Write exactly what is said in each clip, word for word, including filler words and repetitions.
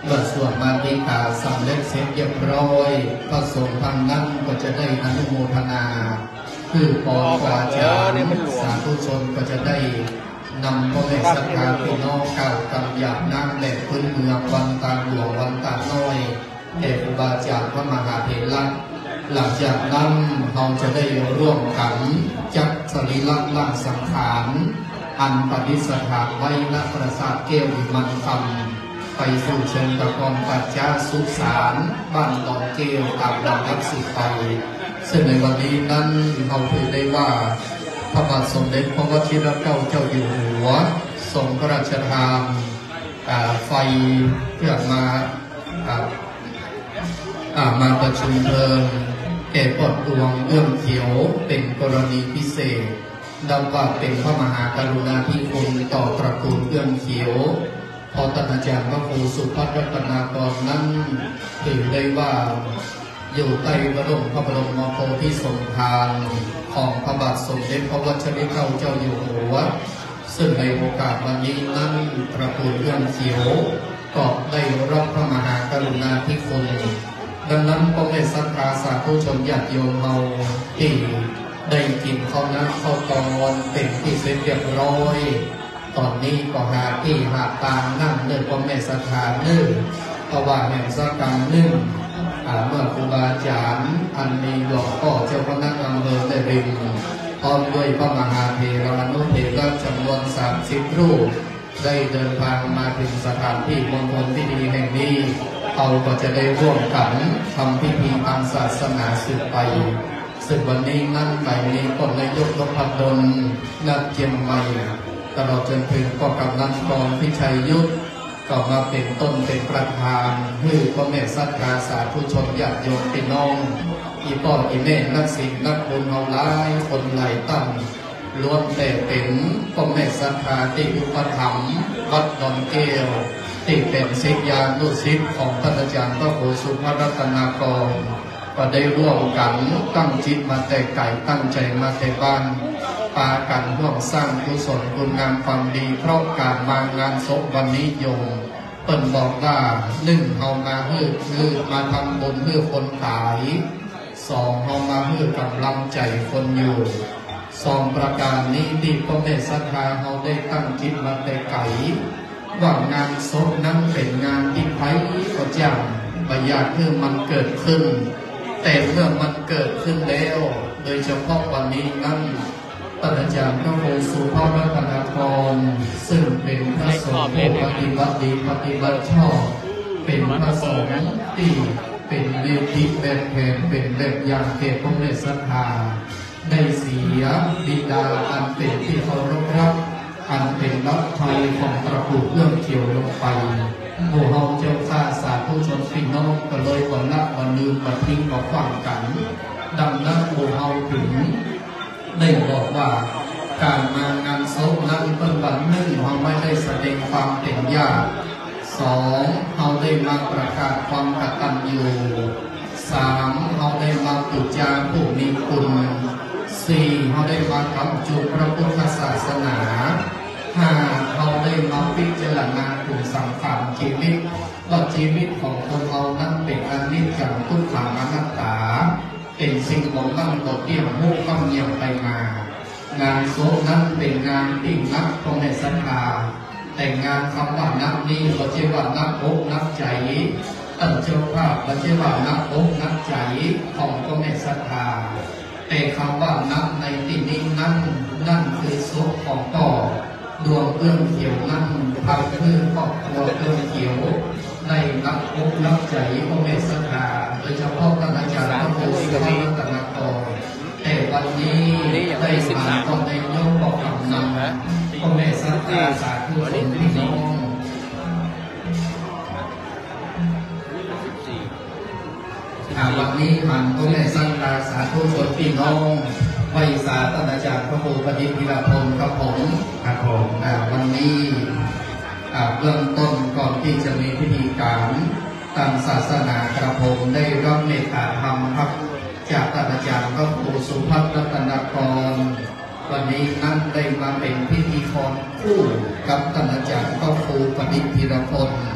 เมื่อสวดมาติกาสำเร็จเสร็จเรียบร้อยพระสงฆ์ทางนั้นก็จะได้อนุโมทนาคือปอปาจารย์สาธุชนก็จะได้นำพระเมตตาพี่น้องเก่ากำหยาบน้ำแหลกพื้นเมืองวันตาหลวงวันตาน้อยแด่ครูบาอาจารย์พระมหาเถระหลังจากนั้นเราจะได้ร่วมกันจัดสรีระร่างสังขารอันปฏิสถานไว้ณปราสาทแก้ววิมานธรรมไปสู่เชิงตะกอนปัจจาสุสานบ้านดอนเกลตามลำดับสืบไปซึ่งในวันนี้นั้นเราถือได้ว่าพระบาทสมเด็จพระวชิรเกล้าเจ้าอยู่หัวทรงพระราชทานไฟเพื่อมามาประชุมเพลิงแก่ปอดดวงเอื้อมเขียวเป็นกรณีพิเศษดังว่าเป็นพระมหากรุณาธิคุณต่อตระกูลเอื้อมเขียวพอท่านอาจารย์พระครูสุภัทรรัตนากรนั้นถือได้ว่าอยู่ใต้บรมพระบรมโพธิสมภารของพระบาทสมเด็จพระวชิรเกล้าเจ้าอยู่หัวซึ่งในโอกาสวันนี้นั้นตระกูลเอื้อมเขียวก็ได้รับพระมหากรุณาธิคุณดังนั้นก็ได้ศรัทธาสาธุชนญาติโยมเราที่ได้กินข้าวน้ำข้าวตอนเป็นที่เสร็จเรียบร้อยตอนนี้ก็หาที่หาตางนั่งเนื่องก็ไม่ศรัทธาเนื่องเพราะว่าแห่งสักการหนึ่งเมื่อครูบาอาจารย์อันมีหลวงพ่อเจ้าคณะอำเภอได้ริมพร้อมด้วยพระมหาเถรอนุเถระจำนวนสามสิบรูปได้เดินทางมาถึงสถานที่มงคลพิธีแห่งนี้เราก็จะได้ร่วมกันทำพิธีทางศาสนาสืบไปซึ่งวันนี้นั่นใหม่นี้ก็นายกนพดลนักเจียมใหม่ตลอดจนถึงก็กำนันกรพิชัยยุทธก็มาเป็นต้นเป็นประธานให้พ่อแม่ศรัทธาสาธุชนญาติโยมพี่น้องอีพ่ออีแม่นักศิลป์นักบุญเอาหลายคนหลายตั้งล้วนแต่เป็นพ่อแม่ศรัทธาที่อุปถัมภ์วัดดอนเกลที่เป็นศิษยานุศิษย์ของท่านอาจารย์พระครูสุภัทรรัตนากรก็ได้ร่วมกันตั้งจิตมาแต่ไก่ตั้งใจมาแต่บ้านปากันร่วมสร้างกุศลคุณงามความดีเพราะการมางานศพวันนี้โยมเปิ่นบอกว่าหนึ่งเอามาเพื่อคือมาทำบุญเพื่อคนตายสองเอามาเพื่อกำลังใจคนอยู่สองประการนี้ที่พ่อแม่ศรัทธาเราได้ตั้งจิตมาแต่ไก่ว่างานศพนั้นเป็นงานที่ไผ่ก็จังประหยัดเมื่อมันเกิดขึ้นแต่เมื่อมันเกิดขึ้นแล้วโดยเฉพาะวันนี้นั้นท่านอาจารย์พระครูสุภัทรรัตนากรซึ่งเป็นพระสงฆ์ผู้ปฏิบัติดีปฏิบัติชอบเป็นพระสงฆ์ที่เป็นเวทีแบบแผนเป็นแบบอย่างแก่พระเมตศรัทธาได้เสียบิดาอันเป็นที่เคารพรักอันเป็นรักไทยของตระกูลเอื้อมเขียวลงไปหมู่เฮาเจ้าข้าสาธุชนพี่น้องก็เลยวันละวันลืมวันทิ้งก็ฟังกันดังนั้นหมู่เฮาถึงได้บอกว่าการมางานศพนั้นเป็นวันหนึ่งเราไม่ได้แสดงความเป็นญาติสองเราได้มาประกาศความกตัญญูสามเราได้มาบูชาผู้มีคุณสี่เราได้มากำจุพระพุทธศาสนาห้าเราได้มาพิจารณาถึงสังขารชีวิตว่าชีวิตของคนเรานั้นเป็นอนิจจังทุกขังอนัตตาเป็นสิ่งของตั้งตัวเที่ยงมุ่งต้องเงียบไปมางานโซนั้นเป็นงานที่นักของในศรัทธาแต่งานคำว่านักนี้เราเชื่อว่านักอกนักใจตั้งเจ้าภาพเราเชื่อว่านักอกนักใจของก็ไม่ศรัทธาแต่คำว่านักในที่นี้นั้นนั่นคือโซของต่อดวงเอื้อมเขียวนั้นพาคือครอบครัวเอื้อมเขียวในนักอกนักใจก็ไม่ศรัทธาโดยเฉพาะท่านอาจารย์พระครูสุภัทรรัตนากรแต่วันนี้ได้ผ่านตอนในโยมบอกกับนำก็ไม่ศรัทธาสาธุชนพี่น้องวันนี้มันก็ไม่ศรัทธาสาธุชนพี่น้องไว้สาท่านอาจารย์พระครูปฏิพิรพงศ์ครับผมครับผมวันนี้เบื้องต้นก่อนที่จะมีพิธีการตามศาสนากระผมได้รับเมตตาธรรมครับจากท่านอาจารย์พระครูสุภัทรรัตนากรวันนี้นั่นได้มาเป็นพิธีกรคู่กับท่านอาจารย์พระครูปฏิพิรพงศ์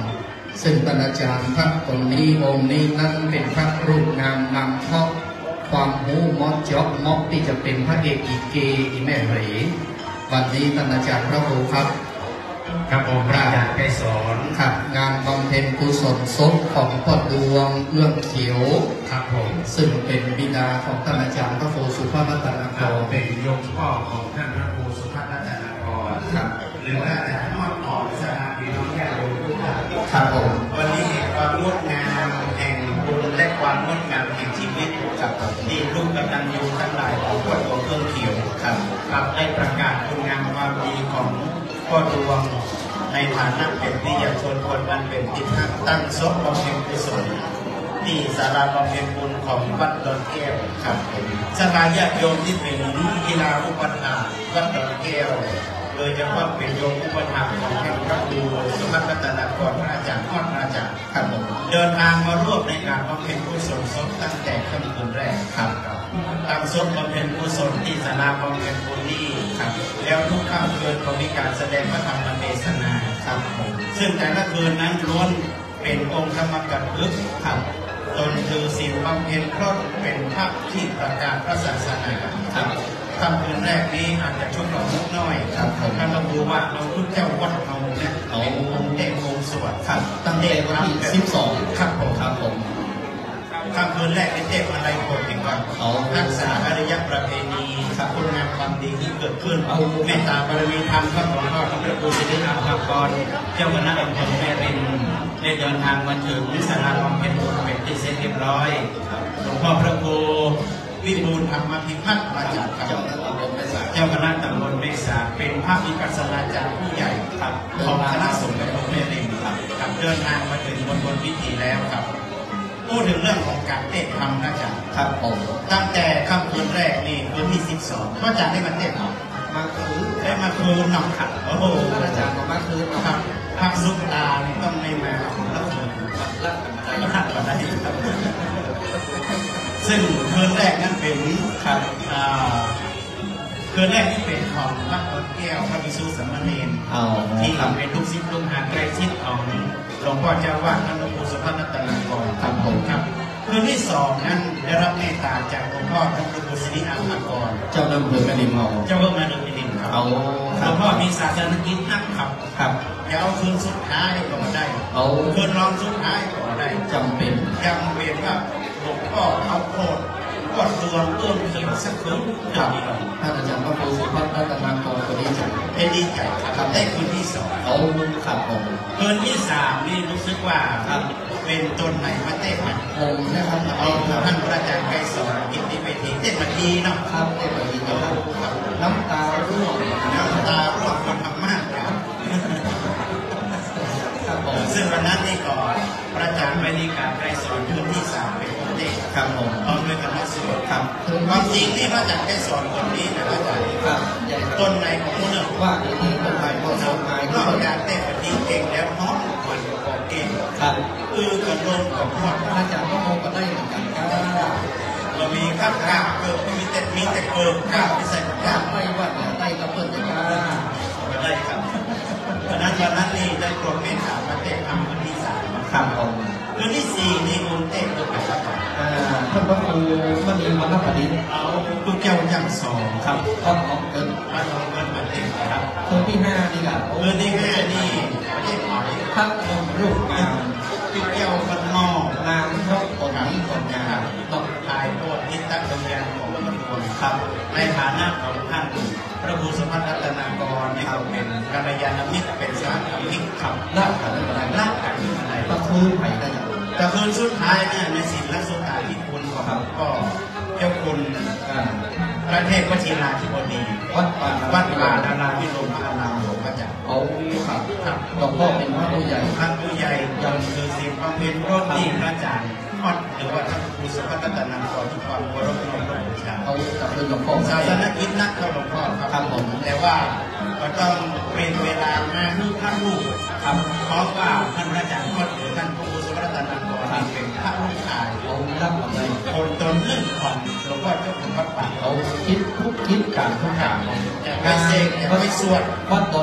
ซึ่งท่านอาจารย์พระคนนี้องค์นี้นั้นเป็นพระรูปงามนำเพาะความหูมอดจอกมอกที่จะเป็นพระเอกอีเกอีแม่เหรวันนี้ท่านอาจารย์พระครูครับครับผมพระอาจารย์ไกรสอนครับงานบำเพ็ญกุศลศพของพ่อดวงเรื่องเขียวครับผมซึ่งเป็นบิดาของท่านอาจารย์พระครูสุภาพรัตนกรเป็นโยมพ่อของท่านพระครูสุภาพรัตนกรครับหรือว่าอาจารย์มอดอ่อนสถาปีน้องแก้วโยมทุกท่านครับผมวันนี้เห็นความงดงามแห่งบุญและความงดงามแห่งชีวิตครับที่ลูกกตัญญูทั้งหลายของพ่อดวงเรื่องเขียวครับครับได้ประกาศคุณงามความดีของพ่อดวงในฐานะเป็นวิทยาชนคนอันเป็นที่ตั้งตั้งศพบำเพ็ญกุศลที่ศาลาบำเพ็ญบุญของวัดดอนแก้วครับศาลาญาติโยมที่เป็นกีฬาอุปถากวัดดอนแก้วโดยเฉพาะเป็นโยมอุปถากของท่านพระครูสุภาพรัตนกรพระอาจารย์ทอดพระอาจารย์ครับผมเดินทางมาร่วมในการบำเพ็ญกุศลศพตั้งแต่ค่ำคืนแรกครับตั้งศพบำเพ็ญกุศลที่ศาลาบำเพ็ญบุญนี้ครับแล้วทุกค่ำคืนก็มีการแสดงพระธรรมเทศนาครับผมซึ่งแต่ละคืนนั้นล้วนเป็นองค์ธรรมกัปพฤกษ์ครับตนคือศีลบำเพ็ญเพราะเป็นพระที่ประกาศพระศาสนาครับคำคืนแรกนี้อาจจะชุดเราลุกน้อยครับท่านเราดูว่าเราทุกเจ้าวัดเราเนี่ยเป็นองค์เด็กองค์สวดครับตั้งแต่วันที่สิบสองครับผมครับผมคำคืนแรกเป็นเทพอะไรโปรดเป็นก่อนรักษาอริยประเพณีคุณงามความดีที่เกิดขึ้นเมตตาบารมีธรรมพระหลวงพ่อพระครูสิริอาภากรเจ้าคณะอำเภอแม่ริมได้เดินทางมาถึงศาลาบำเพ็ญบุญเป็นที่เสร็จเรียบร้อยหลวงพ่อพระครูวิบูลย์ธรรมพิพัฒน์มาจากเจ้าคณะตำบลเมษาเจ้าคณะตำบลเมษาเป็นพระวิปัสสนาจารย์ผู้ใหญ่ครับของคณะสงฆ์อำเภอแม่ริมครับเดินทางมาถึงบนบนพิธีแล้วครับพูดถึงเรื่องของการเทศธรรมนะจ๊ะครับผมตั้งแต่ค่ำคืนแรกนี่คืนที่สิบสองพระอาจารย์ได้มาเทศธรรมมาคืนได้มาคืนหนอกขัดโอ้โหอาจารย์ก็มาคืนครับพักสุกตานี่ต้องไม่มาแล้วคืนแล้วแล้วขัดมาได้ครับซึ่งคืนแรกนั้นเป็นครับคืนแรกที่เป็นของวัดดอนแก้วพระภิกษุสามเณรที่เป็นลูกศิษย์ลูกหาใกล้ชิดของหลวงพ่อเจ้าวาดท่านหลวงปู่สุภาพรัตนกรครับผมครับคืนที่สองนั้นได้รับเมตตาจากหลวงพ่อท่านหลวงปู่สิริอาภากรเจ้าเริ่มเผยแม่ดิมเอาเจ้าเริ่มมาเดินแม่ดิมครับเอาหลวงพ่อมีศาสนกิจนักขับครับเดี๋ยวคืนสุดท้ายก็ได้เอาคืนรองสุดท้ายก็ได้จำเป็นจำเป็นว่าหลวงพ่อเอาโคตรกดรวมเอื้อมเขียวสักคืนครับท่านอาจารย์พระครูสุภาพรัตนกรก็ดีใจเป็นดีใจครับได้คืนที่สองเอาครับผมคืนที่สามนี่รู้สึกว่าเป็นต้นไหนมาเต้นมันผมนะครับเอาท่านพระอาจารย์ไกรสอนกิตติเวทีเต้นมาดีเนาะครับเต้นมาดีครับน้ำตาร่วงน้ำตาร่วงคนทำมากครับซึ่งวันนั้นนี่ก่อนพระอาจารย์ไม่ได้การไกรสอนคืนที่สามเป็นคนเต้นครับผมเอาด้วยกันมาสวดครับความจริงนี่พระอาจารย์ไกรสอนคนนี้นะพระอาจารย์ครับต้นไหนของมันเนี่ยว่าที่ต้นไหนก็สมัยนอกจากเต้นดีเก่งแล้วน้องคนก็เก่งครับคือกระโดดกับพอดอาจารย์ก็คงก็ได้เหมือนกันครับเรามีข้าวกาบเกิดมีแต่มีแต่เกิดข้าวที่ใส่ข้าวไม่ว่าจะได้กระเพื่อนจะกล้าได้ครับเพราะนั้นวันนั้นนี่ได้โปรดเมตตามาเต้นทำวันที่สามครับผมคืนที่สี่นี่คุณเต้นตัวไหนครับอ่าท่านพระครูมันมีวันรับปฏิเอาตุกเจ้าอย่างสองครับต้องของเกินมาลองเงินมาเต้นครับคืนที่ห้านี่ครับคืนที่ห้านี่ประเทศไหนทั้งรูปงามตุกเจ้ากันนอกงามเพราะคนนี้คนงามต้องถ่ายทอดนิตักตรงยานของพระพุทธครับในฐานะของท่านพระครูสุภาพรัตนกรนี่ก็เป็นกัลยาณมิตรเป็นสาธมิตรขับล่ากันอะไรล่ากันอะไรก็คือไปได้อย่างแต่คืนสุดท้ายเนี่ยในศีลและสุตตาที่คุณก็ก็เจ้าคุณพระเทพวชิราธิบดีวัดป่าวัดป่าดาราพิโรมพารามหลวงพระจักรเอาครับครับหลวงพ่อเป็นพระผู้ใหญ่พระผู้ใหญ่ยังคือศีลความเป็นรถที่พระอาจารย์ทอดหรือว่าท่านครูสุภาพรัตนกรทุกความเคารพในหลวงพ่อชาเอาจับเป็นหลวงพ่อศาสนกิจนักเข้าหลวงพ่อครับผมแต่ว่าก็ต้องเป็นเวลามาคือพระลูกครับเพราะว่าท่านอาจารย์ทอดหรือท่านครูสุภาพรัตนกรเป็นพระลูกชายเอารับอะไรคนตนเรื่องของหลวงพ่อเจ้าคุณวัดป่าเขาคิดทุกคิดการทุกอย่างไม่เสกไม่สวดวัดดอน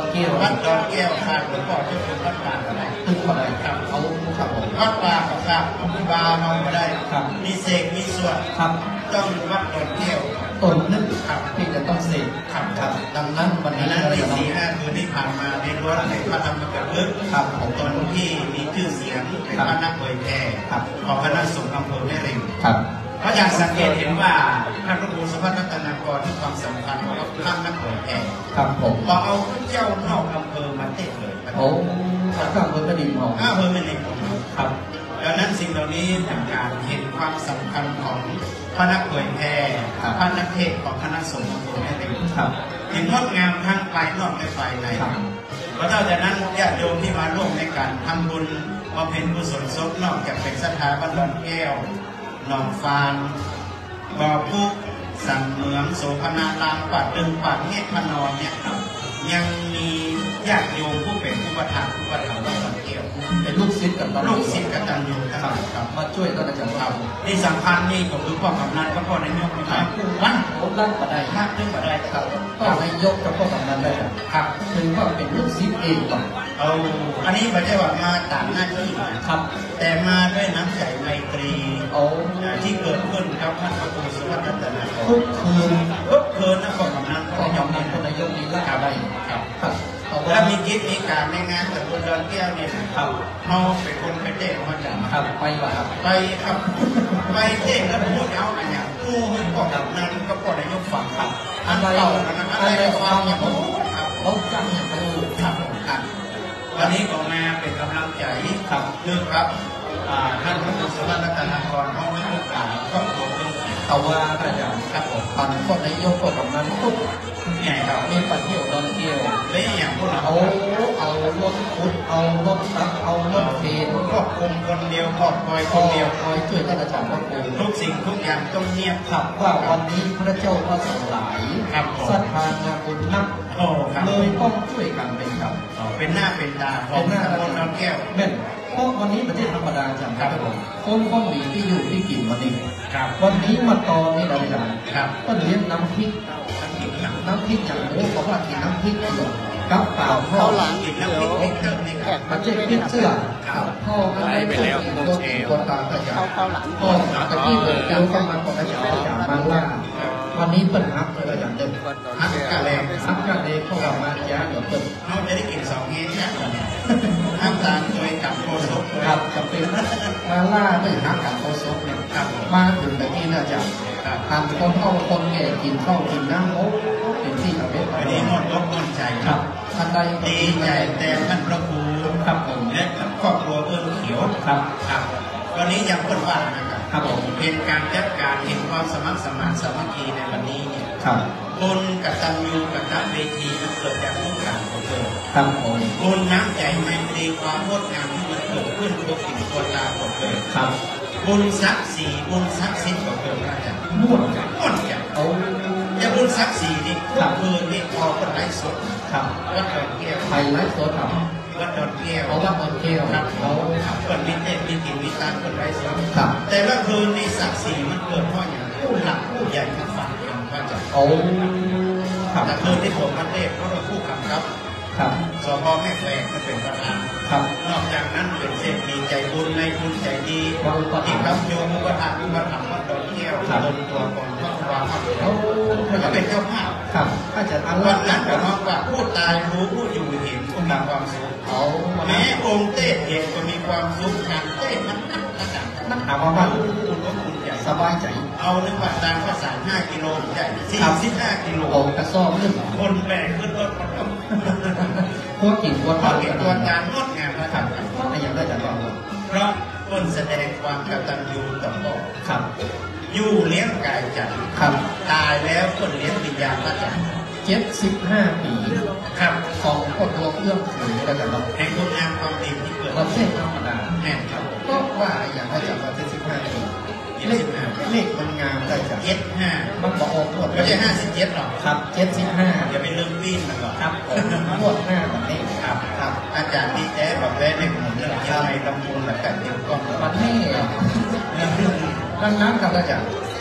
แก้ววัดดอนแก้วขาดหลวงพ่อเจ้าคุณวัดป่าก็ได้ตึกอะไรครับเอาครับผมวัดป่าก็ครับองค์บาเมาก็ได้ครับมีเสกมีส่วนครับต้องวัดดอนแก้วต้นนึกครับที่จะต้องเสกครับครับดังนั้นวันนี้ในสี่ห้าคืนที่ผ่านมาในล้วนในพระธรรมกฤษครับของตนที่มีชื่อเสียงเป็นพระนักเผยแผ่ของคณะสงฆ์อำเภอแม่ริมครับเพราะอยากสังเกตเห็นว่าท่านพระครูสุภรัตนากรที่ความสำคัญของท่านนักเผยแผ่ครับผมพอเอาเจ้านอกอำเภอมาเตะเลยโอ้ข้าอำเภอแม่ริมของข้าอำเภอแม่ริมครับดังนั้นสิ่งเหล่านี้เป็นการเห็นความสำคัญของพระนักเผยแผ่พระนักเทศของคณะสงฆ์อำเภอแม่ริมครับเห็นงดงามทั้งภายนอกและภายในเพราะจากนั้นญาติโยมที่มาร่วมในการทำบุญมาเป็นกุศลศพนอกจากเป็นศรัทธาบ้านดอนแก้วหนองฟานบ่อพุกสังเหมืองโสภณารามปัดดึงปัดเงศพนอนเนี่ยยังมีญาติโยมผู้เป็นผู้ประทานผู้ประทานบ้านดอนแก้วเป็นลูกศิษย์กับลูกศิษย์กับตันยูครับมาช่วยกันอาจารย์ครับที่สำคัญนี่ก็คือพ่อกำนันกับพ่อนายกนะครับวันผมลั่นปัดได้ห้าเรื่องปัดได้ครับพ่อนายกกับพ่อกำนันได้ครับถึงว่าเป็นลูกศิษย์เองก่อนเอาอันนี้ไม่ใช่ว่ามาต่างหน้าที่ครับแต่มาด้วยน้ำใจไมตรีที่เกิดขึ้นครับท่านพระครูสุภรัตนากรทุกคืนทุกคืนนะพ่อกำนันพ่อกำนันพ่อนายกนี้ล่าได้ครับถ้ามีกิจมีการในงานแต่บนดอนแก้วเนี่ยครับเราเป็นคนไปเต้นมาจากครับไปว่าครับไปครับไปเต้นแล้วพูดเอาอะไรอย่างกู้ให้พ่อกำนันก็พ่อนายกฟังครับอันเราอะไรฟังอย่างนี้เขาจังอย่างไปครับครับวันนี้ก็มาเป็นกำลังใจครับเรื่องครับท่านพระครูสุภรัตนากรเขาไม่รู้ข่าวก็โกรธเอาว่าอาจารย์ครับผมตอนพ่อนายกพ่อกำนันปุ๊บไงครับมีปัจเจียวดอนเกี่ยวแล้วอย่างพวกเราเอาเอารถขุดเอารถตักเอารถเคนครอบคุมคนเดียวครอบคอยคนเดียวคอยช่วยท่านอาจารย์พระครูทุกสิ่งทุกอย่างต้องเงียบขับว่าวันนี้พระเจ้าพระสงฆ์หลายศรัทธางานบุญนักเลยต้องช่วยกันเป็นครับเป็นหน้าเป็นตาของตำบลดอนแก้วแม่นเพราะวันนี้ประเทศธรรมดาจังครับผมคนก็มีที่อยู่ที่กินวันนี้วันนี้มาตอนนี้เราอย่างก็เลี้ยงน้ำพริกน้ำพริกอย่างนี้เพราะว่ากินน้ำพริกอยู่กับเปล่าพ่อหลังกินน้ำพริกนิดเดียวนี่ครับมันจะพริกเสื้อพ่อก็ได้ไปแล้วต้องเชฟคนตาขยันพ่อตะกี้เกิดการเข้ามาของอาจารย์อาจารย์มาล่าวันนี้เปิดฮักเลยอาจารย์เดิมฮักกะเลฮักกะเลเข้ามาเยอะเดี๋ยวเปิดเขาจะได้กินสองเงี้ยนะห้ามตามโดยกับโคศกครับจะเป็นมาล่าด้วยฮักกับโคศกเนี่ยมาถึงตะกี้น่าจะทำคนเข้าคนแก่กินข้าวกินน้ำโอ้เป็นที่เอาไว้วันนี้นอนรบนอนใจครับท่านใดดีใจแต่ท่านพระครูครับผมและครอบครัวเอื้อเขียวครับครับวันนี้ยังเปิดว่านะครับครับผมเป็นการจัดการเห็นความสมัครสมานสามัคคีในวันนี้เนี่ยครับคนกับตันยูกับนักเวทีมันเกิดจากทุกการของเกิดครับผมคนน้ำใจไมตรีความงดงามที่มันเกิดขึ้นทุกสิ่งทุกตาของเกิดครับบุญศักดิ์ศรีบุญศักดิ์สิทธิ์ของเกิดมาจากม้วนจากม้วนจากเอาจะบุญศักดิ์ศรีนี่ก็คือนี่พอคนไร้สดครับวัดดอนแก้วไทยไร้สดครับวัดดอนแก้วเอาวัดดอนแก้วครับเอาคนมีเต้นมีกินมีตาคนไร้สดครับแต่ละคืนนี่ศักดิ์ศรีมันเกิดเพราะอย่างผู้หลักผู้ใหญ่ผู้ฝังกันพระเจ้าโอ้ครับแต่คืนที่ผมมันเทศเพราะเราผู้กำกับครับสพแม่แฝกก็เป็นประธานครับนอกจากนั้นเป็นเศรษฐีใจบุญในบุญใจดีที่ครับโยมอุปถัมภ์อุปถัมภ์วัดดอนแก้วตนตัวก่อนพระวามาเขาเขาเป็นเจ้าภาพครับถ้าจะอันวันนั้นก็น้องว่าผู้ตายรู้ผู้อยู่เห็นก็มีความสุขเขาแม้องค์เต้เองก็มีความสุขงานเต้นักนักนักนักหามาบ้านคุณก็คุณใหญ่สบายใจเอานึกว่าตามภาษาห้ากิโลใหญ่สี่สิบห้ากิโลโอ้กระสอบนึงคนแบกขึ้นรถมาต้พวกกิ่งวัวตากิ่งวัวตางดงามนะครับอะไรอย่างไรจะบอกเพราะคนแสดงความกตัญญูต่อพ่อครับอยู่เลี้ยงกายจันทร์ครับตายแล้วคนเลี้ยงวิญญาณพระจันทร์เจ็ดสิบห้าปีครับของคนรวมเรื่องถือกันจะบอกแห่งคุณงามความดีที่เกิดประเทศธรรมดาแน่ครับก็ว่าอย่างไรจากประเทศสิบห้าปีเลขเลขมันงามได้จากเจ็ดห้ามันบอกออกหมดไม่ใช่ห้าสิบเจ็ดหรอกครับเจ็ดสิบห้าอย่าไปลืมปีนมันหรอกครับหมดหน้าแบบนี้ครับครับอาจารย์ดีแจ๊บอกแว่ในผมเนี่ยยังไงลำพูนและกันเดียวก็มันนี่ดังนั้นครับอาจารย์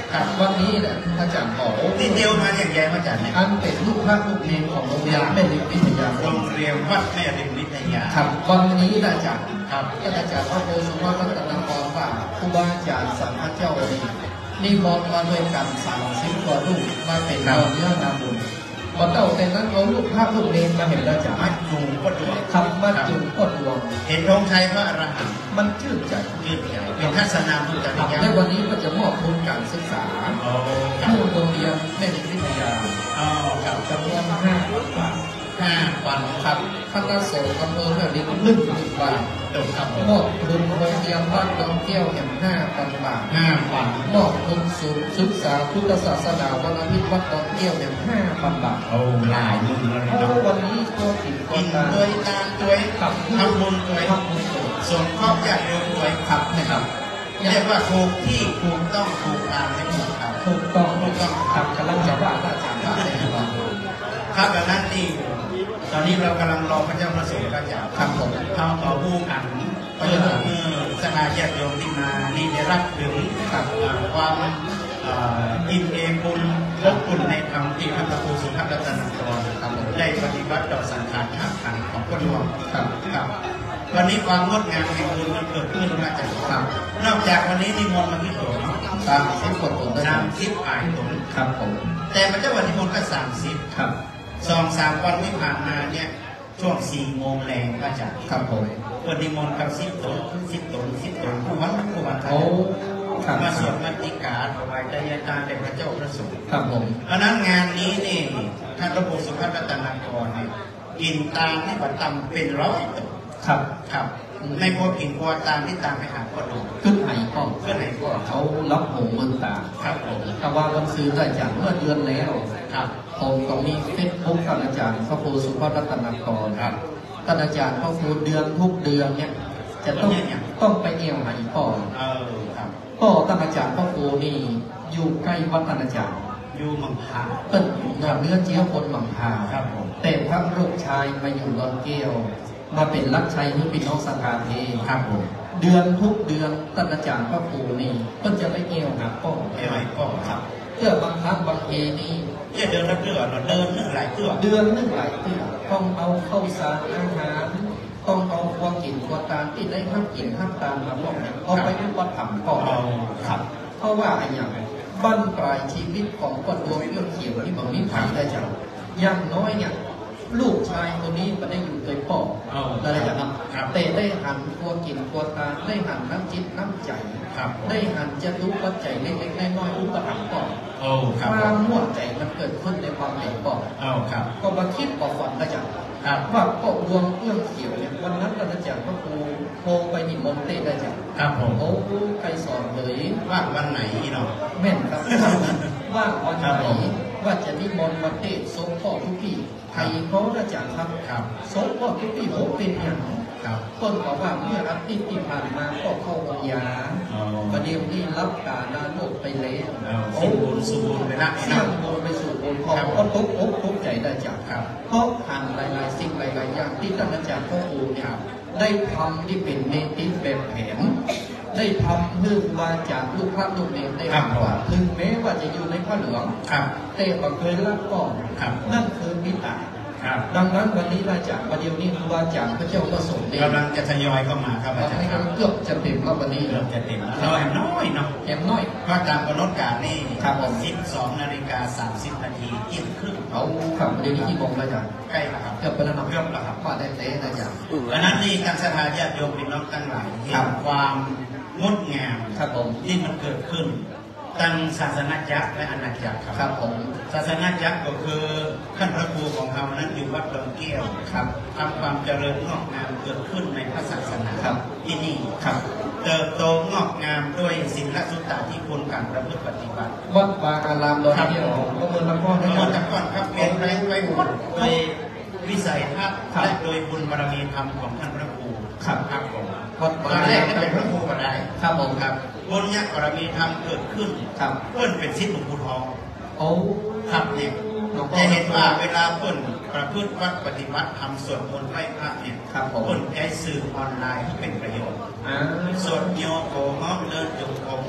วันนี้แหละอาจารย์บอกดีเทลมาอย่างไรอาจารย์อันเป็นลูกพระลูกเนรของโรงเรียนแม่ริมวิทยาโรงเรียนวัดแม่ริมวิทยาครับวันนี้อาจารย์ครับอาจารย์พระโพสุภาพรัตนกรว่าครูบาอาจารย์สัมมาเจ้านี่มนต์มาด้วยกันสามสิบกว่าลูกมาเป็นเนื้อนามบุญพอเต่าแต่นั้นเอาลูกภาพลูกเลนมาเห็นแล้วจะมัดจูงก็ดวงคำมัดจูงก็ดวงเห็นธงชัยพระอรหันต์มันชื่นใจชื่นใจเป็นทัศนาพุทธญาณในวันนี้ก็จะมอบทุนการศึกษาผู้โรงเรียนแม่ริมวิทยาจำนวนห้าบาทห้าพันครับคณะสงฆ์อำเภอแม่ริมหนึ่งบาทมอบทุนโรงเรียนบ้านน้องเที่ยวแห่งห้าพันบาทห้าพันมอบทุนศูนย์ศึกษาพุทธศาสนาวันอาทิตย์วัดน้องเที่ยวแห่งห้าพันบาทโอ้หลายมือเลยนะวันนี้ตัวกินกินด้วยตามด้วยขับทำบุญด้วยส่งครอบญาติโยมด้วยขับนะครับเรียกว่าถูกที่ถูกต้องถูกตามให้ถูกครับถูกต้องถูกต้องขับกำลังจะว่าอาจารย์ว่าได้ครับครับดังนั้นนี่ตอนนี้เรากำลังรอพระเจ้าประสงค์พระเจ้าครับผมทำต่อผู้อันเพื่อสมาญาติโยมที่มานี่ได้รับถึงความอินเอบุญและบุญในธรรมที่พระครูสุภาพรัตนกรได้ปฏิบัติต่อสังขารธาตุของพระหลวงครับครับวันนี้ความงดงามแห่งบุญมันเกิดขึ้นมาจากครับนอกจากวันนี้นิมนต์มาที่ตัวสามสิบคนสามสิบอ่ายตนครับผมแต่พระเจ้าวันนิมนต์ก็สามสิบครับสองสามวันที่ผ่านมาเนี่ยช่วงสี่โมงแรงก็จะครับผมวันนิมนต์กับสิบตนสิบตนสิบตนผู้วันผู้วันโอ้มาสวดมติกาถวายใจยาตาแด่พระเจ้าพระสงฆ์ครับผมเพราะนั้นงานนี้นี่ท่านพระครูสุภาพรัตนกรเนี่ยกินตามที่ประจำเป็นร้อยตนครับครับในพวกกินพวตามที่ตามไปหาพ่อหลวงขึ้นไหนก็ขึ้นไหนก็เขารับหงเมืองตาครับผมแต่ว่าวันซื้อได้จากเมื่อเดือนแล้วครับผมก็มีเฟซบุ๊กท่านอาจารย์พระครูสุภาพรัตนกรครับท่านอาจารย์พระครูเดือนทุกเดือนเนี่ยจะต้องต้องไปเอี่ยวไหนพ่อเออครับพ่อท่านอาจารย์พระครูนี่อยู่ใกล้วัดท่านอาจารย์อยู่มังพาเป็นนอนเนื้อเจี๊ยบคนมังพาครับผมแต่พระลูกชายมาอยู่ลอนเกี้ยวมาเป็นรักชัยที่พี่น้องสังฆาเทครับผมเดือนทุกเดือนท่านอาจารย์พระครูนี่ก็จะไปเอี่ยวหาพ่อเอี่ยวพ่อครับเพื่อบางครั้งบางทีนี่เดินรับเรื่องเราเดินนึกหลายเตื้อเดือนนึกหลายเตื้อต้องเอาเข้าสารอาหารต้องเอาความกินความตามที่ได้ห้ามกินห้ามตามมาบอกเนี่ยเอาไปที่วัดธรรมก่อนครับเพราะว่าอะไรอย่างบ้านปลายชีวิตของคนดวงเรื่องเขียวที่บางนี้ผ่านได้จังอย่างน้อยเนี่ยลูกชายคนนี้มันได้อยู่โดยพ่ออะไรอย่างนั้นแต่ได้หันตัวกินตัวตาได้หันน้ำจิตน้ำใจได้หันจะรู้ปัจจัยเล็กๆน้อยๆอุปถัมภ์ก่อนความมั่วใจมันเกิดขึ้นในความเป็นพ่อก็มาคิดบอกฝันอาจารย์ว่าพ่อดวงเอื้องเขียวเนี่ยวันนั้นอาจารย์ก็ครูโทรไปนิมนต์เต้ได้จ้ะครับผมโอ้ใครสอนเลยว่าวันไหนเนาะแม่นครับว่าวันไหนว่าจะนิมนต์มาเต้สมพ่อทุกปีใครเขาอาจารย์ครับสมพ่อทุกปีโหเป็นอย่างต้นบอกว่าเมื่ออาทิตย์ที่ผ่านมาก็เข้าวัยาประเดี๋ยวนี้รับการนาโลกไปแล้วสิ่งบุญสู่บุญไปนะสร้างบุญไปสู่บุญพอก็ทุกอกทุกใจได้จากเพราะผ่านหลายๆสิ่งหลายๆอย่างที่ท่านอาจารย์พ่อครูเนี่ยได้ทำที่เป็นเมติแบบแผนได้ทำเพื่อมาจากลูกพระลูกเนรได้ทำว่าถึงแม้ว่าจะอยู่ในพระเหลืองแต่ก็เคยรับก่อนนั่นคือมิตรดังนั้นวันนี้อาจารย์ประเดี๋ยวนี้ครูบาอาจารย์พระเจ้าประสงค์กำลังจะทยอยเข้ามาครับอาจารย์ครับเกือบจะเต็มแล้ววันนี้เกือบจะเต็มแล้วแอมน้อยเนาะแอมน้อยเพราะตามกำหนดการนี่ครับผมสิบสองนาฬิกาสามสิบนาทีเที่ยงครึ่งเอาครับเดี๋ยวนี้ที่บอกอาจารย์ใกล้แล้วครับเกือบไปแล้วเนาะเกือบแล้วครับว่าได้เต้อาจารย์อันนั้นนี่การศรัทธาญาติโยมพี่น้องทั้งหลายเห็นความงดงามครับผมที่มันเกิดขึ้นตั้งศาสนาจักรและอาณาจักรครับผมศาสนาจักรก็คือท่านพระครูของเรานั้นอยู่วัดดอนแก้วครับทำความเจริญงอกงามเกิดขึ้นในพระศาสนาครับที่นี่ครับเติบโตงอกงามด้วยศีลและสุตตะที่คุณการประพฤติปฏิบัติวัดบางอารามดอนแก้วก็เมืองละก้อนนะครัก่อนครับเปลี่ยนแปลงไปหมดโดยวิสัยทัศน์และโดยบุญบารมีธรรมของท่านพระครูครับครับผมวัดตอนแรกเป็นพระครูก็ได้ครับผมครับบุญเนี่ยบารมีธรรมเกิดขึ้นครับเพื่อนเป็นศิษย์หลวงปู่ทองโอ้ครับเนี่ยจะเห็นว่าเวลาเพื่อนประพฤติวัดปฏิบัติทำสวดมนต์ไหว้พระเนี่ยเพื่อนใช้สื่อออนไลน์ให้เป็นประโยชน์สวดโยโกงเดินจงกรม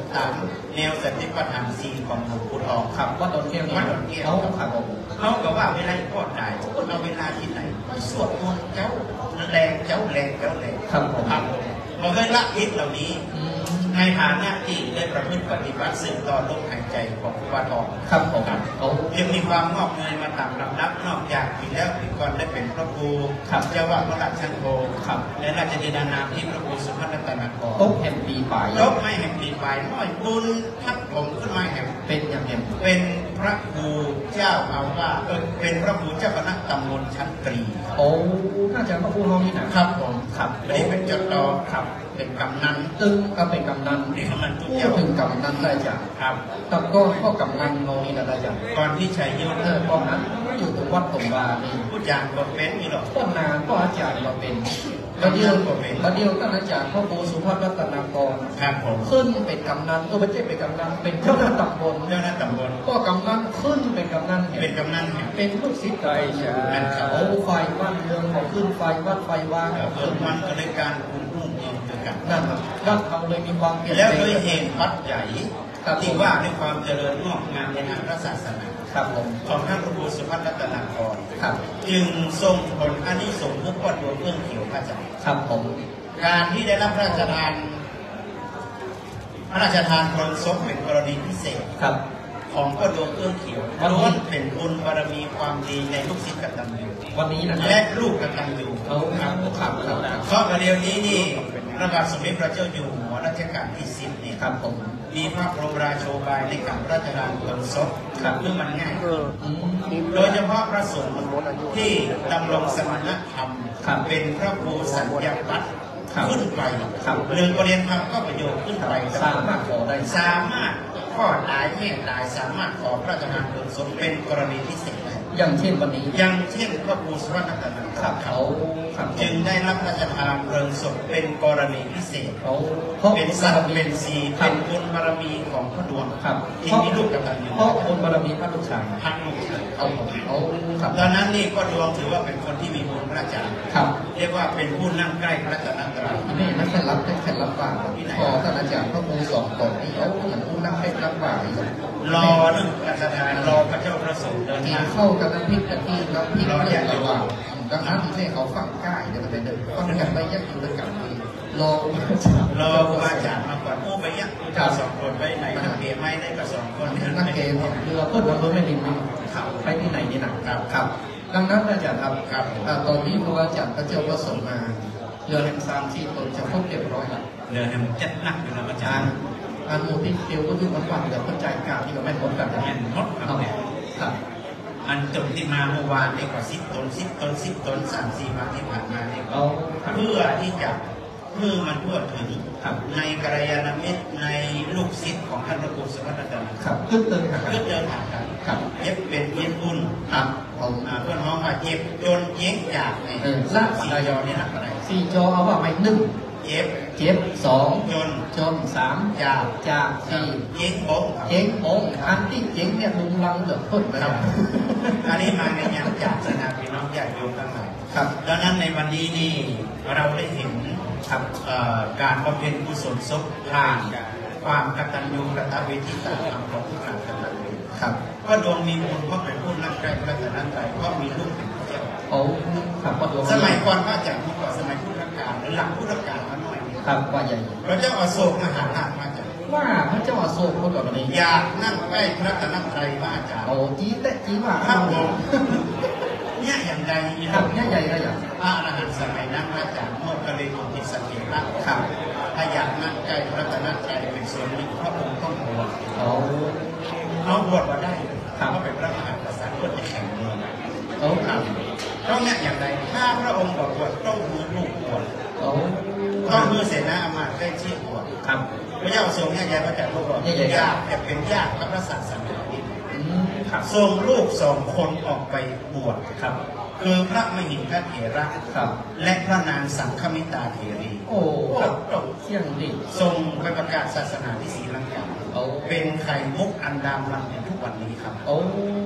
ตามแนวสติปัฏฐานสี่ของหลวงปู่ทองครับวัดดอนแก้วนี่วัดดอนแก้วเขาครับผมเขาก็ว่าเวลาก็ได้เอาเวลาที่ไหนสวดมนต์เจ้าแรงเจ้าแรงเจ้าแรงครับผมครับมันเคยละอิดเหล่านี้ในฐานะที่ได้ประพฤติปฏิบัติสืบต่อลมหายใจของครูบาทองครับผมเขายังมีความงอกเงยมาตามลำดับนอกจากปีแล้วปีก่อนได้เป็นพระครูเจ้าว่าพระราชชันโทและราชธิดานามที่พระครูสุภัทรรัตนกรตบแห่งปีปลายลบไม่แห่งปีปลายน้อยบุญทับผมขึ้นมาแห่งเป็นอย่างเงี้ยเป็นพระครูเจ้าอาวาสเออเป็นพระครูเจ้าคณะตำบลชั้นตรีโอ้น่าจะพระครูห้องนี่นะครับผมครับไม่ได้เป็นจดดอครับเป็นกำนันตึงก็เป็นกำนันนี่กำนันทุกพูอย่าดงถึงกำนันได้จ้ะครับแต่ก็ก็กำนันโนนี่นะได้จ้ะก่อนที่ชัยยุทธเออตอนนั้นอยู่ตรงวัดตรงบานี่ผู้จางก็เป็นนี่หรอกต้นนานก็อาจารย์มาเป็นประเดี๋ยวประเดี๋ยวท่านอาจารย์พ่อครูสุภัทรรัตนกรครับผมขึ้นเป็นกำนันก็ไม่ใช่เป็นกำนันเป็นเจ้าหน้าตำบลเจ้าหน้าตำบลก็กำนันขึ้นเป็นกำนันเป็นกำนันแห่งเป็นลูกศิษย์ใจใช่โอ้ไฟบ้านเมืองของขึ้นไฟวัดไฟว่างเกิดมันก็เลยการคุมรุ่งเองด้วยกันนั่นครับวัดเขาเลยมีความเปลี่ยนแล้วแปลโดยงเหตุปัจจัยที่ว่าด้วยความเจริญงอกงามในทางพระศาสนาครับผมของท่านพระครูสุภัทรรัตนกรครับจึงส่งผลอานิสงส์ทุกคนรวมเรื่องเขียวพระจันทร์ครับผมการที่ได้รับพระราชทานพระราชทานพลศพเป็นกรณีพิเศษครับของพ่อดวงเอื้องเขียวล้วนเป็นบุญบารมีความดีในลูกศิษย์กตัญญูวันนี้นะคและรับลูกกตัญญูเขาครับครับครับเพราะประเดี๋ยวนี้นี่พระบาทสมเด็จพระเจ้าอยู่หัวรัชกาลที่สิบนี่ครับผมมีพระบรมราโชบายในการพระราชทานเพลิงศพเพื่อมันง่ายขึ้นอืมโดยเฉพาะพระสงฆ์ที่ดำรงสมณธรรมครับเป็นพระครูสัญญาวัตรครับขึ้นไปครับเรื่องประเด็นธรรมก็ประโยชน์ขึ้นไปสามารถขอได้สามารถข้อตายแม่ตายสามารถขอพระราชทานเพลิงศพเป็นกรณีพิเศษได้อย่างเช่นวันนี้อย่างเช่นพระครูสุวัฒน์นันครับเขาครับจึงได้รับพระราชทานเพลิงศพเป็นกรณีพิเศษเขาเพราะเป็นสัตว์เป็นสีครัเป็บนบุญบารมีของพระดวงครับที่มีลูกกตัญญูเพราะคนบารมีพระลูกชายทั้งลูกชายเขาเขาครับดังนั้นนี่ก็ดวงถือว่าเป็นคนที่มีบุญพระอาจารย์ครับเรียกว่าเป็นผู้นั่งใกล้พระรัตนตรัยนี่นักแข่งรับแข่งรับบ้างพอท่านอาจารย์พระครูสองตนนี่เขาเหมือนผู้นักแข่งรับบ้างรอหนึ่งพระราชทานรอพระเจ้าประสงค์เดินกินทางเข้ากันน้ำพริกกันที่น้ำพริกเรื่องระหว่างดังนั้นที่เขาฝั่งใกล้เดี๋ยวมันเป็นเดินฟังกันไปยักอยู่ด้วยกันนี่รอรอครูอาจารย์มาก่อนโอ้ไปยักเจ้าสองคนไปไหนนักเกมไม่ได้กับสองคนนักเกมเรือเพื่อนวันรู้ไม่ลินไม่ไปที่ไหนนี่นะครับครับดังนั้นอาจารย์ครับครับตอนนี้พระอาจารย์พระเจ้าประสงค์มาเรือแห่งสามสี่ตนจะครบเรียบร้อยแล้วเรือแห่งจัดหนักอยู่นะอาจาการย์อันโมที่เดียวก็คือวันวันเดี๋ยวเข้าใจการที่เราไม่พบกันนะแม่นมดครับเนี่ยครับอันจบที่มาเมื่อวานนี่ก็สิบตนสิบตนสิบตนสามสี่วันที่ผ่านมานี่ก็เอาเพื่อที่จะเพื่อมันทั่วถึงในกัลยาณมิตรในลูกศิษย์ของท่านพระครูสุภัทรรัตนครับขึ้นเติมครับเพื่อเดินทางกันครับเย็บเป็นเย็บบุญครับผมอ่าเพื่อนน้องมาเย็บจนเย็บจากในเออสามสี่ยอนี่หนักอะไรสี่จอเอาว่าไม่หนึ่งเย็บเจ็บสองจนจนสามจากจากสี่เย็บบงเจ๊งโงอันที่เจ๊งเนี่ยลุงลังเหลือพ้นไปคแล้รัวบอันนี้มาในงานจากสนาพี่น้องญาติโยมทั้งหลายครับดังนั้นในวันนี้นี่เราได้เห็นครับเอ่อการบำเพ็ญกุศลศพผ่านความกตัญญูกตเวทีตาธรรมของผู้การกตัญญูครับก็ดวงมีบุญเพราะเป็นผู้นักใกล้พระรัตนตรัยเพราะมีลูกเป็นพระเจ้าเขาครับพอดวงสมัยก่อนพระอาจารย์เมื่อก่อนสมัยพุทธกาลหรือหลังพุทธกาลมาหน่อยเนี่ยครับว่าใหญ่พระเจ้าอโศกมหาราชมาจากว่าพระเจ้าอโศกคนก่อนนี้อยากนั่งใกล้พระรัตนตรัยพระอาจารย์โอ้จีแต่จีว่าครับผมเนี่ยอย่างใดคครัรับบ เนี่ยใหญ่เลยอย่างพระอรหันต์สมัยนั้นพระอาจารย์โมกขเลกุติสเกละครับถ้าอยากนั่งใกล้พระรัตนตรัยเป็นส่วนหนึ่งพระองค์ต้องบวชเขาเขาบวชมาได้เพราะเป็นพระมหากษัตริย์เพื่อจะแข่งเมืองเขาครับต้องเนี่ยอย่างไรถ้าพระองค์บอกบวชต้องมือลูกบวชเขาต้องมือเสนาอามาตย์ได้ชื่อบวชครับพระเจ้าทรงเนี่ยยายพระเจ้าลูกบอกเนี่ยยายญาติแต่เป็นญาติพระศาสนาอีกอืมครับทรงลูกสองคนออกไปบวชครับคือพระมหินทเถระครับและพระนางสังฆมิตาเถรีโอ้ครับเที่ยงดีทรงไปประกาศศาสนาที่ศรีลังกาเอาเป็นไข่มุกอันดามันในทุกวันนี้ครับโอ้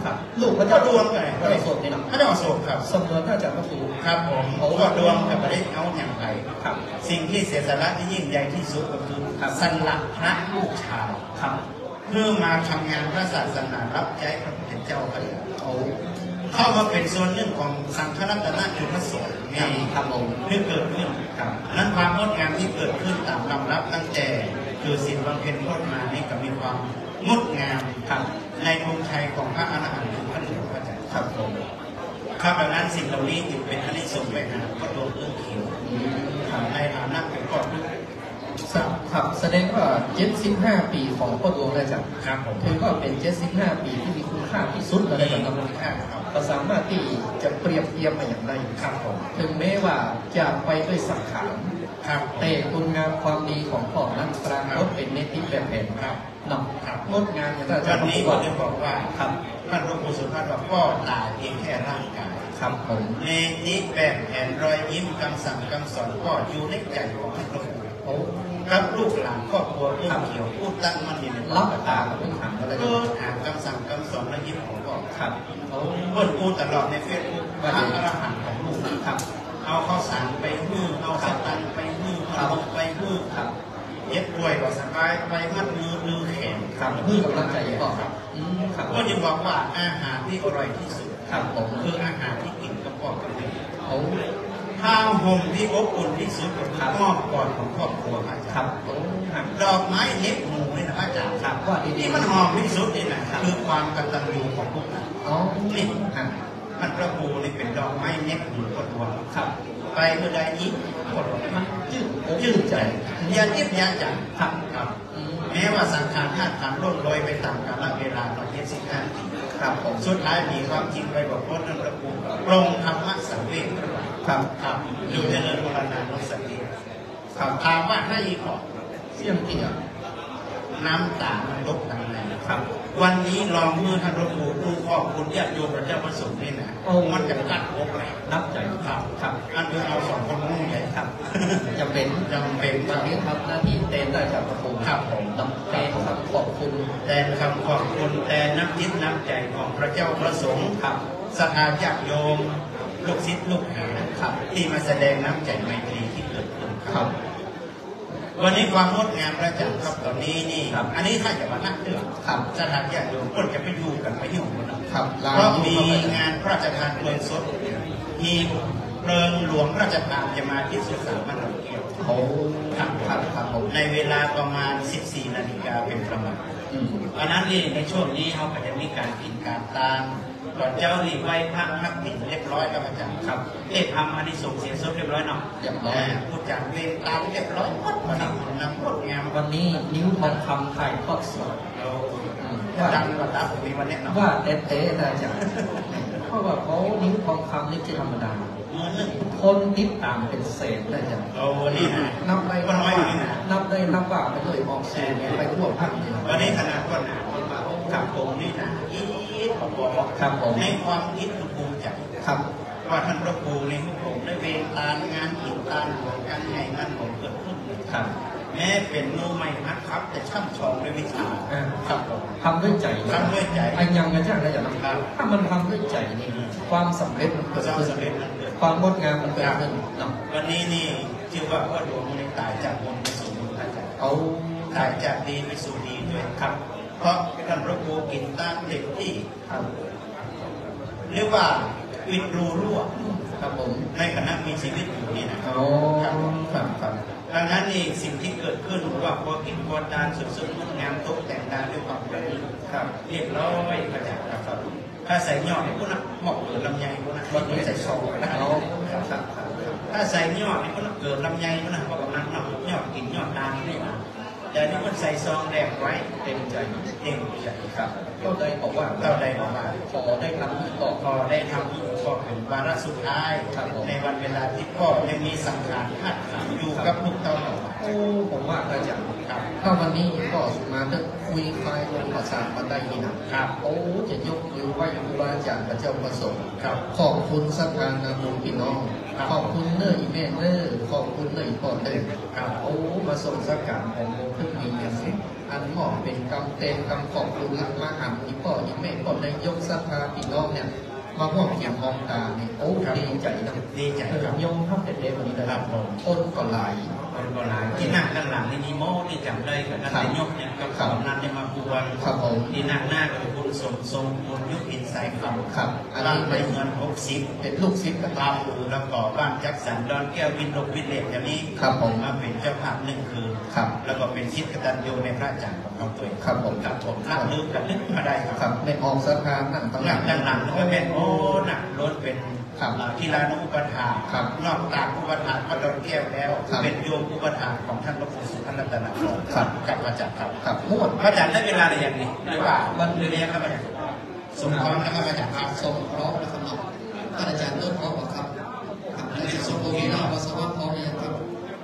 ครับลูกพระก็เจ้าดวงไงพระเจ้าโสดนี่เนาะพระเจ้าโสดครับสมเด็จพระเจ้าพระครูครับผมก็ดวงกับประเด็นเอาอย่างไรครับสิ่งที่เสียสละที่ยิ่งใหญ่ที่สุดก็คือสลักพระลูกชายครับเพื่อมาทำงานพระศาสนารับใช้พระพุทธเจ้าพระองค์โอ้เข้ามาเป็นส่วนหนึ่งของสังฆรัตนจุลโสดครับนี่ครับผมที่เกิดขึ้นครับนั้นความงดงามที่เกิดขึ้นตามลำรับตั้งแต่คือสิ่งบำเพ็ญโทษมานี่ก็มีความงดงามครับในธงชัยของพระอรหันต์คือพระเหลืองพระจันทร์ครับผมครับดังนั้นสิ่งเหล่านี้จึงเป็นอานิสงส์ไปหาพระดวงเอื้องเขียวอืมครับในฐานะเป็นพ่อลูกครับแสดงว่าเจ็ดสิบห้าปีของพ่อดวงได้จากครับผมถือว่าเป็นเจ็ดสิบห้าปีที่มีคุณค่าที่สุดเลยมีสำหรับคุณค่าครับก็สามารถที่จะเปรียบเทียบมาอย่างไรครับผมถึงแม้ว่าจะไปด้วยสังขารครับแต่คุณงามความดีของพ่อนั้นปรากฏเป็นเนติแบบแผนครับเนาะครับงดงามอย่างที่อาจารวันย์นี้บอกผมจะบอกว่าครับท่านหลวงปู่สุภาพบอกก็ตายเพียงแค่ร่างกายครับผมในนี้แบบแผนรอยยิ้มคำสั่งคำสอนก็อยู่ในใจของท่านหลวงปู่โอ้ครับลูกหลานครอบครัวเอื้อเขียวพูดตั้งมั่นอยู่ในรับตากับพื้นฐานอะไรก็อ่านคำสั่งคำสอนและยิ้มของพ่อครับโอ้เพิ่นพูดตลอดในเฟซบุ๊กพระอรหันต์ของลูกครับเอาข้าวสารไปหื้อเอาสตังค์ไปหื้อเอาลงไปหื้อครับเย็บป่วยก็สบายไปมัดมือลือแขนครับเพื่อกำลังใจก็ครับอืมครับก็ยังบอกว่าอาหารที่อร่อยที่สุดครับผมคืออาหารที่กินกับพ่อกับแม่โอ้ข้าวห่มที่อบอุ่นที่สุดก็คือมอบก่อนของครอบครัวอาจารย์ครับโอ้ครับดอกไม้เน็บหมูนี่นะอาจารย์ครับว่าดีที่ๆมันหอมที่สุดนี่นะคือความกตัญญูของพวกเราอ๋อนี่ครับมันพระภูนี่เป็นดอกไม้เน็บหมูกดวงครับไปเมื่อใดยิ้มกดวงมันจืดอกยืยืดดใจใจอย่าจิ้มอย่าจังครับครับอืมแม้ว่าสังขารธาตุขันธ์ล่นลอยไปตามกาลเวลาตอนเจ็ดสิบห้าปีครับผมสุดท้ายมีความจริงไปบอกว่านั่นพระภูปรงธรรมะสังเวชครับครับอยู่ในเรื่องของนานนสันติครับถามว่าให้ขอเสี่ยงเตี่ยน้ำตามันลดทางไหนครับวันนี้ลองมือท่านหลวงปู่ดูขอบคุณญาติโยมพระเจ้าพระสงฆ์นี่นะโอ้มันจะกัดอกเลยนับใจครับครับอันนี้เอาสองคนมุ่งใหญ่ครับจะเป็นจำเป็นวันนี้ทำหน้าที่เต็มได้จากพระภูมิครับผมต้องเต็มคำขอบคุณแต่คำขอบคุณแต่น้ำจิตน้ำใจของพระเจ้าพระสงฆ์ครับศรัทธาญาติโยมลูกศิษย์ลูกหาครับที่มาแสดงน้ำใจไมตรีที่เกิดขึ้นครับวันนี้ความงดงามพระจันทร์ครับตอนนี้นี่ครับอันนี้ถ้าจะมานั่งเตือนครับสถานญาติโยมคนจะไปอยู่กันไปอยู่กันนะครับลาเพราะยุมีเข้าไปงานพระราชทานเพลิงศพมีเพลิงหลวงพระราชทานจะมาที่สุสานบ้านเราเกี่ยวโอ้ครับครับครับผมในเวลาประมาณ สิบสี่ นาฬิกาเป็นประมาณอืมเพราะนั้นนี่ในช่วงนี้เขาก็จะมีการกินการตามก่อนเจ้ารีไหว้พระนักบิณฑเรียบร้อยครับอาจารย์ครับเรียกทำอานิสงส์เสียสดเรียบร้อยเนาะเรียบร้อยาพูดจากเวรตามเรียบร้อยหมดวันนี้นำงดงามวันนี้นิ้วทองคำถ่ายทอดสดเราอืมดังระดับมีวันนี้เนาะว่าเต๊ะๆนะจ๊ะเพราะว่าเขานิ้วทองคำนี่จะธรรมดามือหนึ่งคนติดตามเป็นเศษนะจ๊ะเราวันนี้นะนับได้ก็น้อยอยู่นี่นะนับได้นับว่าไปเลยออกสื่อไปทั่วภาคเลยวันนี้ขนาดก็หนาคนมากับผมนี่นะอีดบอกบอกครับผมในความคิดคือภูมิใจครับว่าท่านพระครูในพวกผมได้เวรตามงานกิจตามหลวงกันไงนั่นผมเกิดขึ้นครับแม้เป็นมือใหม่นักครับ แต่ช่ำชองด้วยวิชาอ่าครับผมทำด้วยใจทำด้วยใจไอ้ยังกันจ้างได้อย่างนั้นถ้ามันทำด้วยใจนี่ความสำเร็จมันเกิดความขึ้นสำเร็จมันเกิดความงดงามมันเกิดขึ้นเนาะวันนี้นี่ชื่อว่าพ่อหลวงในตายจากมนต์ไปสู่บุญอาจารย์เอาตายจากดีไปสู่ดีด้วยครับ เพราะท่านพระครูกินตามเด็กที่ครับเรียกว่าวิดรูรั่วครับผมในขณะมีชีวิตอยู่นี่นะเอาครับครับดังนั้นนี่สิ่งที่เกิดขึ้นว่าพอกินพอทานสุดๆงดงามตกแต่งดานด้วยความประณีตครับเรียบร้อยพระเจ้าครับ ถ้าใส่ยอดนี่พวกนั้นหมอกเกิดลำไยพวกนั้นวันนี้ใส่ซองนะคเอารับครับครับครับถ้าใส่ยอดนี่พวกนั้นเกิดลำไยพวกนั้นพวกนั้นเนาะยอดกินยอดตาลนี่นะแต่นี่มันใส่ซองแดกไว้เต็มใจเต็มใจครับก็ได้บอกว่าเราได้บอกว่าขอได้ทำที่ต่อพอได้ทำอีกก็เป็นวาระสุดท้ายครับผมในวันเวลาที่พ่อยังมีสังขารธาตุขันธ์อยู่กับลูกเต้าหน่อโอ้ผมว่าอาจารย์ครับถ้าวันนี้ก็มาเรื่องคุยคลายลงภาษาบันไดนี่นะครับ โอ้จะยกมือไหว้ครูบาอาจารย์พระเจ้าประสงค์ครับขอบคุณสัทธานาบุญพี่น้องขอบคุณเนอร์อีเมลเนอร์ขอบคุณเนอร์อีปอดเนอร์โอ้มาส่งสักการของโมพึ่งมีเงินสิอันหมอเป็นกำเต็มกำขอบคุณรักมาหามอีปอดอีเมลปอดในยกสภาปีน้องเนี่ยมาห่วงเกี่ยมมองตาเนี่ยโอ้ดีใจนะดีใจครับยงเข้าเป็นเด็กคนนี้เลยครับคนก่อนไหลคนก่อนไหลที่นั่งด้านหลังในนิโม่ที่จำได้กับนักยกเนี่ยกับข่าวนั้นเนี่ยมาบวนที่นั่งหน้ากับคุณสมทรงคุณยุพินสายคำครับอันนี้เป็นเงินหกสิบเป็นลูกซิปกันตามอูแล้วก็บ้านจักสันดอนแก้ววินดกวินเล็กอย่างนี้ครับผมมาเป็นเจ้าภาพหนึ่งคืนครับแล้วก็เป็นคิดกตัญญูในพระจันทร์ของเขาตัวครับผมกับผมนักลืมกันนึกมาได้ครับในออกสภานั่งตั้งหลังด้านหลังแล้วก็เป็นโอ้หนักรถเป็นกีฬานุปถากนอกจากอุปถากพระดอนแก้วแล้วเป็นโยมอุปถากของท่านพระครูสุภรัตนพรกับพระจันทร์ครับกับม้วนพระจันทร์ได้เวลาอะไรอย่างนี้หรือว่าวันเรียนครับพระจันทร์สมพรนะครับพระจันทร์ครับสมพร้อมนะครับท่านอาจารย์เลิศพร้อมครับอันนี้สมโภชนาวัสดุพร้อมเลยครับ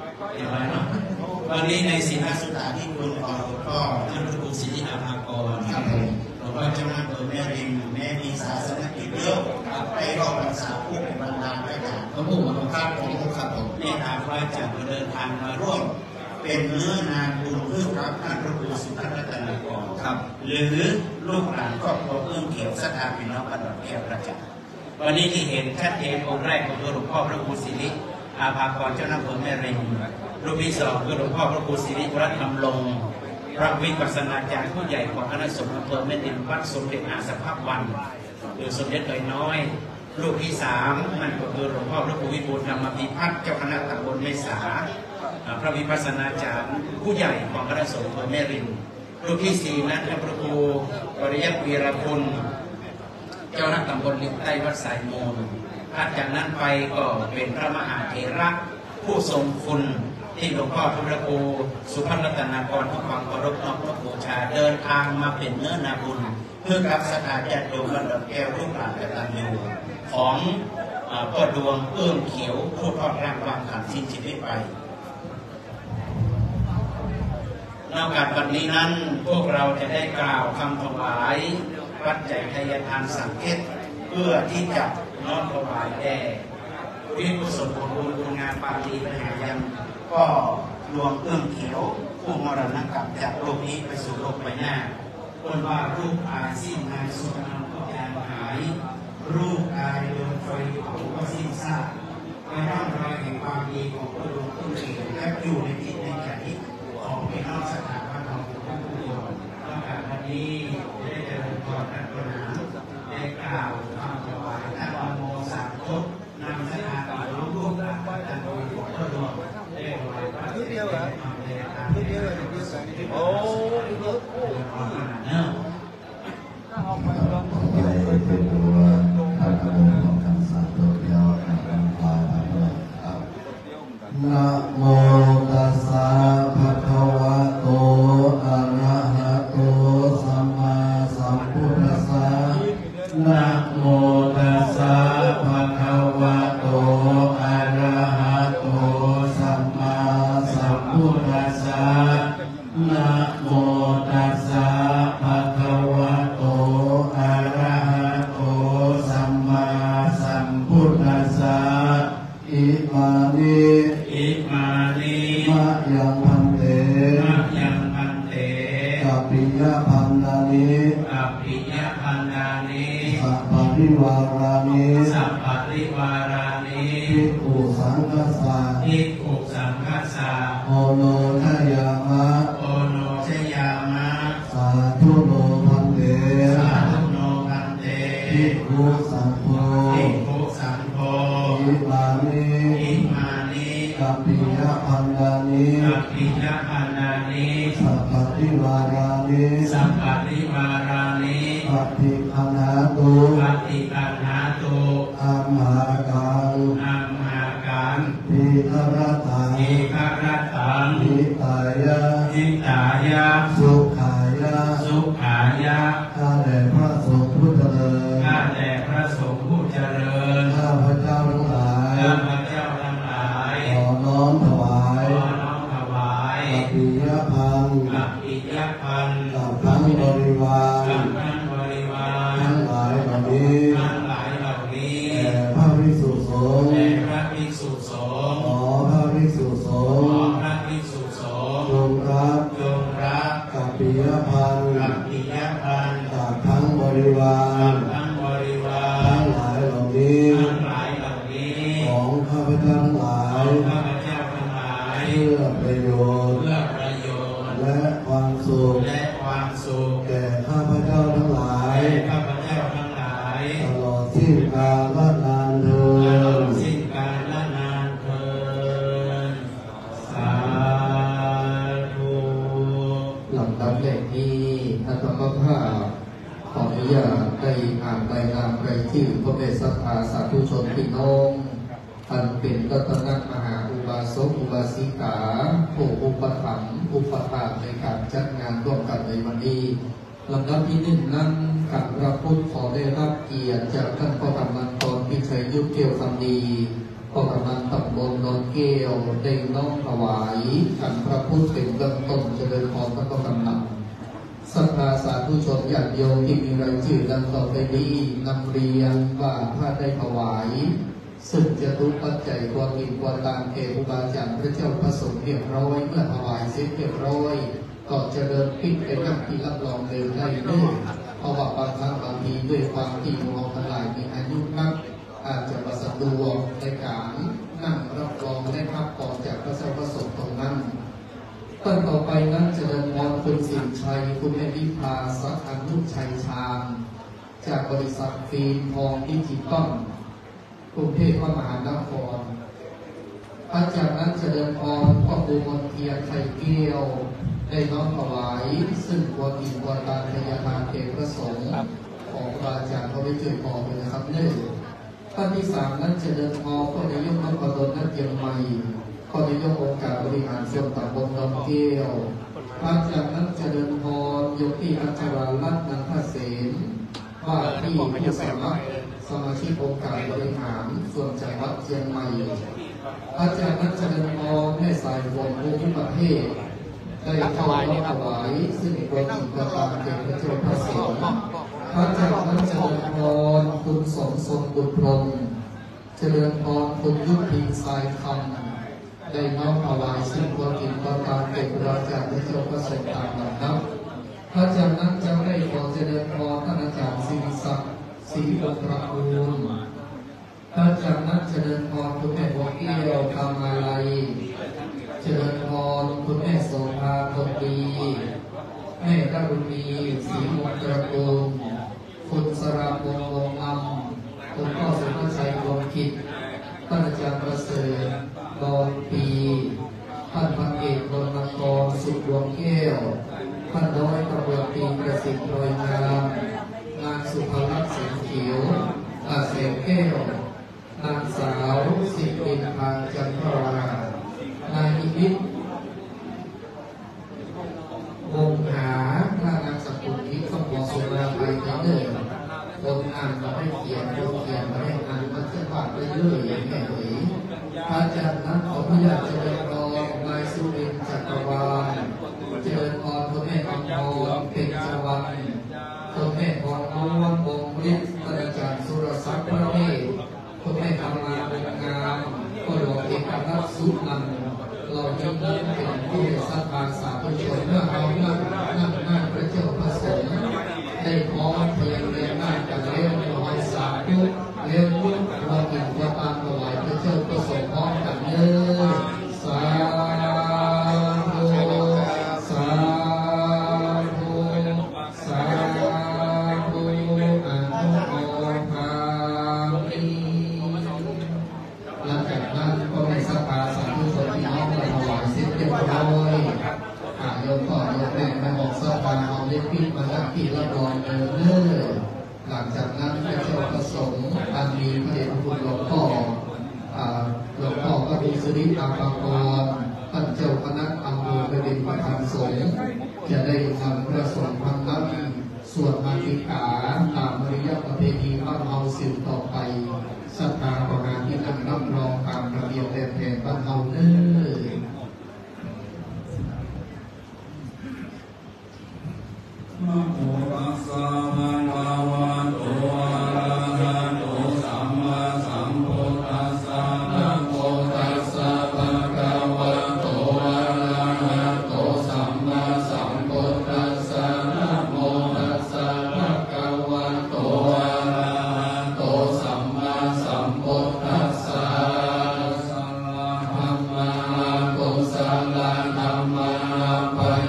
วันนี้ในศิลปสุตาที่คุณออกก็ท่านพระครูศรีอาภากรครับหลวงพ่อเจ้าหน้าเบอร์แม่ริมแม่มีศาสนกิจเยอะให้รอรักษาผู้เป็นบรรดาพระอาจารย์พระผู้มาข้ามของทุกขับผมนี่ทางพระอาจารย์เดินทางมาร่วมเป็นเนื้อนางบุญเพื่อรับท่านพระครูสุภรัตนกรครับหรือลูกหลานครอบครัวเอื้อมเขียวสถาพิน้องบ้านดอนแก้วพระจันทร์วันนี้ที่เห็นชัดเจนองค์แรกของตัวหลวงพ่อพระครูศิริอาภากรเจ้าหน้าเบอร์แม่ริมรูปที่สองคือหลวงพ่อพระครูศิริวัฒน์ธรรมลงพระวิปัสสนาจารย์ผู้ใหญ่ของคณะสงฆ์อำเภอแม่ดินวัดสมเด็จอาสาภาพวันหรือสมเด็จเอ๋ยน้อยรูปที่สามนั่นก็คือหลวงพ่อพระครูวิบูลย์ธรรมพิพัฒน์เจ้าคณะตำบลเมษาพระวิปัสสนาจารย์ผู้ใหญ่ของคณะสงฆ์อำเภอแม่ริมรูปที่สี่นั้นพระครูปริยัติวีรคุณเจ้าคณะตำบลลิมใต้วัดสายมูลถัดจากนั้นไปก็เป็นพระมหาเถระผู้ทรงคุณที่หลวงพ่อพระครูสุภรัตนกรทุกความเคารพน้อมพระบูชาเดินทางมาเป็นเนื้อนาบุญเพื่อกับสถานญาติโยมบ้านดอนแก้วลูกหลานกตัญญูของพ่อดวงเอื้อมเขียวผู้ทอดร่างวางขันสิ้นชีวิตไปในโอกาสวันนี้นั้นพวกเราจะได้กล่าวคำถวายปัจจัยทายทานสังเกตเพื่อที่จะน้อมถวายแด่วิกุศลผลบุญคุณงามปาฏิปัญญายังก็ดวงเอื้อมเขียวผู้มรณกรรมจากโลกนี้ไปสู่โลกใบหน้าคนว่ารูปกายสิ้นงานสุขนามก็จางหายรูปกายโดนไฟเผาก็สิ้นซากไม่ร่องรอยแห่งความดีของพระดวงเอื้อมเขียวและอยู่ในจิตในใจของพี่น้องสถาบันของทุกคนนอกจากวันนี้ได้เจริญพรนักประนาได้กล่าวคำถวายท่านโมสามจบนำสถาบันร่วมร่วมกันท่านโดยของพระดวงได้ถวายพระเดชพระคุณโอ้นะโมตัสสะภะคะวะโตอะระหะโตสัมมาสัมพุทธัสสะนะโมตัสสะภะคะวะโตอะระหะโตสัมมาสัมพุทธัสสะนะโมตัสสะภะคะวะโตอะระหะโตสัมมาสัมพุทธัสสะอิมานิอิมานิมะยังพันเตมะยังพันเตกัปปิยะพันนานิกัปปิยะพันนานิสัพพะริวารานิสัพพะริวารานิภิกขุสังฆัสสะภิกขุสังฆัสสะโอโนทยามะโอโนทยามะสาธุโนพันเตสาธุโนพันเตภิกขุสังโฆภิกขุสังโฆอิมานิอิมานิกัปปิยะพันนานิกัปปิยะพันนานิสัพพะริวารานิสัพพะริวารานิปฏิคันหาตุปฏิคันหาตุอัมหากังอัมหากังทีฆรตังทีฆรตังหิตายะหิตายะสุขายะสุขายะข้าแต่พระสงฆ์ผู้เจริญข้าแต่พระสงฆ์ผู้เจริญข้าพระเจ้าทั้งหลายข้าพระเจ้าทั้งหลายขอน้อมถวายขอน้อมถวายกัปปิยะพันกัปปิยะพันกับทั้งบริวารกับทั้งบริวารทั้งหลายเหล่านี้ทั้งหลายเหล่านี้แด่พระภิกษุสงฆ์แด่พระภิกปิยพันธ์อภิยพันธ์จากทั้งบริวารทั้งบริวารทั้งหลายเหล่านี้ทั้งหลายเหล่านี้ของข้าพเจ้าทั้งหลาขอย งข้าพเจ้าทั้งหลายเพื่อประโยชน์เพื่อประโยชน์และความสุขและความสุขแก่ข้าพเจ้าทั้งหลายแก่ข้าพเจ้าทั้งหลายตลอดสิ้นกาลนานเทอตลอดญสิ้นกาลนานเทอญสาธุลำดับแรกนี้อาตมาภาพขออนุญาตได้อ่านรายนามรายชื่อพระเมตศรัทธาสาธุชนพี่น้องท่านเป็นรัตนมหาอุบาสกอุบาสิกาผู้อุปถัมภ์อุปถากในการจัดงานร่วมกันในวันนี้ลำดับที่หนึ่งนั้นกับพระพุทธขอได้รับเกียรติจากท่านพ่อกำนันตอนพิชัยยุทธเกี่ยวคำดีพ่อกำนันตำบลนนเกลียวได้น้อมถวายกันพระพุทธเป็นเบื้องต้นเจริญพรท่านพ่อกำนันศรัทธาสาธุชนญาติโยมที่มีรายชื่อดังต่อไปนี้นำเรียนว่าถ้าได้ถวายซึ่งจะรู้ปัจจัยความอินความตามเกอุบาจารย์พระเจ้าพระสงฆ์เรียบร้อยเมื่อถวายเสร็จเรียบร้อยก็จะเดินพิกไปนั่งที่รับรองเดินได้เลยเพราะว่าบางครั้งบางทีด้วยความที่มองทั้งหลายมีอายุนักอาจจะมาสะดวกในการนั่งรับรองได้รับก่อนจากพระเจ้าพระสงฆ์ตรงนั้นต้นต่อไปนั้นจะเดินมองคุณสินชัยคุณแม่วิภาสักอนุชัยชาญจากบริษัทฟิล์มทองดิจิตอลกรุงเทพมหานครหลังจากนั้นจะเดินพรพ่อครูมนเทียนไข่เกี้ยวได้น้อมถวายซึ่งความอินความตามทายาทานเกพระสงฆ์ของพระอาจารย์เขาได้ช่วยพอไปนะครับเนื่องท่านที่สามนั้นจะเดินพรพ่อนายกนพดลนักเกียรติใหม่พ่อนายกองค์การบริหารส่วนตำบลดอนเกี้ยวหลังจากนั้นจะเดินพรยกที่อัชราลัตน์นันทเสนว่าที่ผู้สมัครสมาชิกองค์การบริหารส่วนจังหวัดเชียงใหม่อาจารย์นักเจริญพรแม่สายฝนภูมิประเทศได้เข้ารับถวายซึ่งเป็นกิจกรรมเกี่ยวกับพระเจ้าพระสงฆ์อาจารย์นักเจริญพรคุณสมทรงบุญพรหมเจริญพรคุณยุทธิสายคำได้น้อมถวายซึ่งเป็นกิจกรรมเกี่ยวกับพระเจ้าพระสงฆ์ตามลำดับอาจารย์นักจะได้ขอเจริญพรท่านอาจารย์ศิริศักดิ์ศรีวงศ์ประภูมิหลังจากนั้นเจริญพรคุณแม่บัวเกี้ยวคำมาลัยเจริญพรคุณแม่โสภาคนดีแม่ดารุณีศรีวงศ์ตระกูลคุณสราพงษ์วงศ์อำคุณพ่อสุภชัยวงศ์กิจท่านอาจารย์ประเสริฐดอนปีท่านพันเอกรณกรสุขดวงแก้วท่านน้อยตำรวจตีประสิทธิ์โดยงามนางสุภลักษณ์เสียงเขียวอาเสียงแก้วนางสาวสิรินทางจันทรานายอิวิทวงหาพระนางสกุลทิพย์ขมสุราไปเรื่อยๆคนอ่านมาให้เขียนคนเขียนมาให้อ่านมันจะผ่านไปเรื่อยอย่างนี้เลยพระอาจารย์นั้นขอพระญาติเจริญพรนายสุรินทร์จักรวาลเจริญพรคุณแม่อำพรเป็นจวันคุณแม่พรม้วนวงฤทธิ์อาจารย์สุรศักดิ์พระเทพคุณแม่ทำงานเป็นงามก็หลวงเอกนัทสุนันท์เราจะเดินเป็นผู้ศรัทธาสาธุชนเมื่อเอาหน้าหน้าหน้าพระเจ้าพระสงฆ์ได้พร้อมเพรียงเรียนหน้ากันเลี้ยงถวายสาธุเลี้ยงลูกเราอินว่าตามถวายพระเจ้าพระสงฆ์พร้อมกันเด้อสาธุสาธุสาธุอนุโมทนาหลังจากนั้นก็ได้สักการะสาธุชนที่น้อมมาถวายเสร็จเรียบร้อยอาโยมพ่อโยมแม่มาบอกสักการะเอาเล็กพิษมาจากที่รับรองเดินเลื่อหลังจากนั้นพระเจ้าประสงค์อันมีพระเดชพระคุณหลวงพ่อหลวงพ่อพระบุษริตอาภากรท่านเจ้าคณะอำเภอประเด็นประธานสงฆ์จะได้นำพระสงฆ์พันนับส่วนมาติกาตามมารยาทประเพณีบ้านเฮาสืบต่อไปศรัทธาประการที่นั่งรับรองตามระเบียบแบบแผนบ้านเฮาเน้อนะโมตัสสะภะคะวะโตอะระหะโตสัมมาสัมพุทธัสสะนะโมตัสสะภะคะวะโตอะระหะโตสัมมาสัมพุทธัส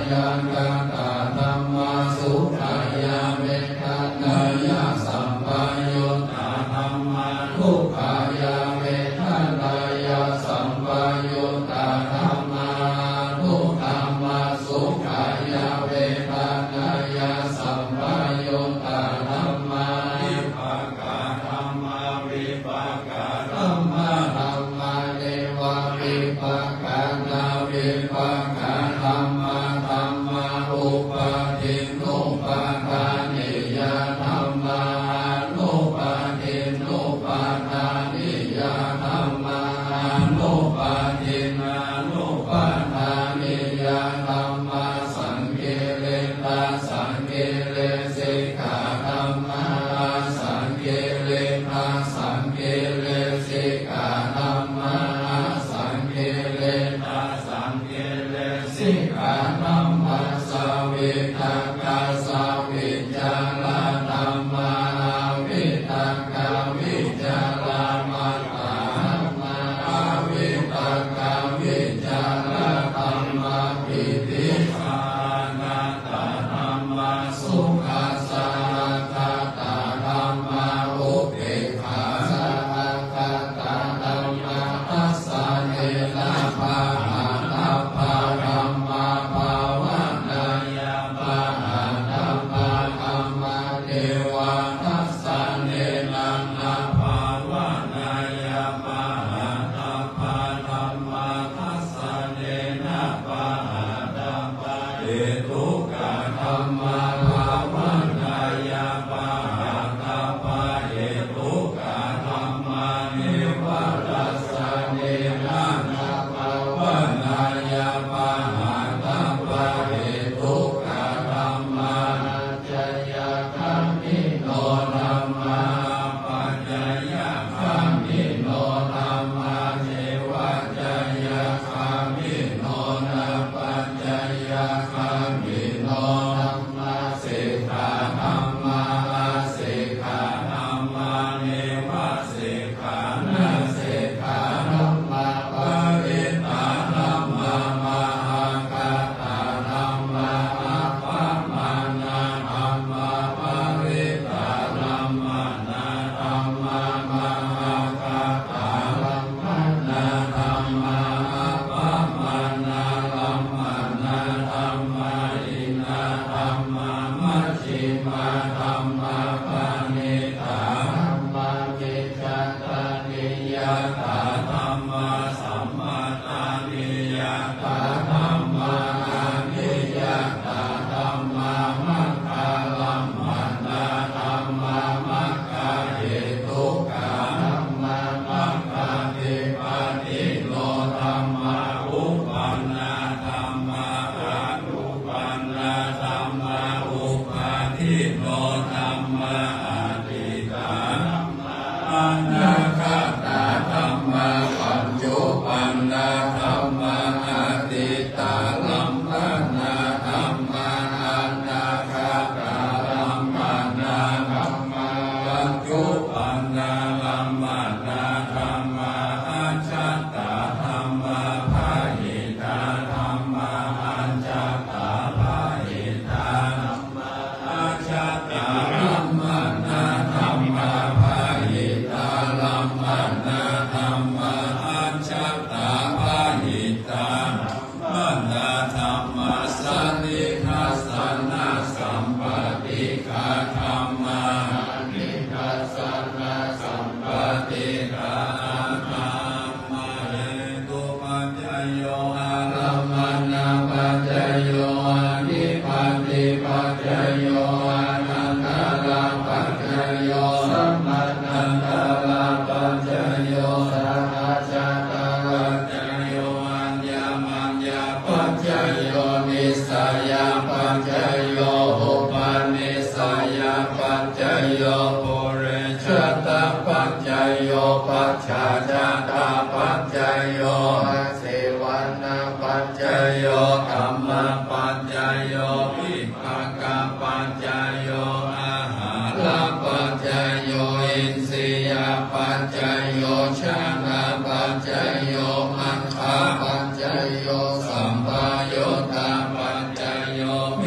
ยังกัตตาธัมมาสุขายาเวทนายาสัมปยุตตาธัมมาทุกขายาเวทนายาสัมปยุตตาธัมมาทุกธัมมาสุขายาเวทนายาสัมปยุตตาธัมมาวิภากาธัมมาวิภากาธัมมาธัมมาเนวะวิภากานาวิภากาธัมมาธัมมาอุปาทินุปาทานิยาธัมมานุปาทินุปาทานิยาธัมมานุปาทินานุปาทานิยาธัมมาสังเกเลตาสังเกเลสิกขาธัมมาสังเกเลตาสังเกเลสิกขาธัมมาสังเกเลตาสังเกเลสิกขาธัมมาสวิตากาสวิจาราธัมมาวิตากาวิจารามัตตาธัมมาวิตากาวิจาราธัมมาปิติภานาตาธัมมาสุขัสสะคาตาธัมมาอุเบกขาสะคาตาธัมมาทัสสะเนนะภาหานาภาธัมมาภาวนา ปาหาธัมมาธัมมาเทวาทัสสะเนนะนาภาวานายาปาหาธัมมาธัมมาทัสสะเนนะปาหาธัมมาเอตุกะธัมมาภาวานายาปาหาธัมมาเอตุกะธัมมาเนวะทัสสะเนนะนาภาวานายาปาหาธัมมาเอตุกะธัมมาจยาคามิโนธัมมาปัจจยาคามิโนธัมมาเทวะจยาคามิโนนะปัจจยาคามิโนธัมมาสิกขาธัมมาสิกขาธัมมาเนวะสิกขานะสิกขาธัมมาปริตตาธัมมามหากาตาธัมมาอาภามานาธัมมาปริตตาธัมมานาธัมมามหากาตาธัมมานาธัมมาอาภามานาธัมมานาธัมมาอินาธัมมามัชฌิมาธัมมาปานิตาธัมมาเจจัตตานิยตาธัมมาสัมมาตานิยตาธัมมาอานิยตาธัมมามัคคาลัมมานาธัมมามัคคาเหตุกะธัมมามัคคาเทปาติโนธัมมาอุปันนาธัมมาอานุปันนาธัมมาอุปาทิโนธัมมาอาทิตาธัมมาอนาคาตาธัมมาปัญโยปันนาธัมมาอาทิตาลัมปนาธัมมาอนาคาตาลัมปนาธัมมาปัญโยปันนาลัมปนาธัมมาอาชัตตาธัมมาภาหิตาธัมมาอาชัตตาภาหิตาธัมมาอาชัตตาลัมปนาธัมมาภาหิตาลัมปนาธัมมาอาชัตตาภาหิตาธัมมาธัมมาสันนิทัสสนะสัมปติกาธัมมานิทัสสนะสัมปติกาธัมมาเอตุปัจจโยอารัมมณปัจจโยอานิปัตติปัจจโยอานันตระปัจจโยสัมมานันตระปัจจโยสัทธาจตปัจจโยอัญญมัญญปัจจโยนิสัยปัจจโยอุปาณิสัยปัจจโยปุเรชตปัจจโยปัจฉาจตปัจจโยอาเสวนปัจจโยธัมมปัจจโยวิภากปัจจโยอาหารปัจจโยอินทรียปัจจโยชนะปัจจโยมัคคปัจจโยสัมปยุตตปัจจ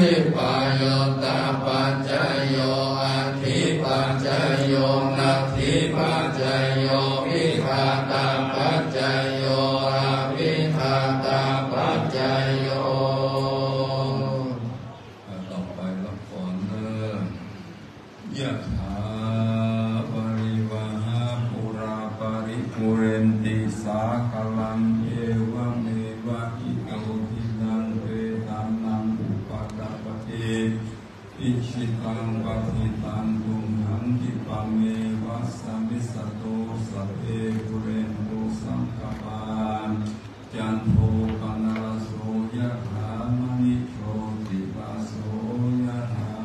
ภิปายโยตาปัจจโยอาทิปัจจโยนัตถิปัจจโยวิคาตาปัจจโยอาวิคาตาปัจจโยต่อไปรับก่อนเนอะยะถาปริวหาปุราปริปุเรนติสาคลังเอวเมวะอิโตทินังเปตัมนังอุปกัปปติอิชิตังปฏิตังตุมหังคิปะเมวะสัมมิสโตสัพเพปุเรนโตสังฆปาจันโทปนะระโสยะถามณิโชติปะโสยะถา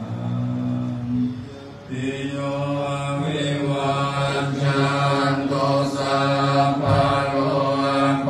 ติโยวิวัจจันโตสัพพะโล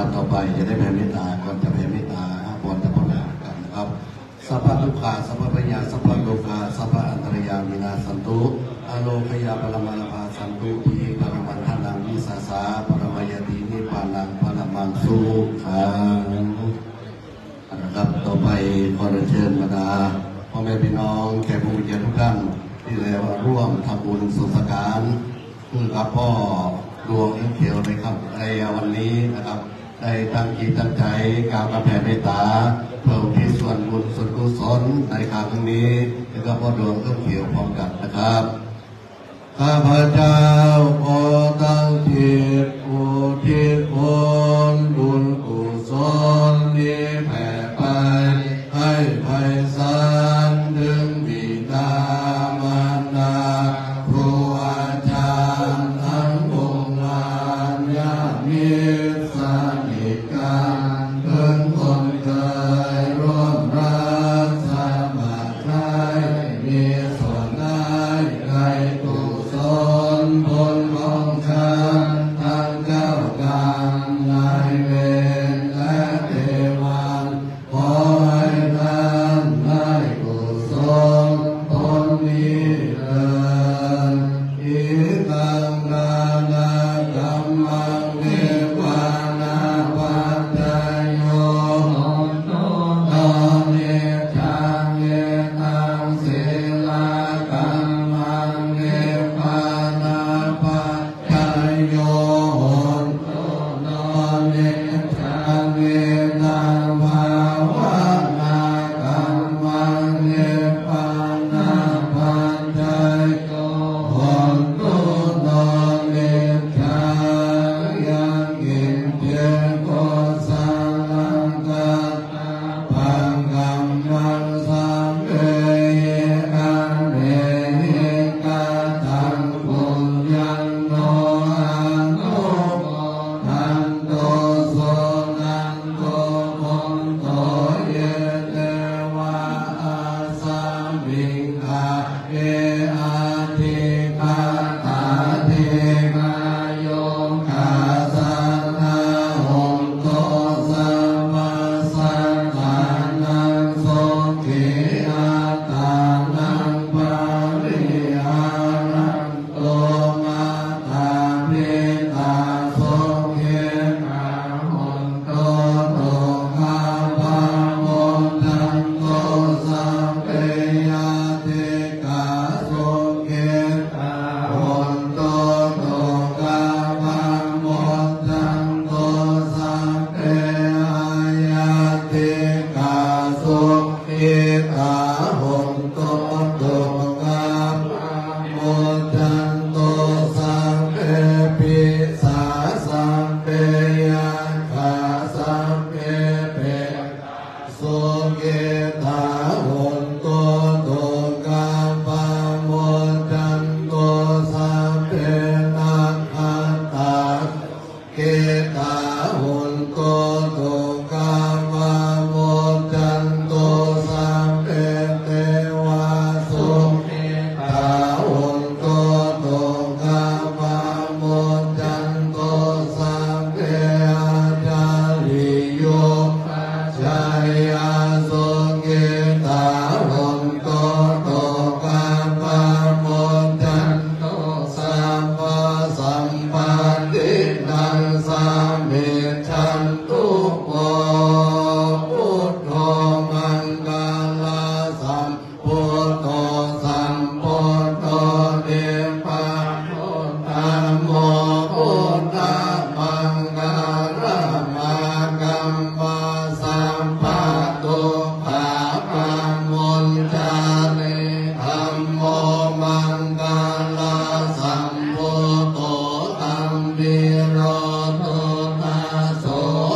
นะครับต่อไปจะได้แผ่เมตตาก่อนจะแผ่เมตตาก่อนจะภาวนากันนะครับสัพพะทุกขาสัพพะปัญญาสัพพะโลกาสัพพะอันตรยามินาสันตุอโลกยาปรมาลาภาสันตุทีปรมันทานังวิสาสาปรมยตินิพพานังปรมังสุขังนะครับต่อไปขอเชิญบรรดาพ่อแม่พี่น้องแขกผู้มีเกียรติทุกท่านที่ได้มาร่วมทำบุญสุขการคือกับพ่อดวงอินเขียวในครับในวันนี้นะครับได้ตั้งจิตตั้งใจกล่าวกับแผ่เมตตาเพิ่มที่ส่วนบุญส่วนกุศลในครั้งนี้แล้วก็พ่อดวงอินเขียวพร้อมกันนะครับข้าพเจ้าขอตั้งจิตอุทิศผลบุญกุศลนี้แผ่ไปให้ไพศาลถึงบิดามารดาครูอาจารย์ทั้งวงวานญาติมิตรสนิทกันเพื่อนคนเคยร่วมรักสมัครใจมีส่วนได้ในกุศลผลของฉันทั้งเจ้ากรรมนายเวรและเทวันขอให้ท่านได้กุศลผลนี้เถิดอิตังนานากัมมังเนวานาปัจจโยโตตเนจังเนตังศิลากัมมังเนวานาปัจจโยโตตเนจังเนตังภาวนากัมมังเนวานาปัจจโยโตตเนจังยังกินเพียงก็สังกัปปังกัมมังสัมเปกังเมหิกาตังปุญญังโนอังโนทันโตโสนันโตมนโตเยเตวะอาสามิงอาเออาทิกาตาเทกายโยกาสันนาหงโตสัมมาสังฆานังโสขิอาตานังปาริหารันโตมาตาปิตาโสเขกาหนโตโตคาภาโมทันโตสัมเปยติกาโสเขกาหนโตโตคาภาโมทันโตสัมเปยติกาโสเขกาหนโตโตคาภาโมทันโตสัมเปปิสาสัมเปยคาสัมเปเปโสเกตาหนโตโตกาปาโมจันโตสัมเปนาคันตาเกตาหนโตโตกาปาโมจันโตสัมเปเทวาสุเกตาหนโตโตกาปาโมจันโตสัมเปอาจาริโยชายาสุเกตาหนโตโตกาปาโมจันโตสัมมาสัมปันตินังสัมมิชันตุโกพุทโธมังกาลาสัมพุทโธสัมพุทโธเดปะพุทธัมโมพุทธมังกาลมากัมมาสัมปัตตุภาปะมุญจาเนธัมโมมังกาลาสัมพุทโธธัมมิโรตุตาโส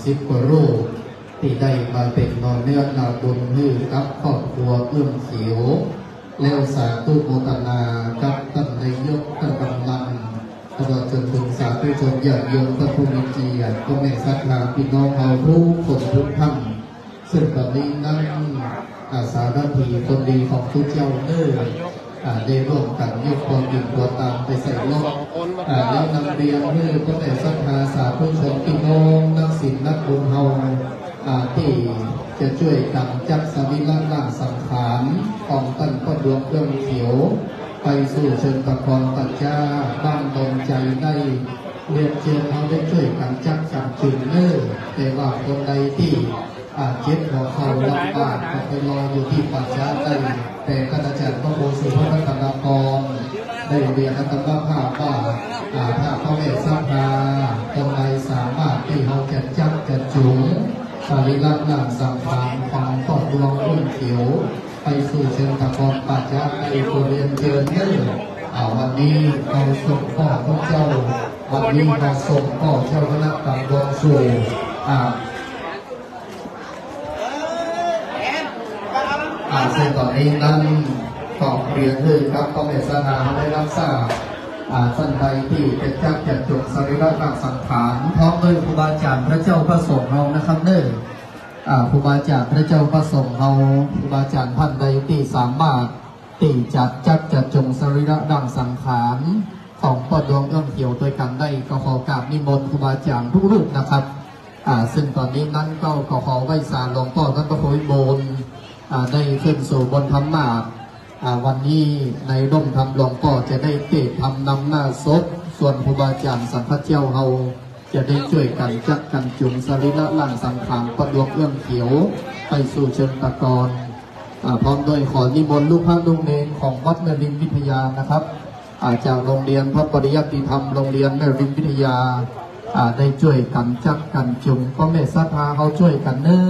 สิบกว่ารูปที่ได้มาเป็นนอนเนื้อนาบุญมือกับครอบครัวเอื้อมเขียวแล้วสาธุโมทนากับท่านนายกท่านกำนันตลอดจนถึงสาธุชนญาติโยมพระภูมิเกียรติก็ไม่ศรัทธาพี่น้องเราทุกคนทุกท่านซึ่งตอนนี้นั่งอาสาหน้าที่คนดีของทุกเจ้าเนื้อได้ร่วมกันยกความดีตัวตามไปใส่ลบแล้วนำเรียนเพื่อก็ไม่ศรัทธาสาธุชนพี่น้องนักศิลป์นักบุญเฮาที่จะช่วยกันจัดสรีระร่างสังขารของท่านพ่อดวงเครื่องเขียวไปสู่เชิงตะกอนปัจจาบ้านดงใจได้เรียนเชิญเขาได้ช่วยกันจัดกันจุนเนื้อแต่ว่าคนใดที่อาเจ็บหัวเข่าลำบากก็ไปรออยู่ที่ปัจจาได้แต่คณาจารย์พระโมสุพระรัตนกรได้เรียนอัตมาภาพว่าถ้าเขาไม่ศรัทธาคนใดสามารถที่เขาจะจัดจะจุงสรีระร่างสังขารของพ่อดวงเครื่องเขียวไปสู่เชิงตะกอนปัจจาในบริเวณเชิญเนื้อวันนี้เราส่งพ่อพระเจ้าวันนี้เราส่งพ่อเจ้าคณะตำบลสู่อาซึ่งตอนนี้นั้นก็เรียนเลยครับก็เป็นสถานได้รับทราบท่านใดที่จะจักจะจดสรีระร่างสังขารพร้อมด้วยครูบาอาจารย์พระเจ้าพระสงฆ์เรานะครับเน้อครูบาอาจารย์พระเจ้าพระสงฆ์เราครูบาอาจารย์ท่านใดที่สามารถที่จะจักจะจงสรีระร่างสังขารของพ่อดวงเอื้อมเขียวด้วยกันได้ก็ขอกราบนิมนต์ครูบาอาจารย์ทุกรูปนะครับซึ่งตอนนี้นั้นก็ขอขอไหว้ศาลหลวงพ่อท่านพระโพธิโบนได้ขึ้นสู่บนธรรมาสน์วันนี้ในร่มธรรมหลวงพ่อจะได้เทศน์ทำนำหน้าศพส่วนครูบาอาจารย์สัมภเจ้าเฮาจะได้ช่วยกันจักกันจุงสรีระร่างสังขารพ่อดวงเอื้อมเขียวไปสู่เชิงตะกอนพร้อมโดยขอนิมนต์ลูกพระลูกเนรของวัดนรินทร์วิทยานะครับจากโรงเรียนพระปริยัติธรรมโรงเรียนนรินทร์วิทยาได้ช่วยกันจักกันจุงพ่อแม่ศรัทธาเขาช่วยกันเน้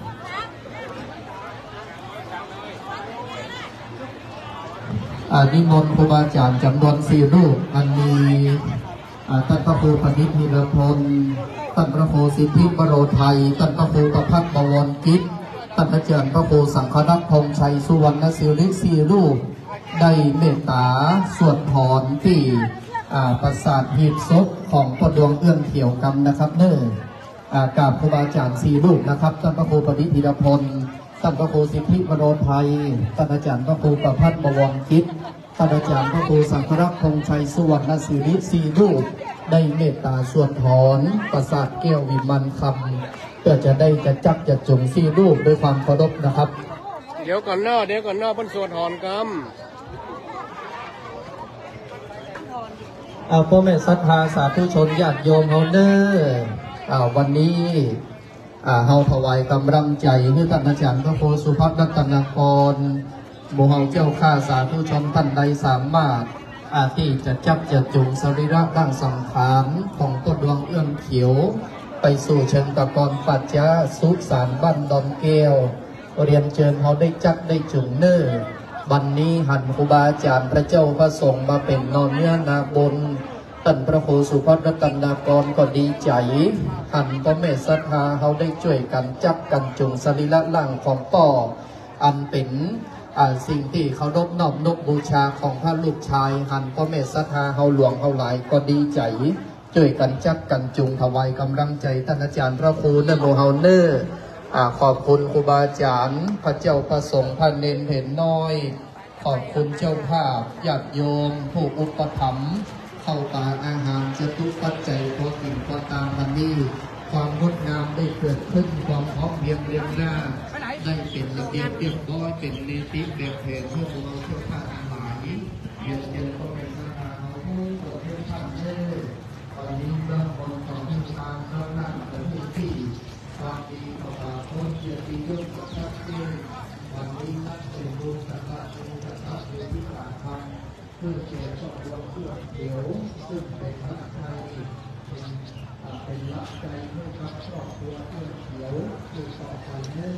อนิมนต์ครูบาอาจารย์จำนวนสี่รูปอันมีท่านพระครูปณิธิรพลท่านพระครูสิทธิบโรไทยท่านพระครูประภัตบวรกิจท่านอาจารย์พระครูสังฆนักพงชัยสุวรรณศิริสี่รูปได้เมตตาสวดถอนที่ปราสาทหีบศพของพ่อดวงเอื้อมเขียวกันนะครับเน้อกราบครูบาอาจารย์สี่รูปนะครับท่านพระครูปณิธิรพลท่านพระครูสิทธิบโรไทยท่านอาจารย์พระครูประภัตบวรกิจท่านอาจารย์พระครูสังฆรักษ์พงชัยสุวรรณศิริสี่รูปได้เมตตาสวดถอนปราสาทแก้ววิมานคำเพื่อจะได้จะจักจะจงสี่รูปด้วยความเคารพนะครับเดี๋ยวก่อนหน้าเดี๋ยวก่อนหน้าเพิ่นสวดถอนกรรมเอาพ่อแม่ศรัทธาสาธุชนญาติโยมเฮาเด้อวันนี้เฮาถวายกำลังใจให้ท่านอาจารย์พระโพธิสุภัทรรัตนกรหมู่เฮาเจ้าข้าสาธุชนท่านใดสามารถที่จะจับจะจุงสรีระร่างสังขารของต้นดวงเอื้อมเขียวไปสู่เชิงตะกอนปัจจาสุสานบ้านดอนแก้วเรียนเชิญเขาได้จักได้จุงเน้อบันนี้หันครูบาอาจารย์พระเจ้าพระสงฆ์มาเป็นนอนเนื้อนาบนท่านพระครูสุภัทรรัตนกรก็ดีใจหันพระเมตศรัทธาเขาได้ช่วยกันจับกันจุงสรีระร่างของป่ออันเป็นสิ่งที่เขารบนอบนบบูชาของพระลูกชายหันพระเมตศรัทธาเขาหลวงเขาหลายก็ดีใจช่วยกันจับกันจุงถวายกำลังใจท่านอาจารย์พระครูนโมเฮาเนอร์ขอบคุณครูบาอาจารย์พระเจ้าประสงค์พระเนนเห็นน้อยขอบคุณเจ้าภาพญาติโยมผู้อุปถัมภ์เข้าปาอาหารจะทุกปัจจัยพอกินพอตามวันนี้ความงดงามได้เกิดขึ้นความพร้อมเพียงเรียงหน้าได้เป็นระเบียบเรียบร้อยเป็นนิติแบบแผนเพื่อเราเจ้าภาพทั้งหลายเรียนเรียนก็เป็นสถานของผู้ประเทศชาติเล่วันนี้เรื่องคนต่อที่ทางเรื่องหน้าแต่ที่ที่ความดีต่อมาพ้นเกียรติยศกับชาติวันนี้นักเป็นรู้สัตว์เป็นสัตว์เป็นที่ผ่านทางเพื่อเกี่ยวกับดวงเพื่อเดียวซึ่งเป็นพระไทยเป็นรักใจให้กับครอบครัวเพื่อเขียวคือต่อไปเนื่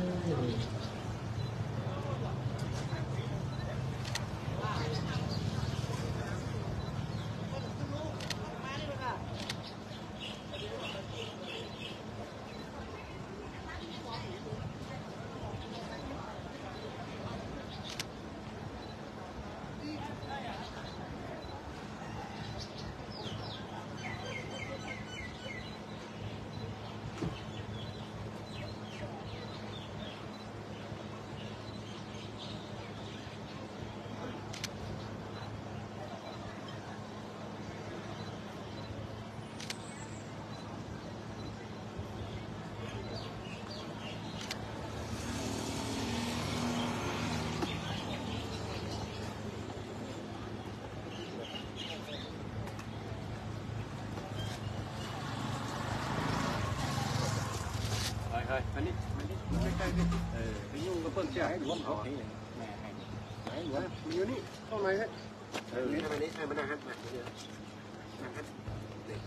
องช่อันนี้อันนี้ใกล้ๆนี่เออไปยุ่งกับเพิ่งเชื่อให้หลวงเขาให้แม่ให้ไหนหลวงมันอยู่นี่เข้าไหนฮะเออนี่ทำไมนี่ให้มันนั่งฮัทมาเยอะนั่งฮัทเด็ก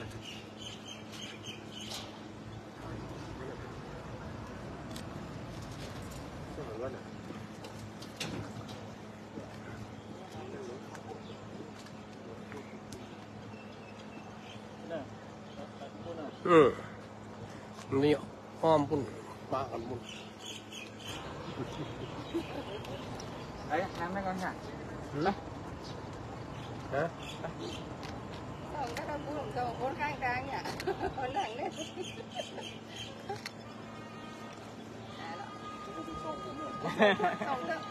อืมนี่อ้อมปุ่นปากกันปุ่นไอ้ทำไม่ก่อนค่ะนะฮะส่งก็ทำบุญส่งคนข้างทางเนี่ยคนหลังเนี่ยส่งเถอะ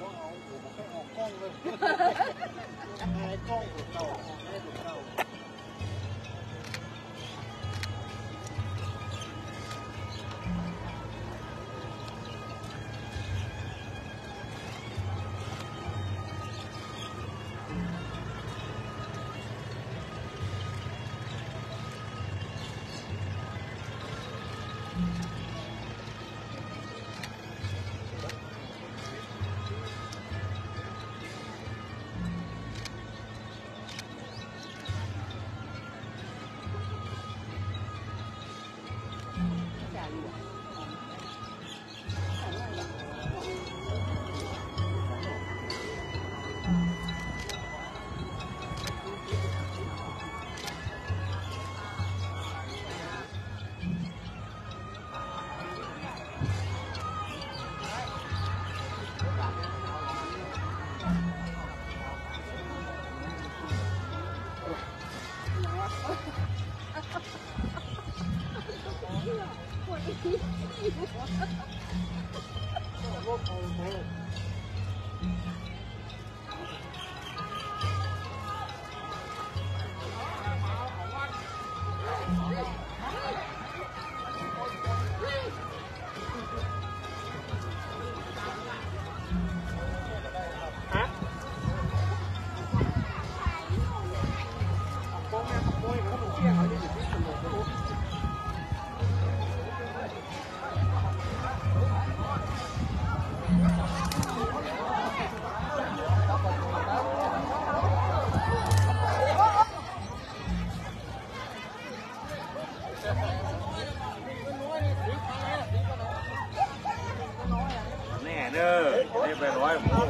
แน่เด้อเรียบร้อยหมู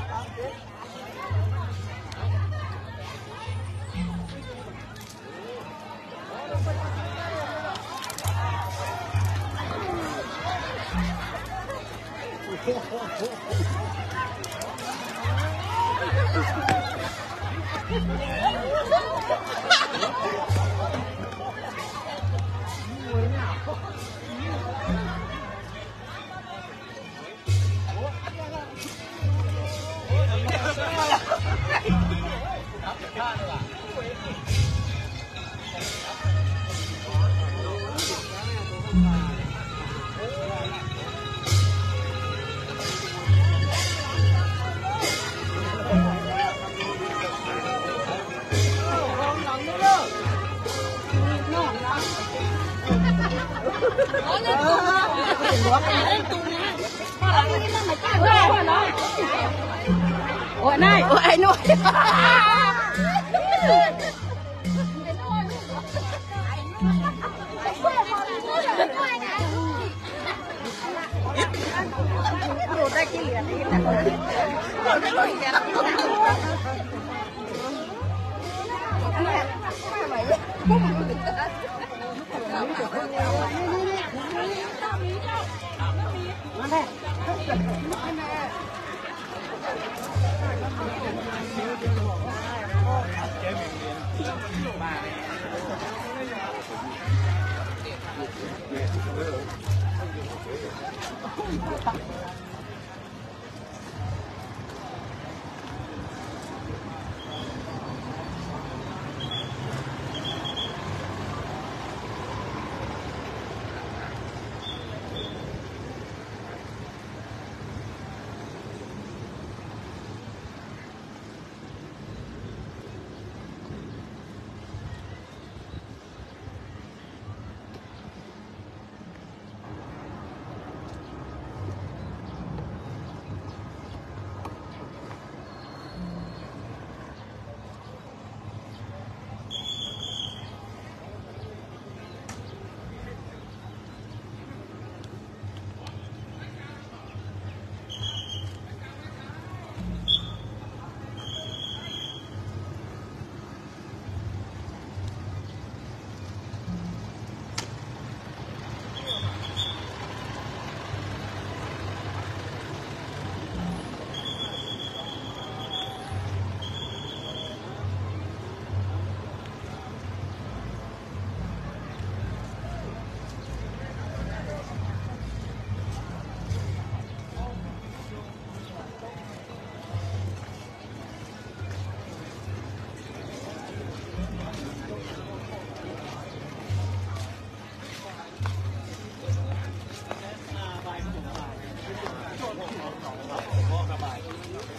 โอ้ยนายโอ้ยไอ้หนุ่ยดูได้กี่เหรียญนี่นะดูได้กี่เหรียญมาได้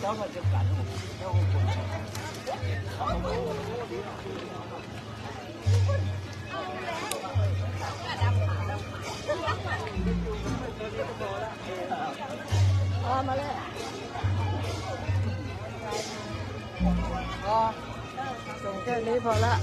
เจ้าก็จะกันเจ้าคนมาเลยพอส่งแค่นี้พอละ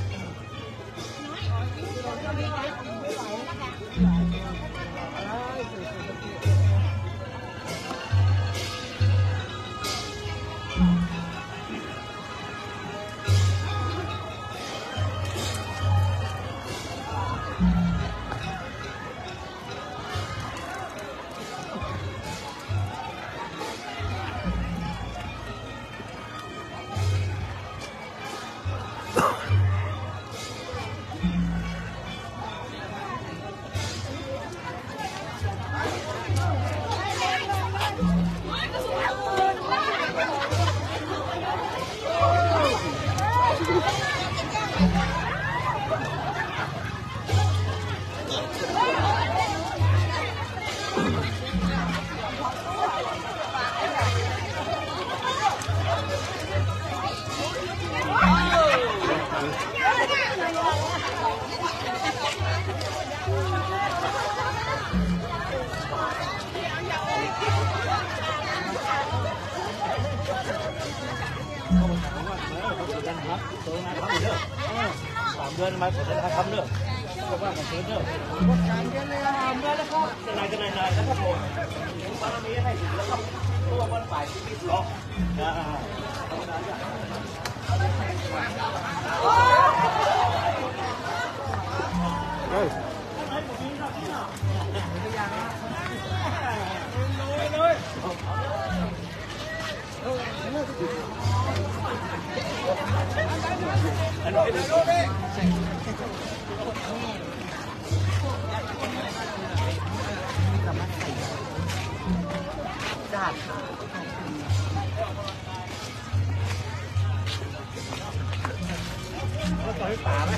สามเดือนมาผมจะทำเรื่องเพราะว่าผมซื้อเรื่องสามเดือนเลยทำได้แล้วครับจะนายจะนายนายแล้วครับผมบารมีให้ถึงแล้วครับตัววันฝ่ายที่มีหรอกนะเฮ้ยป่าไหม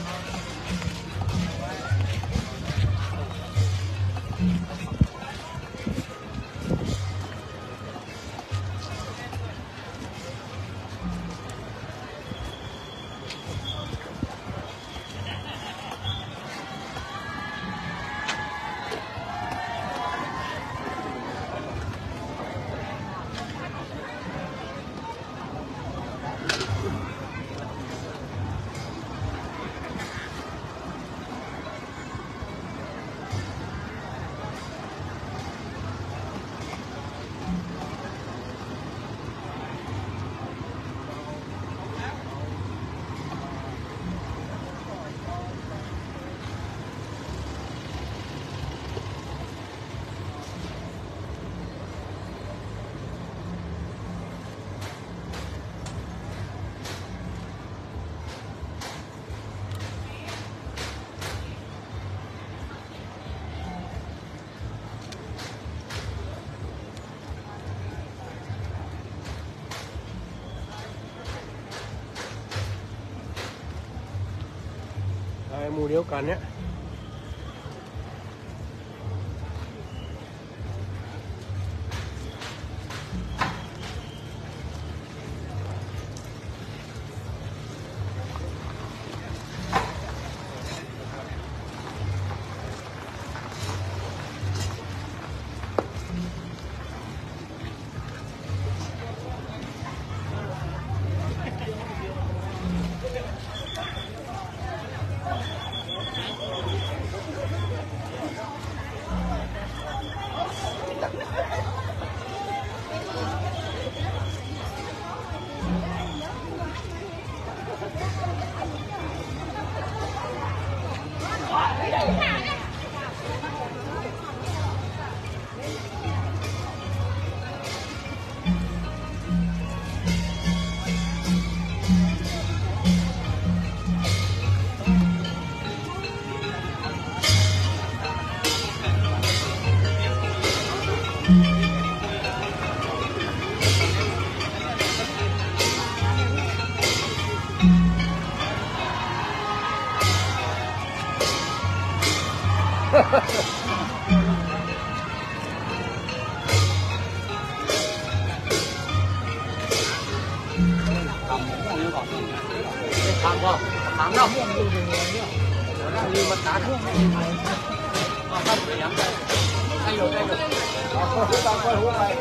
หมู่เดียวกันเนี้ยทางก็ทางเนาะลืมมาตัดก็ต้องเสียงให้อยู่ได้อยู่เราก็ต้องคอยหัวไป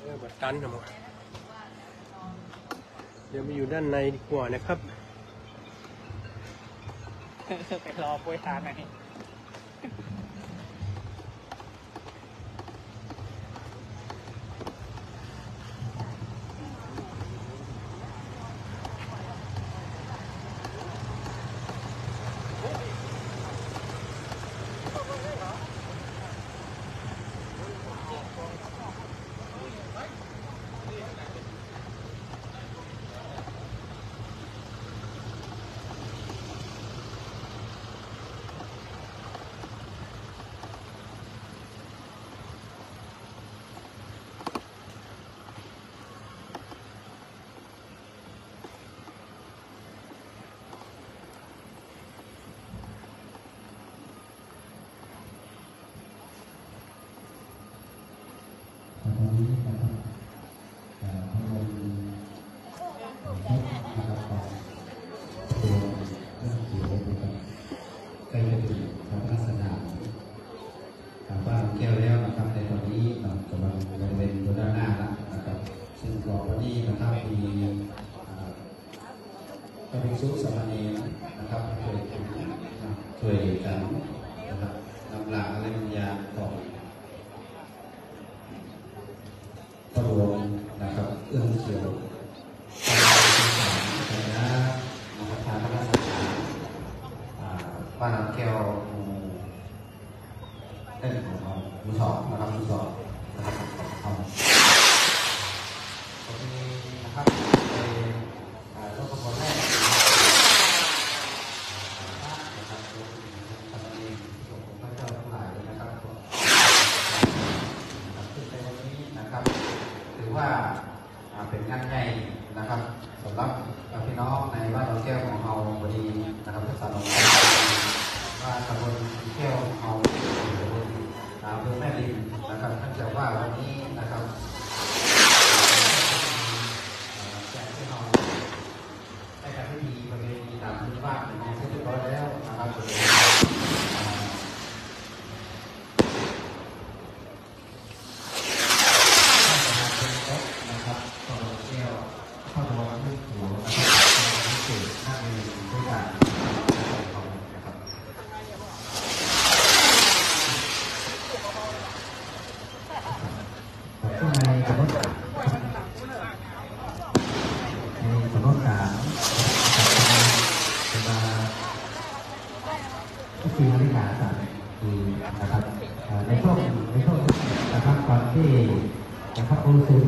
ออบัดตันนะมั้งเดี๋ยวมาอยู่ด้านในดีกว่านะครับไปรอโปรยทานไหนสุสามเณรนะครับช่วยช่วยกันนะครับนำหลักอะไรบางอย่างของพระรวมนะครับเอื้องเขียวคณะมหาทานรัศดรบ้านน้ำแก้วเต้นของเรามือสองนะครับมือสองนะครับของตรงนี้นะครับในรถขบวนแรกว่าเป็นงานใหญ่นะครับสำหรับพี่น้องในบ้านเราแก้วของเราพอดีนะครับที่สานองว่าตำบลแก้วของเราอำเภอแม่ริมนะครับท่านจะว่าวันนี้นะครับแจ้งให้เราได้การพิธีประเพณีตามพื้นบ้านของเสร็จเรียบร้อยแล้วนะครับคือนาฬิกาศาสตร์คือนะครับในช่วงในช่วงนะครับตอนที่นะครับโอซุน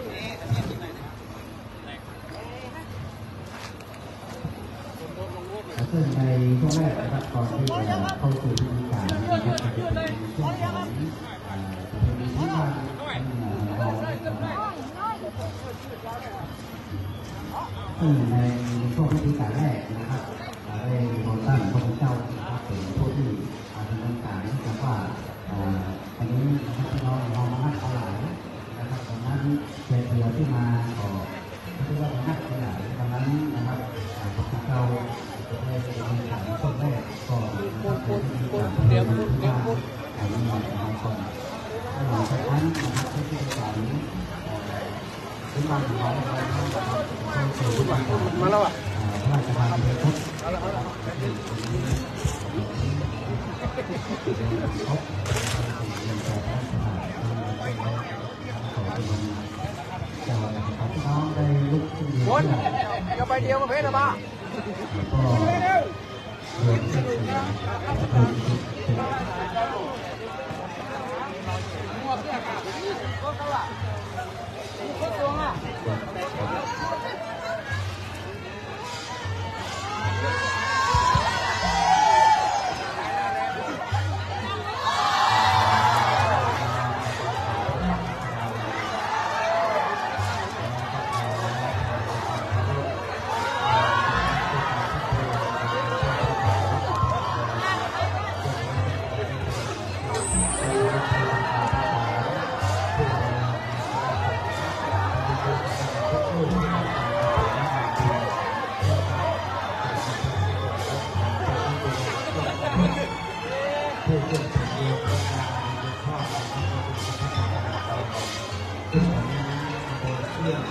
ซึ่งในช่วงแรกนะครับตอนที่เข้าสู่พิธีการนะครับจะเป็นช่วงของประเพณีที่บ้านเราซึ่งในช่วงพิธีการแรกนะครับได้โดนตั้งพระพุทธเจ้าเป็นผู้ที่ดำเนินการนะครับว่าอันนี้นะครับพี่น้องเรามานักเอาหลายนะครับตอนนั้นเรือเรือที่มาก็เรียกว่านักเอาหลายตอนนั้นนะครับพระพุทธเจ้าได้ดำเนินการช่วงแรกก็เป็นที่การเตรียมพุทธเจ้าอันนี้มาทำก่อนหลังจากนั้นนะครับที่ที่การที่มาของเรามาแล้วอ่ะพระราชทานเพลพุทธคนจะไปเดียวมาเพชรบ้า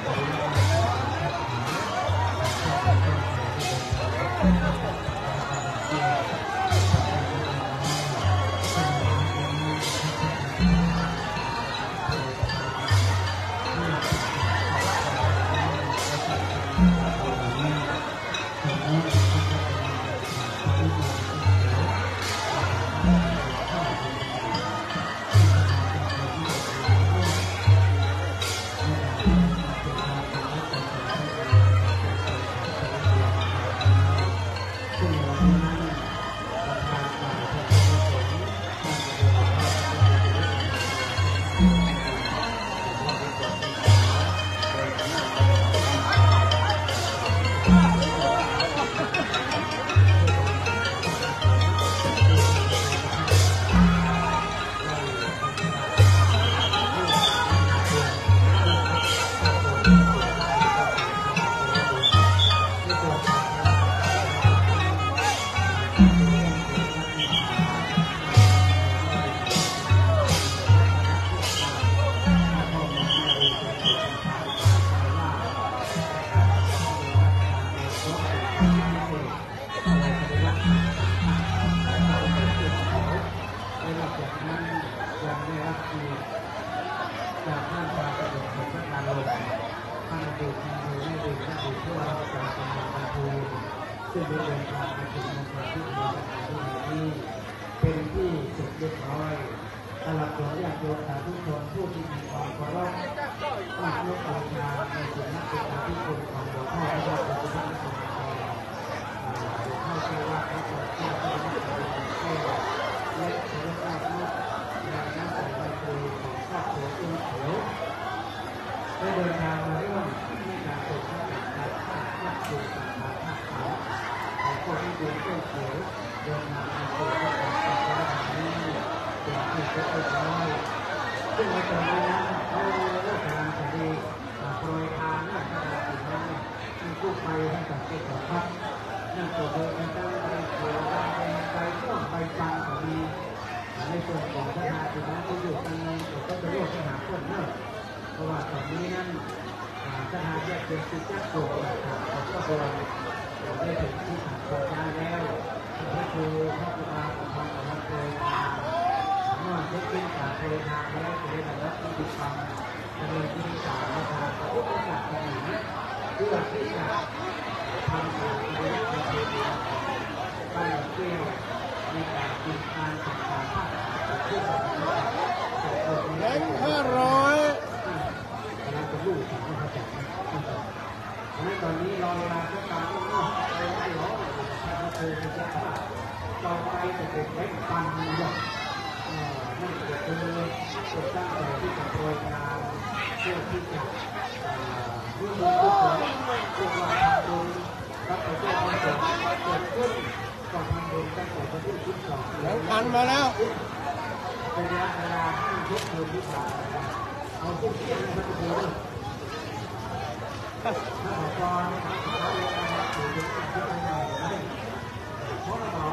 เป็นที่สุดเรียบร้อยตลอดจนญาติโยมสาธุชนผู้ที่มีความเคารพมากยกบูชาในสุนัขเป็นอาทิคุณของหลวงพ่อพระเจ้าปัจจุบันสมัยก่อนหลวงพ่อเจ้าว่าพระเจ้าเจ้าพระเจ้าแก้วและพระเจ้าลูกในน้ำใสใบเตยของครอบครัวเอื้อเขียวได้เดินทางมาร่วมในการตกแต่งการภาพภาพสูงภาพภาพขาวของพวกที่เดินเอื้อเขียวเดินทางมาสู่พระองค์พระราชนี้เป็นที่เรียบร้อยซึ่งในตอนนี้นะเราเลิกการแสดงโปรยทานนักกระดาษสีน้ำมีกู้ไปให้กับเจ้าของพักนั่งตัวเดินกันตั้งใจโผล่ใบใบช่วงใบจันทร์ก็มีในส่วนของทหารสีน้ำที่อยู่กันในก็จะเรียกทหารคนเนอะเพราะว่าตอนนี้นั้นทหารแยกเป็นสิบเจ้าตัวของก็โดนได้ถึงที่ฐานประชาแล้วก็คือพระพุทธองค์ของพระโพธิสัตว์เมื่อเช็คบินจากโพธิสัตว์แล้วจะได้รับที่ดิฟังดำเนินที่จากพระพระพุทธศาสนาเพื่อที่จะทำการปฏิบัติประเพณีบ้านเกี่ยวในการกินการศึกษาภาคที่จะแบงค์ห้าร้อยกำลังจะรู้ถึงพระเจ้าตอนนี้รอเวลาสักการณ์นอกไปไม่รอพระโพธิสัตว์ต่อไปจะเป็นแบงค์พันหยดนั่นก็คือจุดตั้งใจที่จะโปรยทานเพื่อที่จะรุ่งเรืองทุกคนเรียกว่าทำบุญรับประโยชน์เกิดเกิดขึ้นก่อนทำบุญตั้งแต่วันที่สิบสองแล้วพันมาแล้วเป็นระยะเวลาที่ยกมือที่ผ่านเอาทุกเที่ยงนะครับทุกคนถ้าขอพรเขาเรียกว่าถือเป็นที่ไม่ได้เพราะเรา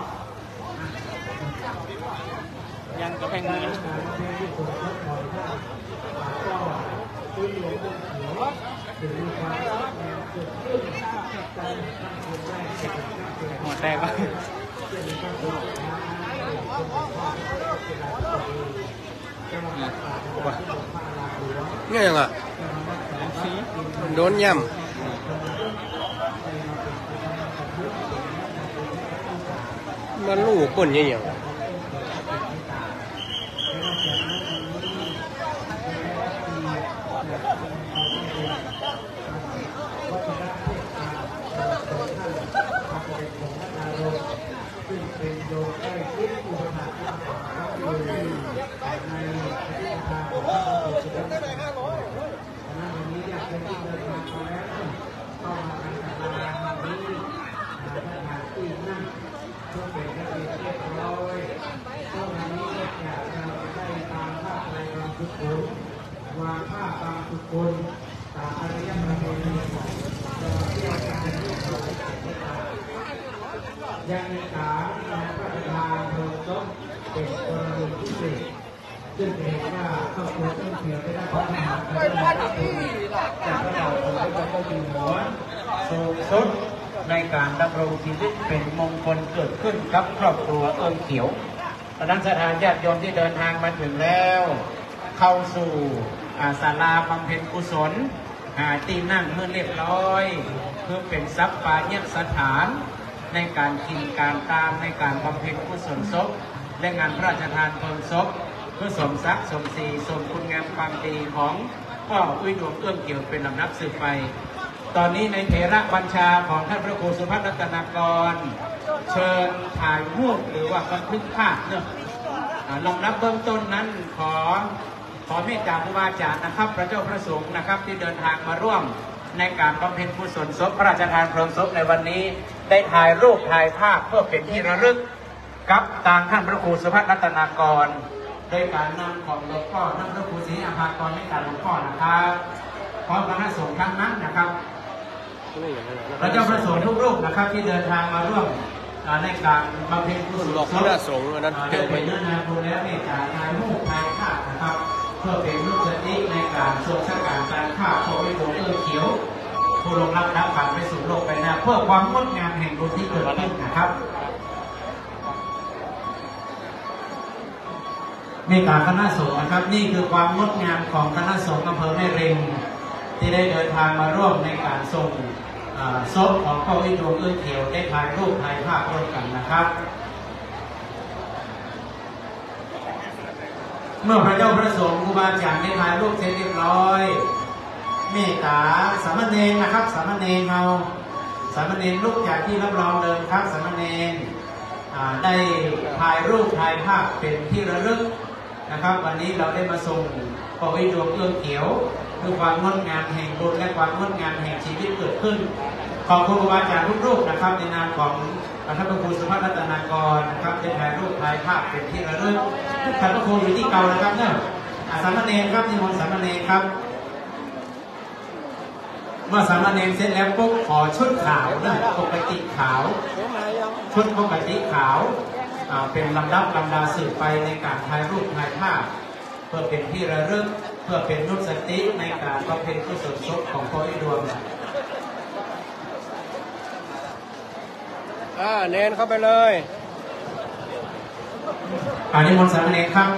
ยังกระแพงนี้หัวแตกวะนี่ยังอ่ะโดนย่ำมันลูกคนยังยังวางผ้าบางทุกคนตามอริยประเพณีของเราเที่ยวกันในที่เราได้เก็บไว้ตามยังมีการนำพระประธานโดยต้นเป็นกรณีพิเศษซึ่งเห็นว่าครอบครัวต้องเพียงได้รับพระมหากรุณามพระคุณจากพระเจ้าสมเด็จพระเจ้าอยู่หัวสูงสุดในการดำรงชีวิตเป็นมงคลเกิดขึ้นกับครอบครัวเอิงเขียวดังนั้นสถานญาติโยมที่เดินทางมาถึงแล้วเข้าสู่ศาลาบำเพ็ญกุศลหาที่นั่งเมื่อเรียบร้อยเพื่อเป็นทรัพย์ปาญสถานในการกินการตามในการบำเพ็ญกุศลศพและงานพระราชทานเพลิงศพเพื่อสมศักดิ์สมศรีสมคุณงามความดีของพ่ออุ้ยดวงเอื้อมเกี่ยวเป็นลำดับสืบไปตอนนี้ในเถระบัญชาของท่านพระครูสุภัทรรัตนากรเชิญถ่ายรูปหรือว่าบันทึกภาพเนี่ยลำดับเบื้องต้นนั้นขอขอเมตตาผู้ว่าจารย์นะครับพระเจ้าพระสงฆ์นะครับที่เดินทางมาร่วมในการบำเพ็ญกุศลศพพระราชทานเพลิงศพในวันนี้ได้ถ่ายรูปถ่ายภาพเพื่อเป็นที่ระลึกกับทางท่านพระครูสุภัทรรัตนากรโดยการนำของหลวงพ่อท่านพระครูศรีอาภากรในการหลวงพ่อนะครับพร้อมคณะสงฆ์ทั้งนั้นนะครับพระเจ้าพระสงฆ์ทุกรูปนะครับที่เดินทางมาร่วมในการบำเพ็ญกุศลศพโดยเป็นเนื้อนาบุญและเมตตาทายรูปทายภาพนะครับเพื่อเป็นรูปสติในการทรงสกัดการฆ่าโควิดโดเอื้อเขียวผู้ลงรับรับผ่านไปสู่โลกไปหน้าเพื่อความงดงามแห่งบุญที่เกิดขึ้นนะครับเมตตาคณะสงฆ์นะครับนี่คือความงดงามของคณะสงฆ์อำเภอแม่ริมที่ได้เดินทางมาร่วมในการส่งศพของพ่อวิดวงเอื้อเขียวได้ถ่ายรูปถ่ายภาพร่วมกันนะครับเมื่อพระเจ้าพระสงฆ์ครูบาอาจารย์ได้ถ่ายรูปเสร็จเรียบร้อยเมตตาสามเณรนะครับสามเณรเราสามเณรลูกจากที่รับรองเดินครับสามเณรได้ถ่ายรูปถ่ายภาพเป็นที่ระลึกนะครับวันนี้เราได้มาส่งพ่อวิดวงเอื้อเขียวคือความงดงามแห่งบุญและความงดงามแห่งชีวิตเกิดขึ้นขอบคุณครูบาอาจารย์ทุกรูปนะครับในนามของท่านพระครูสุภัทรรัตนากรนะครับได้ถ่ายรูปถ่ายภาพเป็นที่ระลึกท่านพระครูอยู่ที่เก่านะครับเนี่ยสามเณรครับนิมนต์สามเณรครับเมื่อสามเณรเสร็จแล้วปุ๊บขอชุดขาวนะปกติขาวชุดปกติขาวเป็นลำดับลำดาสืบไปในการถ่ายรูปถ่ายภาพเพื่อเป็นที่ระลึกเพื่อเป็นนุสติในการบำเพ็ญกุศลศพของพ่อไอ้ดวงอ่าเนนเข้าไปเลยอ่านิมนต์สามเณรครับ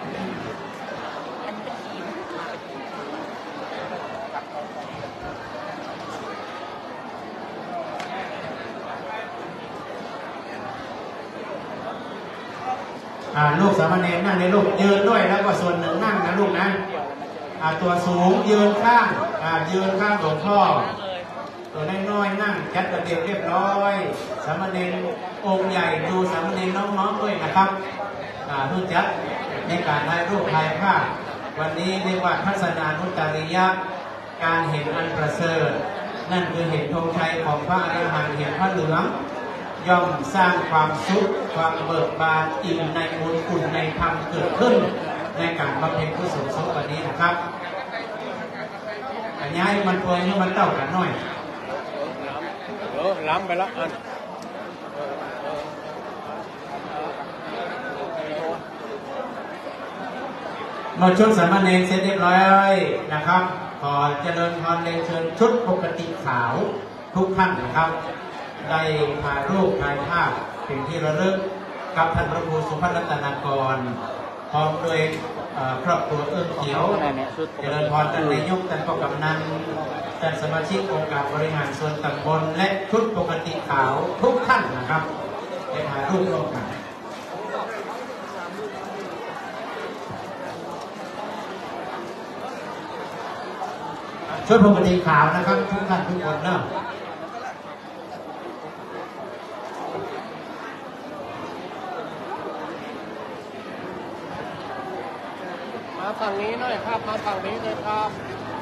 ลูกสามเณรนั่งในลูกยืนด้วยแล้วก็ส่วนหนึ่งนั่งนะลูกนะตัวสูงยืนข้างยืนข้างหลวงพ่อตัวน้อยๆนั่งจัดระเบียบเรียบร้อยสามเณรองค์ใหญ่ดูสามเณรน้องๆด้วยนะครับทุกจัดในการถ่ายรูปถ่ายภาพวันนี้เรียกว่าทัศนานุตริยะการเห็นอันประเสริฐนั่นคือเห็นธงชัยของพระอรหันต์เห็นพระเหลืองย่อมสร้างความสุขความเบิกบานอิ่มในบุญคุณในธรรมเกิดขึ้นในการบำเพ็ญกุศลศพวันนี้นะครับอันนี้มันตัวนี้มันเต่ากันหน่อยเออล้ำไปแล้วอันเมื่อชุดสามเณรเสร็จเรียบร้อยนะครับขอเจริญพรเรียนเชิญชุดปกติขาวทุกท่านนะครับได้ถ่ายรูปถ่ายภาพเป็นที่ระลึกกับท่านพระครูสุภัทรรัตนากรพร้อมโดยครอบครัวเอื้อเขียวเจริญพรท่านนายกท่านผู้กำนันท่านสมาชิกองค์การบริหารส่วนตำบลและชุดปกติขาวทุกท่านนะครับได้ถ่ายรูปร่วมกันชุดปกติขาวนะครับทุกท่านทุกคนเนาะมาฝั่งนี้หน่อยครับมาฝั่งนี้เลยครับ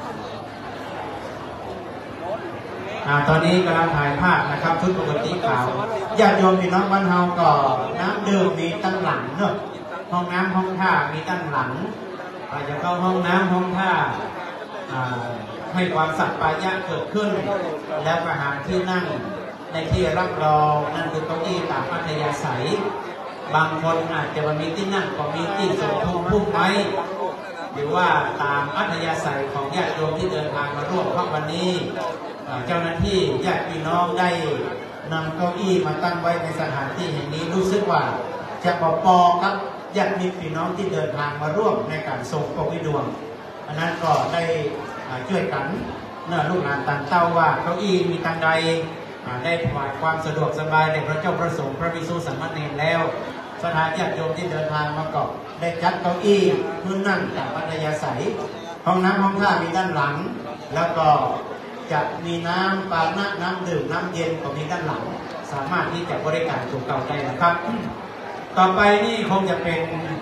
ตอนนี้กำลังถ่ายภาพนะครับชุดปกติขาวญาติโยมพี่น้องบ้านเฮาก็น้ำดื่มมีตั้งหลังเนอะห้องน้ำห้องท่ามีตั้งหลังอาจจะเข้าห้องน้ำห้องท่าให้ความสัตย์ปายะเกิดขึ้นแล้วก็หาที่นั่งในที่รับรองนั่นคือเก้าอี้ตามอัธยาศัยบางคนอาจจะมีที่นั่งก็มีที่ส่งทุ่งพุ่งไว้รือว่าตามอัธยาศัยของญาติโยมที่เดินทางมาร่วมเพราะวันนี้เจ้าหน้าที่ญาติพี่น้องได้นำเก้าอี้มาตั้งไว้ในสถานที่แห่งนี้รู้สึกว่าจะปอปอครับญาติพี่น้องที่เดินทางมาร่วมในการส่งพระวิดวงอันนั้นก็ได้ช่วยกันเนื่อลูกหลานต่างเต้าว่าเก้าอี้มีทางใดได้ถวายความสะดวกสบายแด่พระเจ้าประสงค์พระภิกษุสามเณรแล้วสถานญาติโยมที่เดินทางมาก็ได้จัดเก้าอี้พื้นนั่งตามอัธยาศัยห้องน้ำห้องท่ามีด้านหลังแล้วก็จะมีน้ำปานะน้ำดื่มน้ำเย็นก็มีด้านหลังสามารถที่จะบริการถูกเก่าได้นะครับต่อไปนี่คงจะเป็น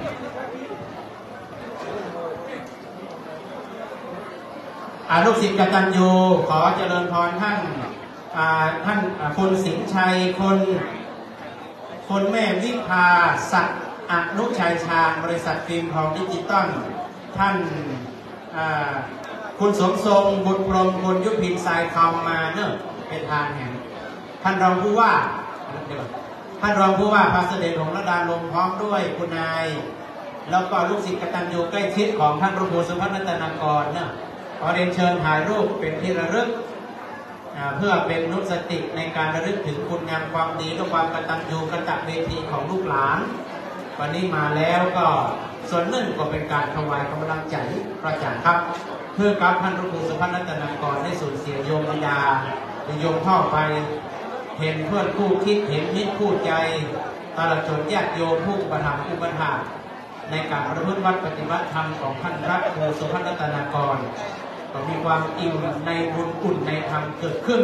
อาลูกศิษย์กตัญญูขอเจริญพรท่านท่านคุณสิงห์ชัยคนคนแม่วิภาสัตอนุชัยชาญบริษัทฟิล์มทองดิจิตอลท่านคุณสมทรงบุตรพรหมคุณยุพินทรายคำมาเนอะเป็นทางแห่งท่านรองผู้ว่าท่านรองผู้ว่าพระเสด็จของระดาลมพร้อมด้วยคุณนายแล้วก็ลูกศิษย์กตัญญูใกล้ชิดของท่านพระครูสุพัฒน์รัตนากรเนอะขอเรียนเชิญถ่ายรูปเป็นที่ระลึกเพื่อเป็นนุสติในการระลึกถึงคุณงามความดีและความกตัญญูกตเวทีของลูกหลานวันนี้มาแล้วก็ส่วนหนึ่งก็เป็นการถวายกำลังใจพระอาจารย์ครับเพื่อกับท่านพระครูสุพัฒน์รัตนากรได้สูญเสียโยมบิดาโยมพ่อไปเห็นเพื่อนคู่คิดเห็นมิตรคู่ใจตลอดจนญาติโยมผู้อุปถัมภ์อุปถากในการประพฤติวัดปฏิบัติธรรมของท่านพระครูสุพัฒน์รัตนากรก็มีความอิ่มในบุญอุ่นในธรรมเกิดขึ้น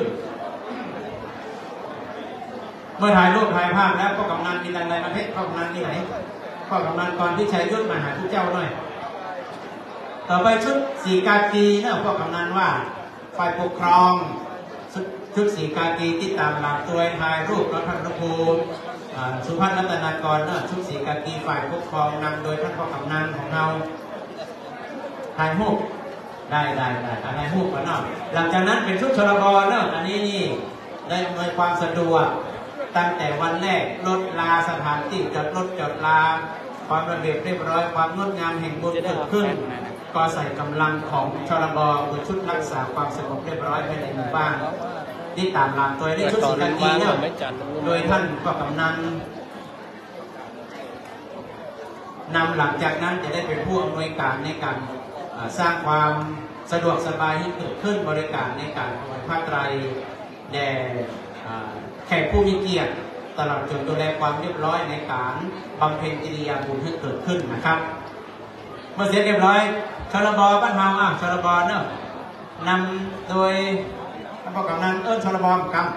เมื่อถ่ายรูปถ่ายภาพแล้วก็กำนันมีอะไรมาเพชรก็กำนันที่ไหนก็กำนันก่อนที่ชัยยุทธมาหาทุกเจ้าหน่อยต่อไปชุดสีกากีเนี่ยพวกกำนันว่าฝ่ายปกครองชุดสีกากีที่ตามหลังตัวถ่ายรูปแล้วท่านพระครูสุพัฒน์รัตนากรเนี่ยชุดสีกากีฝ่ายปกครองนำโดยท่านพ่อกำนันของเราถ่ายรูปได้ได้ได้ถ่ายรูปกันเนาะหลังจากนั้นเป็นชุดชลบเนาะอันนี้นี่ได้อำนวยความสะดวกตั้งแต่วันแรกรถลาสถานที่จอดรถจอดลาความระเบียบเรียบร้อยความงดงามแห่งบุญเกิดขึ้นก็ใส่กำลังของชลบคือชุดรักษาความสงบเรียบร้อยภายในหมู่บ้านที่ตามหลังตัวนี้ชุดสีกากีเนี่ยโดยท่านก็กำนันนำหลังจากนั้นจะได้เป็นผู้อำนวยการในการสร้างความสะดวกสบายที่เกิดขึ้นบริการในการถวายผ้าไตรแด่แขกผู้มีเกียรติตลอดจนดูแลความเรียบร้อยในการบำเพ็ญกิริยาบุญที่เกิดขึ้นนะครับเมื่อเสร็จเรียบร้อยชลบบ้านเฮาอ่ะชลบเนอะนำโดยท่านพ่อกำนันเอิ้นชลบกำ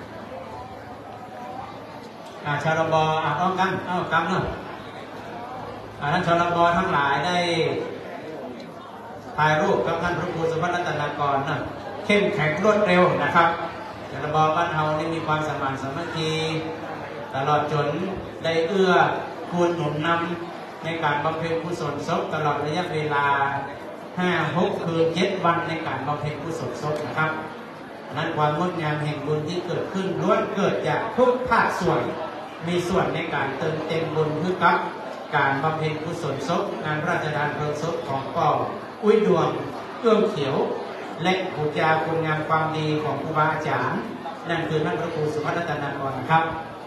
อ่าชลบอ่ะต้องกันเอ้ากำเนอะอ่าท่านชลบทั้งหลายได้ถ่ายรูปกับท่านพระครูสุพัฒน์รัตนากรนะเข้มแข็งรวดเร็วนะครับชลบบ้านเฮานี่มีความสมานสามัคคีตลอดจนได้เอื้อคูณหนุนนำในการบำเพ็ญกุศลศพตลอดระยะเวลาห้า หก คืน เจ็ด วันในการบำเพ็ญกุศลศพนะครับนั้นความงดงามแห่งบุญที่เกิดขึ้นล้วนเกิดจากทุกภาคส่วนมีส่วนในการเติมเต็มบุญเพื่อกับการบำเพ็ญกุศลศพงานพระราชทานเพลิงศพของป่ออุ้ยดวงเอื้องเขียวและบูชาคุณงามความดีของครูบาอาจารย์นั่นคือท่านพระครูสุพัฒน์รัตนากรครับ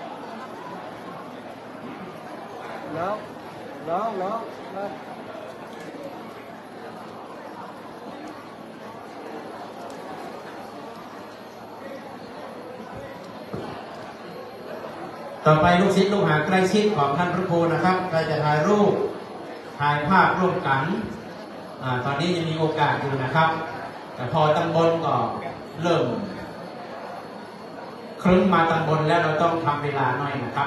น้องน้องน้องต่อไปลูกศิษย์ลูกหาใกล้ชิดของท่านพระครูนะครับใครจะถ่ายรูปถ่ายภาพร่วมกันอตอนนี้ยังมีโอกาสอยู่นะครับแต่พอตำบลก็เริ่มครึ่งมาตำบลแล้วเราต้องทำเวลาหน่อยนะครับ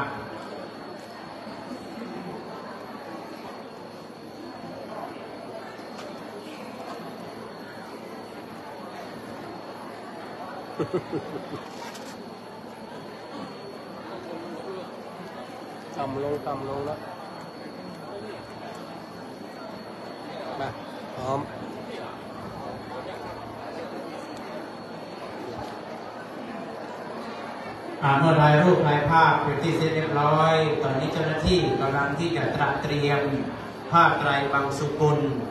ต่ำลงต่ำลงแล้วมาพร้อมอ่าเมื่อถ่ายรูปถ่ายภาพเป็นที่เสร็จเรียบร้อยตอนนี้เจ้าหน้าที่กำลังที่จะตระเตรียมผ้าไตรบางสุกุลผ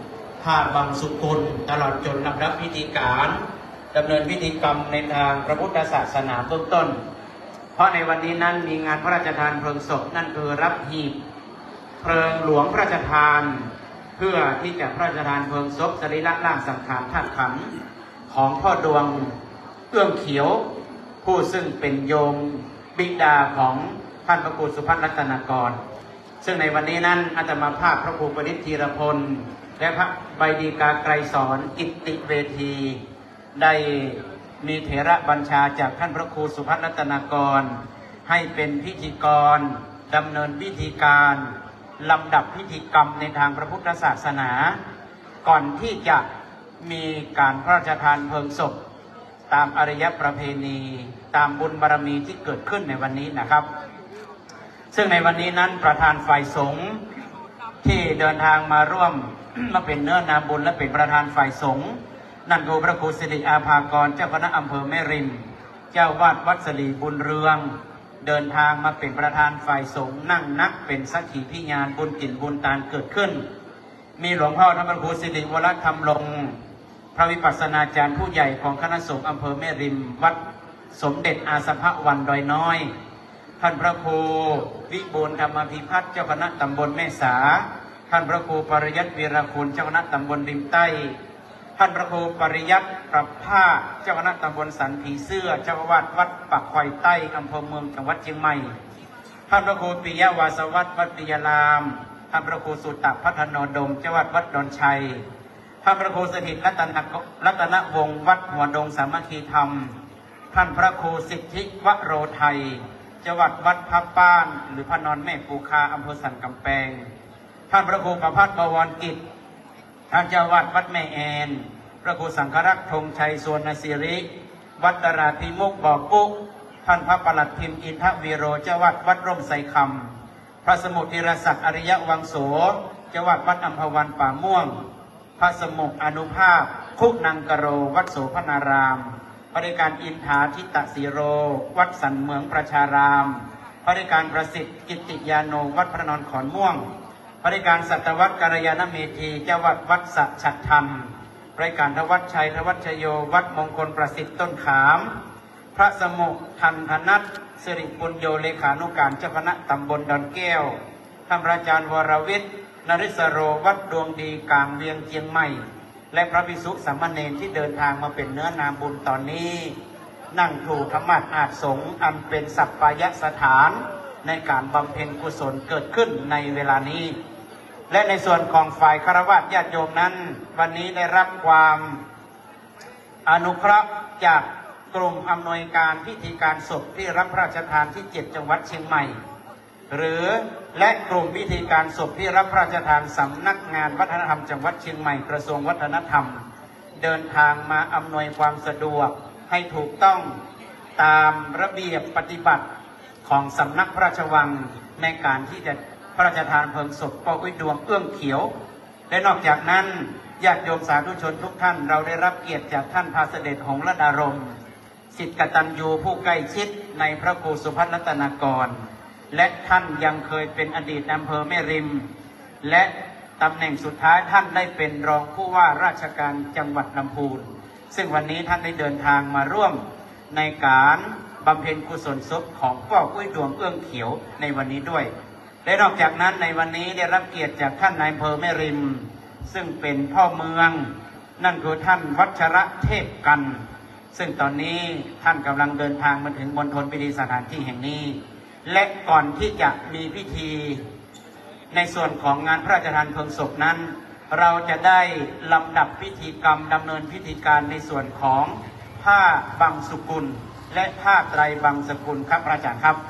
ผ้าบางสุกุลตลอดจนลำดับพิธีการดำเนินพิธีกรรมในทางพระพุทธศาสนาเบื้องต้นเพราะในวันนี้นั้นมีงานพระราชทานเพลิงศพนั่นคือรับหีบเพลิงหลวงพระราชทานเพื่อที่จะพระราชทานเพลิงศพสรีระร่างสังขารธาตุขันธ์ของพ่อดวงเอื้องเขียวผู้ซึ่งเป็นโยมบิดาของท่านพระครูสุพัฒน์รัตนกรซึ่งในวันนี้นั้นอาตมาภาพพระครูประดิษฐ์ธีรพลและพระใบดีกาไกรสอนกิตติเวทีได้มีเถระบัญชาจากท่านพระครูสุพัฒน์รัตนกรให้เป็นพิธีกรดำเนินพิธีการลำดับพิธีกรรมในทางพระพุทธศาสนาก่อนที่จะมีการพระราชทานเพลิงศพตามอริยประเพณีตามบุญบารมีที่เกิดขึ้นในวันนี้นะครับซึ่งในวันนี้นั้นประธานฝ่ายสงฆ์ที่เดินทางมาร่วม มาเป็นเนื้อนาบุญและเป็นประธานฝ่ายสงฆ์นั่นคือพระครูสิริอาภากรเจ้าคณะอำเภอแม่ริมเจ้าวาดวัดสลีบุญเรืองเดินทางมาเป็นประธานฝ่ายสงฆ์นั่งนักเป็นสักขีพยานบุญจินบุญตาลเกิดขึ้นมีหลวงพ่อท่านพระครูสิริวรธรรมลงพระวิปัสสนาจารย์ผู้ใหญ่ของคณะสงฆ์อำเภอแม่ริมวัดสมเด็จอาสภะวันดอยน้อยท่านพระครูวิบูลย์ธรรมพิพัฒน์เจ้าคณะตำบลแม่สาท่านพระครูปริยัติวีรคุณเจ้าคณะตำบลริมใต้ท่านพระครูปริยัติปรับผ้าเจ้าคณะตำบลสันผีเสื้อเจ้าอาวาสวัดปักควายใต้อำเภอเมืองจังหวัดเชียงใหม่ท่านพระครูปิยวาสวัตรวัดปิยารามท่านพระครูสุตตะพัฒนดมเจ้าอาวาสวัดดอนชัยท่านพระครูสถิตรัตนรัตนวงศ์วัดหัวดงสามัคคีธรรมท่านพระครูสิทธิวโรไทยเจ้าอาวาสวัดพระป้านหรือพระนอนแม่ปูคาอำเภอสันกำแพงท่านพระครูประภัสบวรกิจท่านเจ้าอาวาสวัดแม่แอนพระครูสังฆรักษ์ธงชัยสวนศิริวัดตราพิมุกบ่อกุ๊กท่านพระปลัดพิมพ์อินทวีโรเจ้าอาวาสวัดร่มไทรคำพระสมุทรธีรศักดิ์อริยวังโสเจ้าอาวาสวัดอัมพวันป่าม่วงพระสมุขอนุภาพคุนังกโรวัดโสพนารามพระริการอินทาทิตสีโรวัดสันเมืองประชารามพระริการประสิทธิ์กิติยาโนวัดพระนอนขอนม่วงพระริการสัตวัตรกัลยาณเมธีเจ้าวัดวัดสัจฉัตรธรรมพระริการทวัชชัยทวัชโยวัดมงคลประสิทธิ์ต้นขามพระสมุขทันธนัทสิริปุญโยเลขานุการเจ้าคณะตำบลดอนแก้วท่านอาจารย์วรวิทย์นริศโรวัดดวงดีกลางเวียงเชียงใหม่และพระภิกษุสามเณรที่เดินทางมาเป็นเนื้อนาบุญตอนนี้นั่งถูกธรรมะอาจสงฆ์อันเป็นสัปปายสถานในการบำเพ็ญกุศลเกิดขึ้นในเวลานี้และในส่วนของฝ่ายฆราวาสญาติโยมนั้นวันนี้ได้รับความอนุเคราะห์จากกลุ่มอำนวยการพิธีการศพที่รับพระราชทานที่เจ็ดจังหวัดเชียงใหม่หรือและกลุ่มพิธีการศพที่รับพระราชทานสำนักงานวัฒนธรรมจังหวัดเชียงใหม่กระทรวงวัฒนธรรมเดินทางมาอำนวยความสะดวกให้ถูกต้องตามระเบียบปฏิบัติของสำนักพระราชวังในการที่จะพระราชทานเพลิงศพพ่ออุ้ยดวงเอื้องเขียวและนอกจากนั้นญาติโยมสาธุชนทุกท่านเราได้รับเกียรติจากท่านพาเสด็จหงส์ระดารมศิษย์กตัญญูผู้ใกล้ชิดในพระครูสุพัฒน์รัตนกรและท่านยังเคยเป็นอดีตอำเภอแม่ริมและตำแหน่งสุดท้ายท่านได้เป็นรองผู้ว่าราชการจังหวัดลำพูนซึ่งวันนี้ท่านได้เดินทางมาร่วมในการบำเพ็ญกุศลศพของพ่ออุ้ยดวงเอื้องเขียวในวันนี้ด้วยและนอกจากนั้นในวันนี้ได้รับเกียรติจากท่านนายอำเภอแม่ริมซึ่งเป็นพ่อเมืองนั่นคือท่านวัชระเทพกันซึ่งตอนนี้ท่านกำลังเดินทางมาถึงมณฑลพิธีสถานที่แห่งนี้และก่อนที่จะมีพิธีในส่วนของงานพระราชทานเพลิงศพนั้นเราจะได้ลำดับพิธีกรรมดำเนินพิธีการในส่วนของผ้าบังสุกุลและผ้าไตรบังสกุลครับอาจารย์ครับ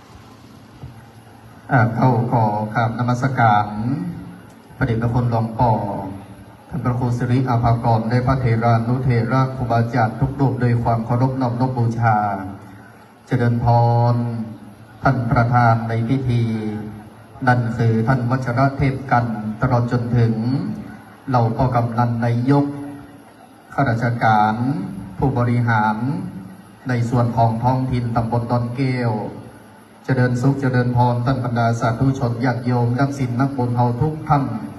เข้าขอครับนมัสการพระเดชพระคุณหลวงพ่อท่านพระครูสิริอาภากรได้พระเถรานุเถระครูบาอาจารย์ทุกรูปโดยความเคารพน้อมนบบูชาเจริญพรท่านประธานในพิธีนั่นคือท่านวัชระเทพกันตลอดจนถึงเหล่าพ่อกำนันนายกข้าราชการผู้บริหารในส่วนของท้องถิ่นตำบลดอนแก้วเจริญสุขเจริญพรท่านบรรดาสาธุชนญาติโยมนักศีลนักบุญเฮาทุกท่าน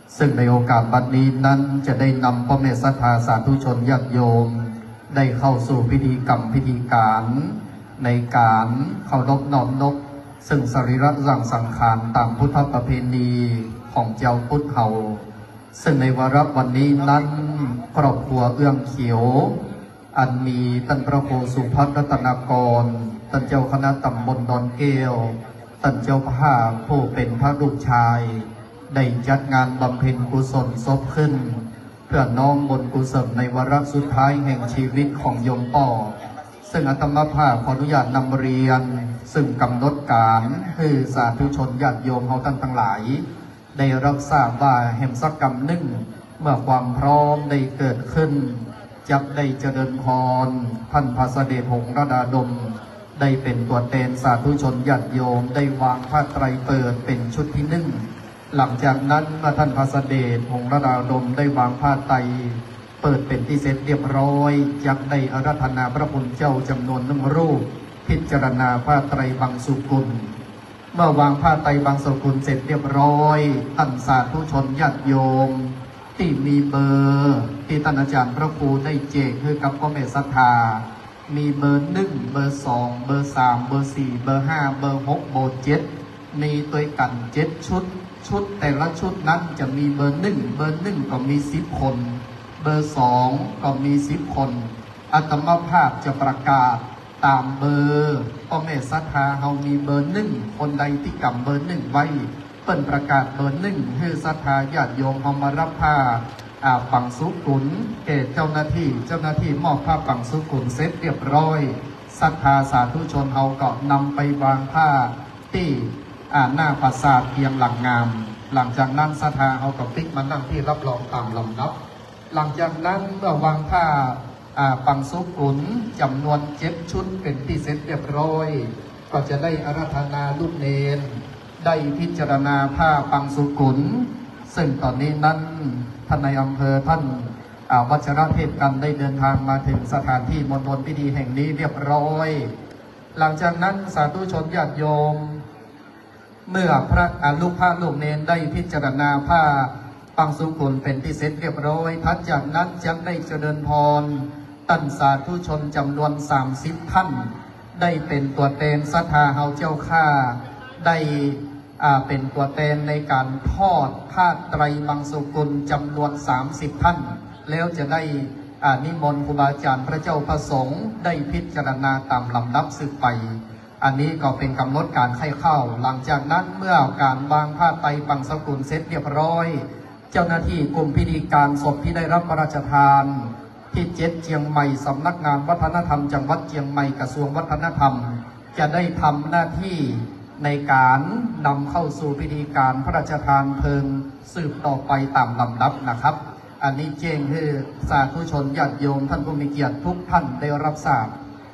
ซึ่งในโอกาสบัดนี้นั้นจะได้นำพ่อแม่ศรัทธาสาธุชนญาติโยมได้เข้าสู่พิธีกรรมพิธีการในการเคารพน้อมนบซึ่งสรีระร่างสังขารตามพุทธประเพณีของเจ้าพุทธเฮาซึ่งในวาระวันนี้นั้นครอบครัวเอื้องเขียวอันมีท่านพระโคสุภัทรรัตนากรท่านเจ้าคณะตำบลดอนแก้วท่านเจ้าภาพผู้เป็นพระลูกชายได้จัดงานบำเพ็ญกุศลศพขึ้นเพื่อน้อมบุญกุศลในวาระสุดท้ายแห่งชีวิตของโยมป่อซึ่งอาตมาภาพขออนุญาตนำเรียนซึ่งกำหนดการให้สาธุชนญาติโยมเฮาท่านทั้งหลายได้รับทราบว่าแห่งสักกรรมหนึ่งเมื่อความพร้อมได้เกิดขึ้นจับได้เจริญพรท่านพระเสด็จหงส์ระดาดมได้เป็นตัวแทนสาธุชนญาติโยมได้วางผ้าไตรเปิดเป็นชุดที่หนึ่งหลังจากนั้นเมื่อท่านพระเสด็จหงส์ระดาดมได้วางผ้าไตรเปิดเป็นที่เสร็จเรียบร้อยจักได้อาราธนาพระพุทธเจ้าจำนวนหนึ่งรูปพิจารณาผ้าไตรบางสุกุลเมื่อวางผ้าไตรบางสุกุลเสร็จเรียบร้อยท่านสาธุชนญาติโยมที่มีเบอร์ที่ท่านอาจารย์พระครูได้แจกให้กับพ่อแม่ศรัทธามีเบอร์หนึ่งเบอร์สองเบอร์สามเบอร์สี่เบอร์ห้าเบอร์หกเบอร์เจ็ดมีตัวกันเจ็ดชุดชุดแต่ละชุดนั้นจะมีเบอร์หนึ่งเบอร์หนึ่งก็มีสิบคนเบอร์สองก็มีสิบคนอาตมาภาพจะประกาศตามเบอร์พ่อแม่ศรัทธาเฮามีเบอร์หนึ่งคนใดที่กำเบอร์หนึ่งไว้เปิ้นประกาศเบอร์หนึ่งให้ศรัทธาญาติโยมเฮามารับผ้าอาปังสุกุลแก่เจ้าหน้าที่เจ้าหน้าที่มอบผ้าปังสุกุลเสร็จเรียบร้อยศรัทธาสาธุชนเฮาก็นำไปวางผ้าที่หน้าปราสาทเพียงหลังงามหลังจากนั้นศรัทธาเฮาก็ปิกมานั่งที่รับรองตามลำดับหลังจากนั้นเมื่อวางผ้าปังสุกุลจำนวนเจ็ดชุดเป็นที่เสร็จเรียบร้อยก็จะได้อาราธนาลูกเนรได้พิจารณาผ้าปังสุกุลซึ่งตอนนี้นั้นท่านในอำเภอท่านวัชรเทพกันได้เดินทางมาถึงสถานที่มณฑลพิธีแห่งนี้เรียบร้อยหลังจากนั้นสาธุชนญาติโยมเมื่อพระลูกพระลูกเนรได้พิจารณาผ้าปังสุกุลเป็นที่เสร็จเรียบร้อยทัดจากนั้นจักได้เจริญพรตั้นสาธุชนจำนวนสามสิบท่านได้เป็นตัวแทนศรัทธาเฮาเจ้าข้าได้เป็นตัวแทนในการทอดผ้าไตรบังสุกุลจำนวนสามสิบท่านแล้วจะได้นิมนต์ครูบาอาจารย์พระเจ้าประสงค์ได้พิจารณาตามลำดับสืบไปอันนี้ก็เป็นกำหนดการให้เข้าหลังจากนั้นเมื่อการวางผ้าไตรบังสุกุลเสร็จเรียบร้อยเจ้าหน้าที่กลุ่มพิธีการศพที่ได้รับพระราชทานที่เจ็ดเชียงใหม่สำนักงานวัฒนธรรมจังหวัดเชียงใหม่กระทรวงวัฒนธรรมจะได้ทำหน้าที่ในการนำเข้าสู่พิธีการพระราชทานเพลิงสืบต่อไปตามลำดับนะครับอันนี้แจ้งให้สาธุชนญาติโยมท่านผู้มีเกียรติทุกท่านได้รับทราบ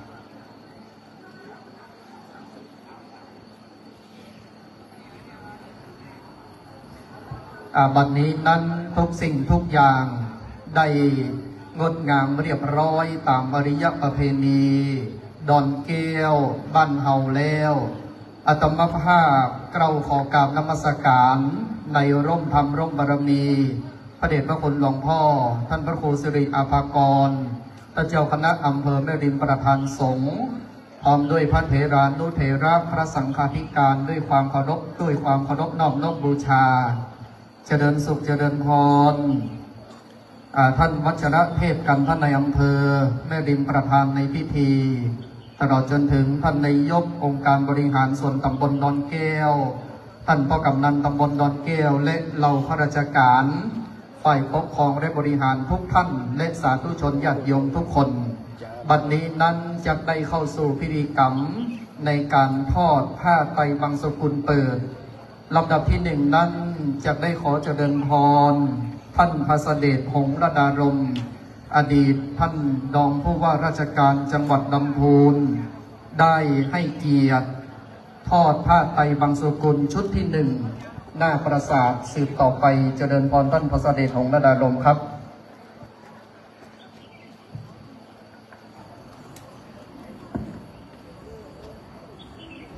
บัดนี้นั้นทุกสิ่งทุกอย่างได้งดงามเรียบร้อยตามอริยประเพณีดอนแก้วบ้านเฮาแล้วอาตมาภาพเกล้าขอกราบนมัสการในร่มธรรมร่มบารมีพระเดชพระคุณหลวงพ่อท่านพระครูสิริอาภากรท่านเจ้าคณะอำเภอแม่ริมประธานสงฆ์พร้อมด้วยพระเถรานุเถระพระสังฆาธิการด้วยความเคารพด้วยความเคารพน้อมนบบูชาเจริญสุขเจริญพรท่านวัชระเทพกันท่านในอำเภอแม่ริมประธานในพิธีตลอดจนถึงท่านนายกองค์การบริหารส่วนตำบลดอนแก้วท่านพ่อกำนันตำบลดอนแก้วและเหล่าข้าราชการฝ่ายปกครองและบริหารทุกท่านและสาธุชนญาติโยมทุกคนบัดนี้นั้นจะได้เข้าสู่พิธีกรรมในการทอดผ้าไตรบังสุกุลเปิดลำดับที่หนึ่งนั้นจะได้ขอเจริญพรท่านพระเสด็จหงส์ระดารมอดีตท่านรองผู้ว่าราชการจังหวัดลำพูนได้ให้เกียรติทอดผ้าไตรบังสุกุลชุดที่หนึ่งหน้าปราสาทสืบต่อไปเจริญพรท่านพระเสด็จหงส์ระดารมครับ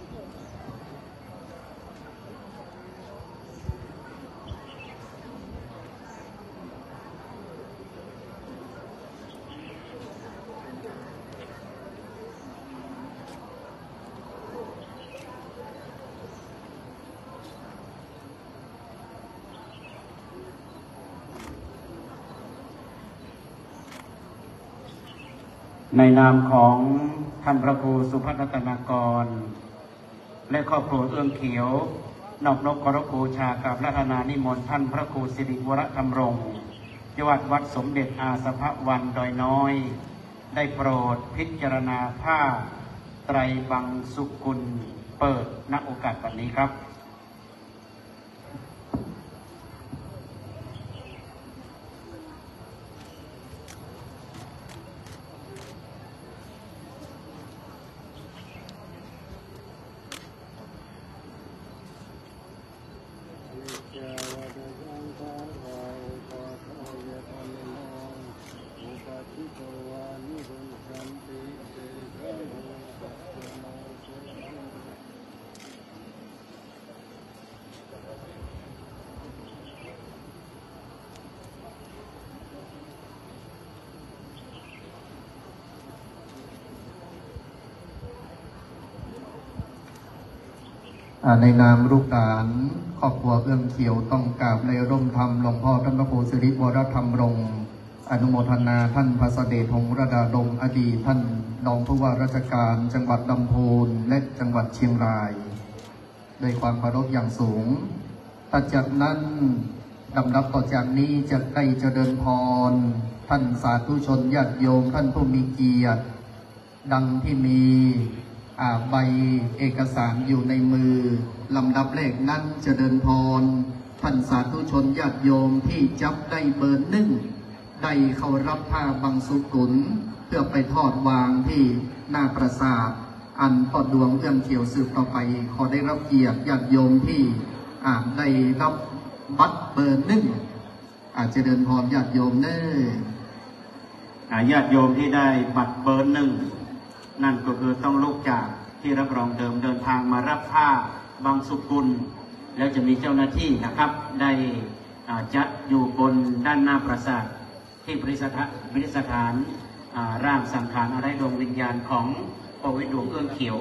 ขในนามของท่านพระครูสุภัทรรัตนากรและครอบครัวเอื้องเขียวนอบนบเคารพบูชากับรัตนานิมนต์ท่านพระครูสิริวรธรรมรงค์จังหวัดวัดสมเด็จอาสภวันดอยน้อยได้โปรดพิจารณาผ้าไตรบังสุกุลเปิดณโอกาสวันนี้ครับในนามลูกหลานครอบครัวเอื้องเขียวต้องกราบในร่มธรรมหลวงพ่อท่านพระครูสิริวรธรรมรงค์อนุโมทนาท่านพระเสด็จหงส์ระดาดงอดีตท่านรองผู้ว่าราชการจังหวัดลำพูนและจังหวัดเชียงรายด้วยความเคารพอย่างสูงต่อจากนั้นลำดับต่อจากนี้จะได้เจริญพรท่านสาธุชนญาติโยมท่านผู้มีเกียรติดังที่มีใบเอกสารอยู่ในมือลำดับแรกนั้นเจริญพรท่านสาธุชนญาติโยมที่จับได้เบอร์หนึ่งได้เข้ารับผ้าบังสุกุลเพื่อไปทอดวางที่หน้าปราสาทอันปอดดวงเอื้องเขียวสืบต่อไปขอได้รับเกียรติญาติโยมที่อ่านได้รับบัตรเบอร์หนึ่งอาจจะเดินพรญาติโยมเน้อญาติโยมที่ได้บัตรเบอร์หนึ่งนั่นก็คือต้องลุกจากที่รับรองเดิมเดินทางมารับผ้าบางสุกุลแล้วจะมีเจ้าหน้าที่นะครับได้จัดอยู่บนด้านหน้าปราสาทที่ประดิษฐานร่างสังขารอะไรดวงวิญญาณของพระวิดวงเอื้องเขียว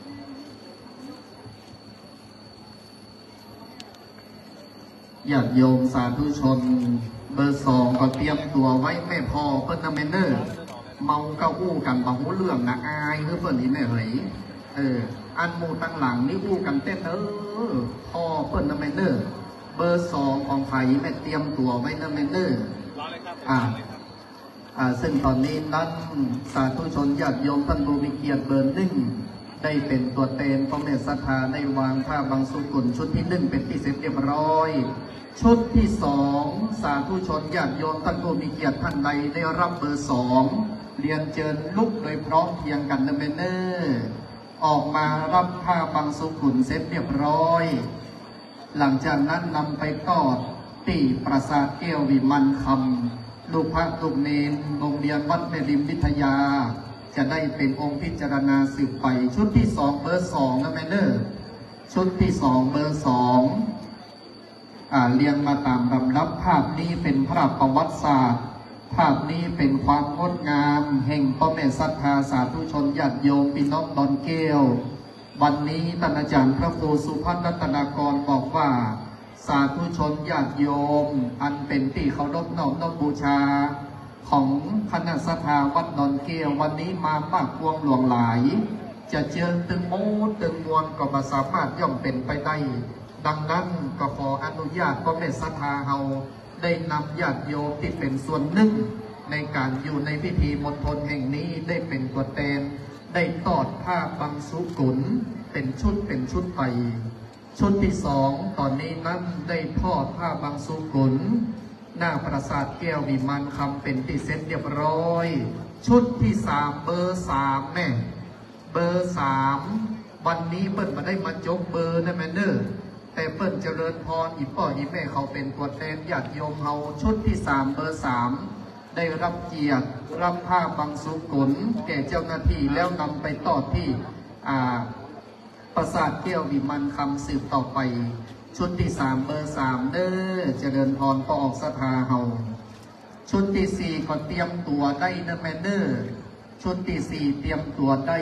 ญาติโยมสาธุชนเบอร์สองก็เตรียมตัวไว้ไม่พอเพิ่นนำเมนเนอร์เมาเก้าอู้กันบางหูเรื่องนะอายคือเพิ่นนี่แม่เหยเอออันมูตั้งหลังนี่อู้กันเต้นเออพอเพิ่นนำเมนเนอร์เบอร์สองของไผ่แม่เตรียมตัวไว้นำเมนเนอร์อ่าอ่าซึ่งตอนนี้นั้นสาธุชนญาติโยมท่านผู้มีเกียรติเบอร์หนึ่งได้เป็นตัวเต็มพระเมตศรัทธาได้วางผ้าบางสุกุลชุดที่หนึ่งเป็นที่เสร็จเรียบร้อยชุดที่สองสาธุชนญาติโยมท่านผู้มีเกียรติท่านใดได้รับเบอร์สองเรียนเชิญลุกโดยพร้อมเพียงกันนะเมเนอร์ออกมารับผ้าบางสุกุลเสร็จเรียบร้อยหลังจากนั้นนำไปกอดที่ปราสาทแก้ววิมันคำลูกพระลูกเนรโรงเรียนวัดแม่ริมวิทยาจะได้เป็นองค์พิจารณาสืบไปชุดที่สองเบอร์สองนะเมเนอร์ชุดที่สองเบอร์สองอ่าเรียงมาตามลำดับภาพนี้เป็นภาพประวัติศาสตร์ภาพนี้เป็นความงดงามแห่งพระเมตศรัทธาสาธุชนญาติโยมพี่น้องดอนแก้ววันนี้ท่านอาจารย์พระครูสุภัทรรัตนากรบอกว่าสาธุชนญาติโยมอันเป็นที่เคารพน้อมน้อมบูชาของคณะศรัทธาวัดดอนแก้ววันนี้มามากพวงหลวงหลายจะเจอตึงโมตึงมวลก็มาสามารถย่อมเป็นไปได้ดังนั้นก็ขออนุญาตพระเมตศรัทธาเฮาได้นำญาติโยมที่เป็นส่วนหนึ่งในการอยู่ในพิธีมณฑลแห่งนี้ได้เป็นตัวแทนได้ตอดผ้าบางสุกุลเป็นชุดเป็นชุดไปชุดที่สองตอนนี้นั้นได้ทอดผ้าบางสุกุลหน้าปราสาทแก้ววิมานคำเป็นที่เสร็จเรียบร้อยชุดที่สามเบอร์สามแม่เบอร์สามวันนี้เปิ้ลมาได้มาจกเบอร์นะแม่เนอร์แต่เปิ้ลเจริญพรอีพ่ออีแม่เขาเป็นตัวแทนญาติโยมเฮาชุดที่สามเบอร์สามได้รับเกียรติรับผ้าบางสุกุลแก่เจ้าหน้าที่แล้วนำไปต่อที่อ่าปราสาทแก้ววิมานคำสืบต่อไปชุดที่สามเบอร์สามเด้อเจริญพรปออกศรัทธาเฮาชุดที่สี่ก็เตรียมตัวได้นะแม่เด้อชุดที่สี่เตรียมตัวได้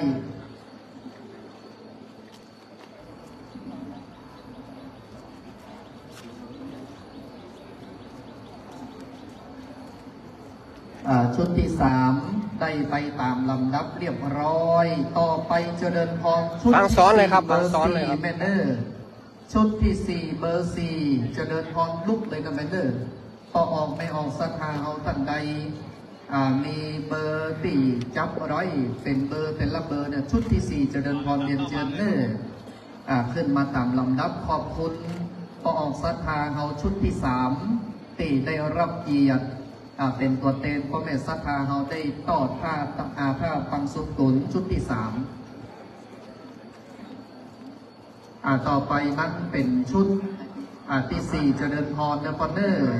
ชุดที่สามได้ไปตามลำดับเรียบร้อย ต่อไปเจริญพรชุดฟังซ้อนเลยครับฟังซ้อนเลยสี่ครับแมนเนอร์ชุดที่สี่เบอร์สี่เจริญพรลุกเลยนะแมนเนอร์พอออกไม่ออกศรัทธาเอาท่านใดมีเบอร์ตีจับร้อยเป็นเบอร์แต่ละเบอร์เนี่ยชุดที่สี่เจริญพรเรียนเชิญเนอร์ขึ้นมาตามลำดับขอบคุณพอออกศรัทธาเอาชุดที่สามตีได้รับเกียรติเป็นตัวเต็มพ่อแม่ศรัทธาเราได้ต่อผ้าอาผ้าปังสุกุลชุดที่สามต่อไปนั้นเป็นชุดที่สี่เจริญพรนะพอเนอร์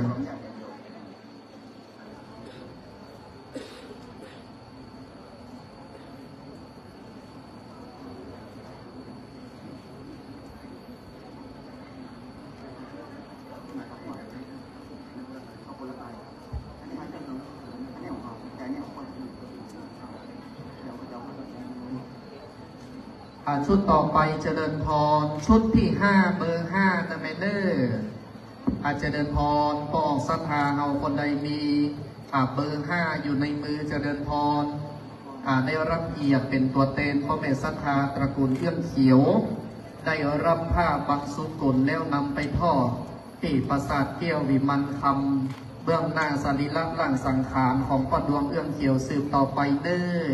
ชุดต่อไปเจริญพรชุดที่ห้าเบอร์ห้านะแมนเนอร์อาจเจริญพรพอออกศรัทธาเอาคนใดมีเบอร์ห้าอยู่ในมือเจริญพรได้รับเกียรติเป็นตัวเต็นพ่อแม่ศรัทธาตระกูลเอื้องเขียวได้รับผ้าปักสุกุลแล้วนำไปทอดที่ปราสาทเกี้ยววิมันคำเบื้องหน้าสรีระร่างสังขารของพ่อดวงเอื้องเขียวสืบต่อไปเด้อ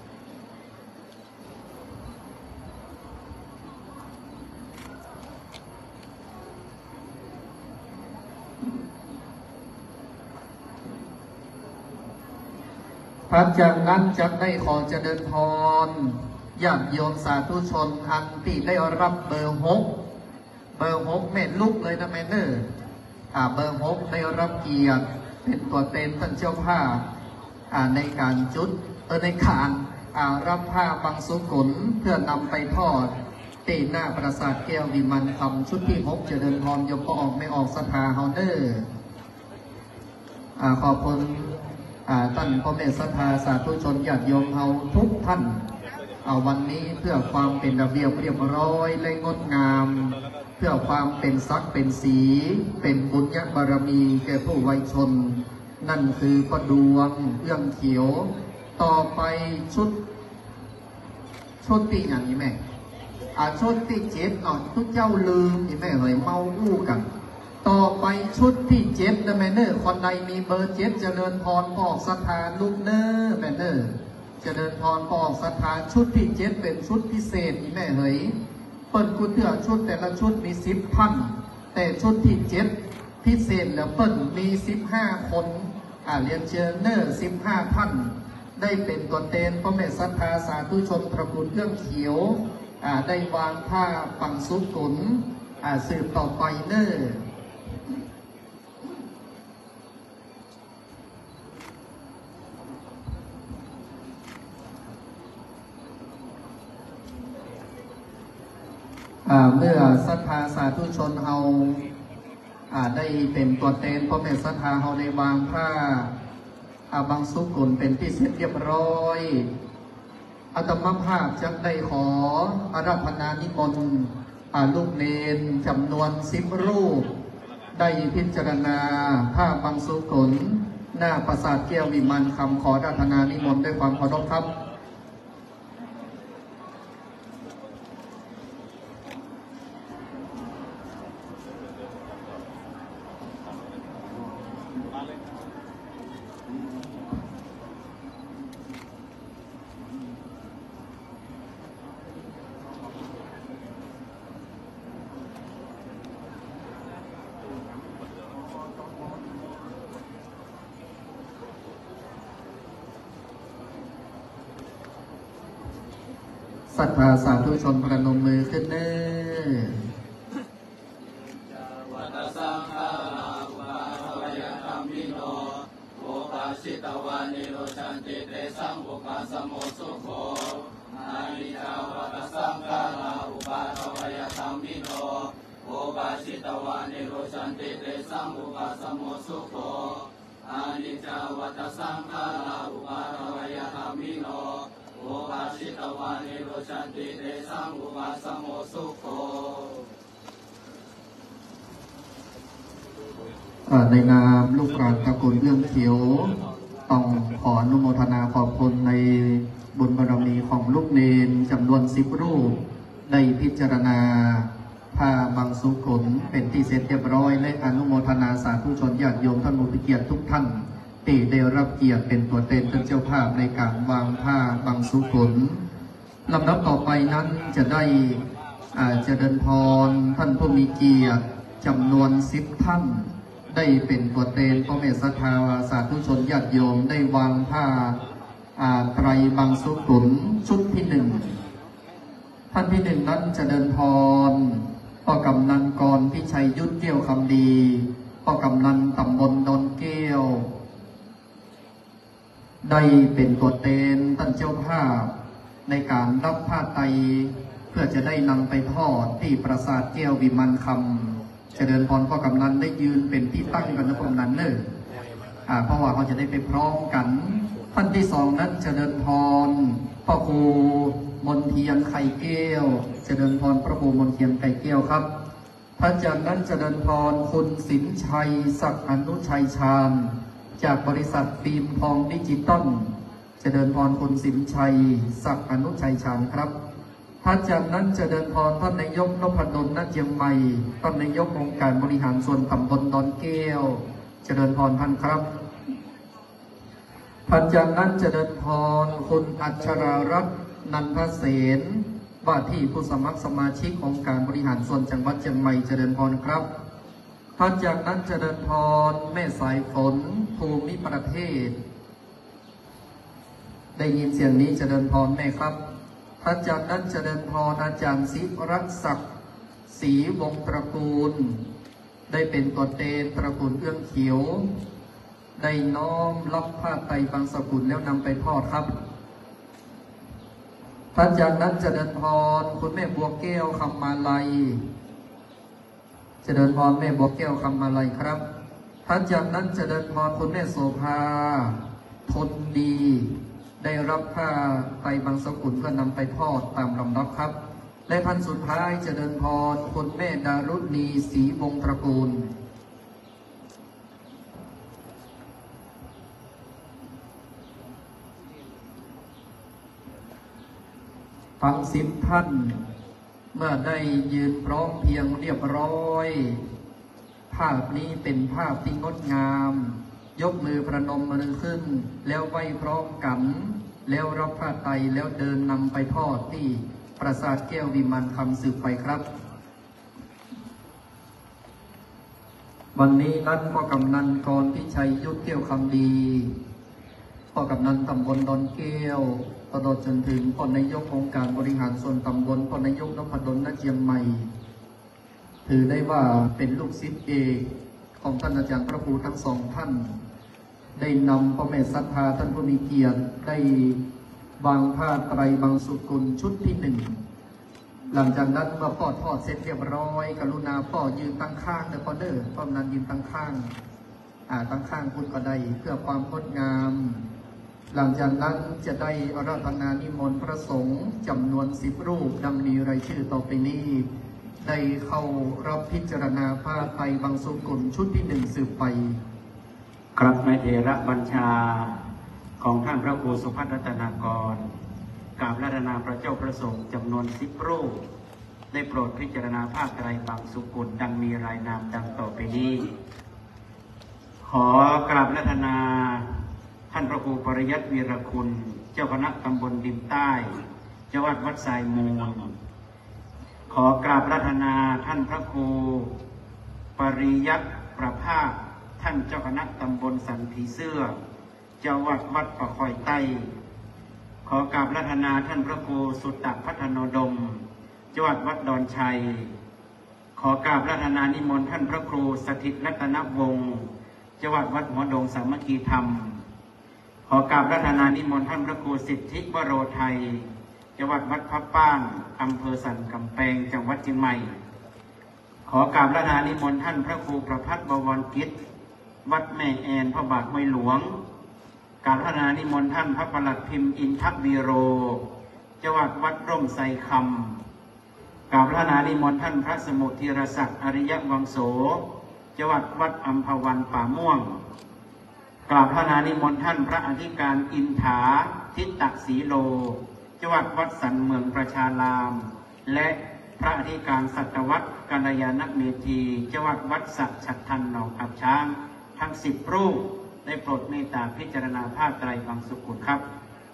พระจากนั้นจะได้ขอเจริญพรญาติโยมสาธุชนอันที่ได้รับเบอร์หกเบอร์หกแม่ลูกเลยนะแม่เนอร์เบอร์หกได้รับเกียรติเป็นตัวเต็มท่านเจ้าผ้าในการจุดเออในขานรับผ้าปังสุกุลเพื่อนำไปทอดตีหน้าปราสาทแก้ววิมันคำชุดที่หกเจริญพรโยมก็ออกไม่ออกศรัทธาเฮาเดอร์ขอบคุณท่านพ่อแม่ศรัทธาสาธุชนญาติโยมเฮาทุกท่านเอาวันนี้เพื่อความเป็นระเบียบเรียบร้อยและงดงามเพื่อความเป็นศักดิ์เป็นสีเป็นบุญญบารมีแก่ผู้วัยชนนั่นคือประดวงเอื้องเขียวต่อไปชุดชุดตีอย่างนี้แม่อาชุดตีเจ็ดหน่อยทุกเจ้าลืมนี่แม่เฮ้ยเมาอู้กันต่อไปชุดที่เจ็ดนะแม่เนอร์คนใดมีเบอร์เจ็ดเจริญพรปอกศรัทธาลูกเนอร์แม่เนอร์เจริญพรปอกศรัทธาชุดที่เจ็ดเป็นชุดพิเศษนี่แม่เฮ้ยเปิดกุเถื่อชุดแต่ละชุดมีสิบพันแต่ชุดที่เจ็ดพิเศษแล้วเปิดมีสิบห้าคนอ่าเรียนเชิญเนอร์สิบห้าท่านได้เป็นตัวเต็นพ่อแม่ศรัทธาสาธุชนตระกูลเครื่องเขียวอ่าได้วางผ้าปังสุกุลอ่าสืบต่อไปเนอร์เมื่อศรัทธาสาธุชนเฮาได้เป็นตัวเต็นพ่อแม่ศรัทธาเฮาได้วางผ้าบางสุกุลเป็นที่เสร็จเรียบร้อยอาตมาภาพจะได้ขออาราธนานิมนต์ลูกเนรจำนวนสิบรูปได้พิจารณาผ้าบางสุกุลหน้าปราสาทแก้ววิมานคำขออาราธนานิมนต์ด้วยความเคารพครับศรัทธาสาธุชนประนมมือขึ้นเน้อวัตสังฆาอุปาทวยธรรมิโนโอภาสิตวานิโรชันติเตสังอุปาสโมสุโขอานิจาวัตสังฆาอุปาทวยธรรมิโนโอภาสิตวานิโรชันติเตสังอุปาสโมสุโขอานิจาวัตสังฆาอุปาทวยธรรมิโนโอภาสิตวานิโรชันติเตสังอุปาสโมสุโขในนามลูกหลานตระกูลเอื้องเขียวต้องขอนุโมทนาขอบคุณในบุญบารมีของลูกเนนจำนวนสิบรูปได้พิจารณาผ้าบางสุขุนเป็นที่เสร็จเรียบร้อยและอนุโมทนาสาธุชนญาติโยมท่านผู้มีเกียรติทุกท่านที่ได้รับเกียรติเป็นตัวเต็นเป็นเจ้าภาพในการวางผ้าบางสุขุนลำดับต่อไปนั้นจะได้เจริญพรท่านผู้มีเกียรติจำนวนสิบท่านได้เป็นตัวเต็นพ่อแม่ศรัทธาสาธุชนญาติโยมได้วางผ้าไตรบางสุขุนชุดที่หนึ่งท่านที่หนึ่งนั้นเจริญพรพ่อกำนันกรพิชัยยุทธเกี้ยวคำดีพ่อกำนันตำบลดอนแก้วได้เป็นตัวเต็นท่านเจ้าภาพในการรับผ้าไตรเพื่อจะได้นำไปทอดที่ปราสาทแก้ววิมานคำเจริญพรพ่อกำนันได้ยืนเป็นที่ตั้งกันนะกำนันเนออ่าเพราะว่าเขาจะได้ไปพร้อมกันท่านที่สองนั้นเจริญพรพ่อครูมนเทียนไข่แก้วเจริญพรพระครูมนเทียนไข่แก้วครับพระอาจารย์นั้นเจริญพรคุณสินชัยศักดิ์อนุชัยชาญจากบริษัทฟิล์มทองดิจิตอลเจริญพรคุณสินชัยศักดิ์อนุชัยชาญครับพระอาจารย์นั้นเจริญพรท่านนายกนพดลณเชียงใหม่ท่านนายกองค์การบริหารส่วนตำบลดอนแก้วเจริญพรท่านครับพระอาจารย์นั้นเจริญพรคุณอัชรารัตน์นันทเสนว่าที่ผู้สมัครสมาชิกองค์การบริหารส่วนจังหวัดเชียงใหม่เจริญพรครับพระอาจารย์นั้นเจริญพรแม่สายฝนภูมิประเทศได้ยินเสียงนี้เจริญพรแม่ครับพระอาจารย์นั้นเจริญพรอาจารย์ศิรักษ์ศักดิ์ศรีวงศ์ตระกูลได้เป็นตัวเตนตระกูลเอื้องเขียวได้น้อมรับผ้าไตรบางสกุลแล้วนำไปทอดครับพระอาจารย์นั้นเจริญพรคุณแม่บัวแก้วคำมาลัยเจริญพรแม่บัวแก้วคำมาลัยครับพระอาจารย์นั้นเจริญพรคุณแม่โสภาทนดีได้รับผ้าไตรบางสกุลก็นำไปทอดตามลำดับครับและท่านสุดท้ายเจริญพรคุณแม่ดารุณีศรีวงศ์ตระกูลทั้งสิบท่านเมื่อได้ยืนพร้อมเพียงเรียบร้อยภาพนี้เป็นภาพที่งดงามยกมือประนมมือขึ้นแล้วไหว้พร้อมกันแล้วรับผ้าไตรแล้วเดินนำไปทอดที่ปราสาทแก้ววิมานคำสืบไปครับวันนี้นั้นพ่อกำนันกรพิชัยยุทธเกี้ยวคำดีพ่อกำนันตำบลดอนแก้วตลอดจนถึงพ่อนายกองค์การบริหารส่วนตำบลพ่อนายกนพดลณเชียงใหม่ถือได้ว่าเป็นลูกศิษย์เอกของท่านอาจารย์พระครูทั้งสองท่านได้นำพ่อแม่ศรัทธาท่านผู้มีเกียรติได้วางผ้าไตรบางสุกุลชุดที่หนึ่งหลังจากนั้นเมื่อพ่อทอดเสร็จเรียบร้อยกรุณาพ่อยืนตั้งข้างเด้อพ่อเด้อพ่อนั้นยืนตั้งข้างอ่าตั้งข้างคุณก็ได้เพื่อความงดงามหลังจากนั้นจะได้อาราธนานิมนต์พระสงฆ์จำนวนสิบรูปดังมีรายชื่อต่อไปนี้ได้เข้ารับพิจารณาผ้าไตรบางสุกุลชุดที่หนึ่งสืบไปครับในเถระบัญชาของท่านพระครูสุภัทรรัตนากรกราบรัตนาพระเจ้าประสงค์จำนวนสิบรูปได้โปรดพิจารณาผ้าไตรบางสุกุลดังมีรายนามดังต่อไปนี้ขอกราบรัตนาท่านพระครูปริยัติวีรคุณเจ้าคณะตำบลดิมใต้เจ้าวัดวัดทรายมูลขอกราบรัตนาท่านพระครูปริยัติประภาสท่านเจ้าคณะตำบลสันผีเสื้อเจ้าวัดวัดปะคอยใต้ขอกราบรัตนาท่านพระครูสุตตะพัฒโนดมเจ้าวัดวัดดอนชัยขอกราบรัตนานิมนต์ท่านพระครูสถิตรัตนวงศ์เจ้าวัดวัดหัวดงสามัคคีธรรมขอกราบรัตนานิมนต์ท่านพระครูสิทธิวโรไทยจังหวัดวัดพระป้านอำเภอสันกำแพงจังหวัดเชียงใหม่ขอกราบรัตนานิมนต์ท่านพระครูประภัตบวรกิจวัดแม่แอนพระบาทห้วยหลวงกราบรัตนานิมนต์ท่านพระประหลัดพิมพ์อินทัพวีโรจังหวัดวัดร่มไทรคำกราบรัตนานิมนต์ท่านพระสมุทรธีรศักดิ์อริยวังโสจังหวัดวัดอัมพวันป่าม่วงกราบพระนานิมนต์ท่านพระอธิการอินถาทิตตสีโลจังหวัดวัดสันเมืองประชารามและพระอธิการสัตวัตกัลยาณเมธีจังหวัดวัดสักฉัตรทันหนองอับช้างทั้งสิบรูปได้โปรดเมตตาพิจารณาผ้าไตรบางสุกุลครับ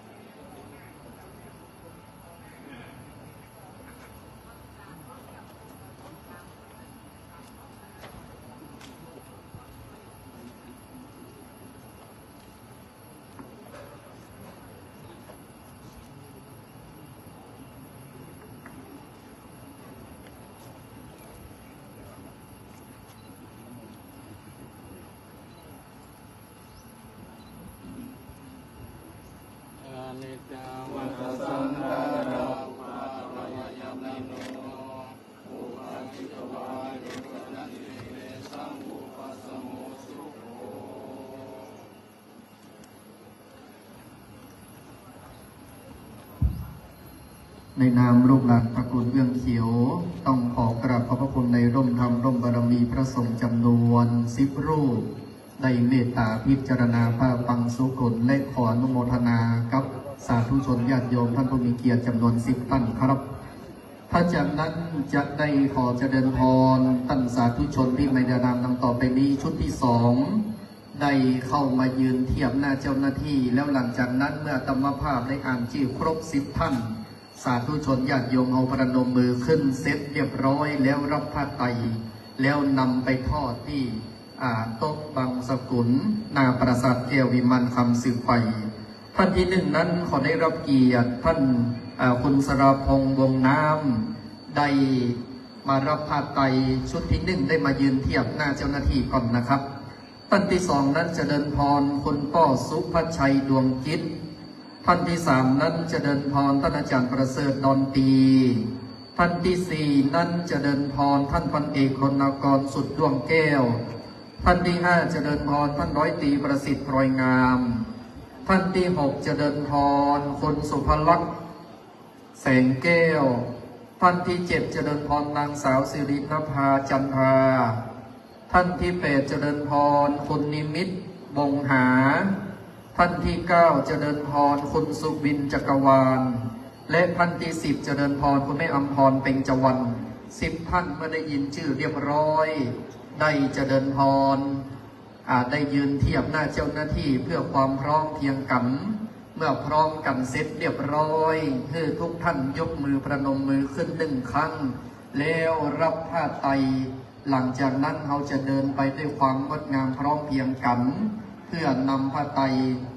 ในนามลูกหลานตระกูลเอื้องเขียวต้องขอกราบขอบพระคุณในร่มธรรมร่มบารมีพระสงฆ์จำนวนสิบรูปได้เมตตาพิจารณาผ้าปังสุกุลและขออนุโมทนากับสาธุชนญาติโยมท่านผู้มีเกียรติจำนวนสิบท่านครับถ้าจากนั้นจะได้ขอเจริญพรท่านสาธุชนที่ไม่ได้นามดังต่อไปนี้ชุดที่สองได้เข้ามายืนเทียบหน้าเจ้าหน้าที่แล้วหลังจากนั้นเมื่อธรรมภาพได้อ่านชื่อครบสิบท่านสาธุชนญาติโยมเอาประนมมือขึ้นเสร็จเรียบร้อยแล้วรับผ้าไตรแล้วนำไปทอดที่โต๊ะบางสกุลนาปราสาทแก้ววิมานคำสืบไปท่านที่หนึ่งนั้นขอได้รับเกียรติท่านคุณสราพงษ์วงน้ำได้มารับผ้าไตรชุดที่หนึ่งได้มายืนเทียบหน้าเจ้าหน้าที่ก่อนนะครับท่านที่สองนั้นจะเดินพรคุณป้อสุภชัยดวงจิตท่านที่สามนั้นจะเดินพรท่านอาจารย์ประเสริฐดอนตีท่านที่สี่นั้นจะเดินพรท่านพันเอกรณกรสุดดวงแก้วท่านที่ห้าจะเดินพรท่านร้อยตรีประสิทธิ์พลอยงามท่านที่หกจะเดินพรคนสุภลักษณ์แสงแก้วท่านที่เจ็ดจะเดินพรนางสาวสิรินภาจันทราท่านที่แปดจะเดินพรคุณนิมิตบงหาท่านที่เก้าจะเดินพรคุณสุบินจักรวาลและท่านที่สิบจะเดินพรคุณแม่อัมพรเพ็งจวันสิบท่านเมื่อได้ยินชื่อเรียบร้อยได้จะเดินพรอาจได้ยืนเทียบหน้าเจ้าหน้าที่เพื่อความพร้อมเพียงกันเมื่อพร้อมกันเสร็จเรียบร้อยคือทุกท่านยกมือประนมมือขึ้นหนึ่งครั้งแล้วรับผ้าไตรหลังจากนั้นเราจะเดินไปด้วยความงดงามพร้อมเพียงกันเพื่อนำผ้าไตร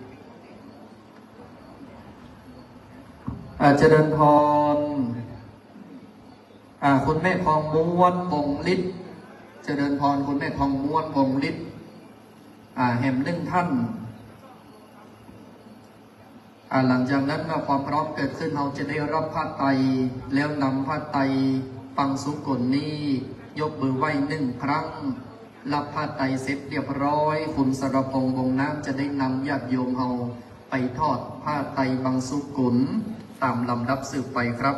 อาจจะเดินพรคุณแม่ทองม้วนบงฤทธิ์จะเดินพรคุณแม่ทองม้วนบงฤทธิ์แห่มหนึ่งท่านหลังจากนั้นเมื่อความพร้อมเกิดขึ้นเราจะได้รับผ้าไตรแล้วนำผ้าไตรปังสุกุลนี้ยกมือไหว้หนึ่งครั้งรับผ้าไตรเสร็จเรียบร้อยคุณสรพงษ์วงน้ำจะได้นำญาติโยมเราไปทอดผ้าไตรบังสุกุลตามลำดับสืบไปครับ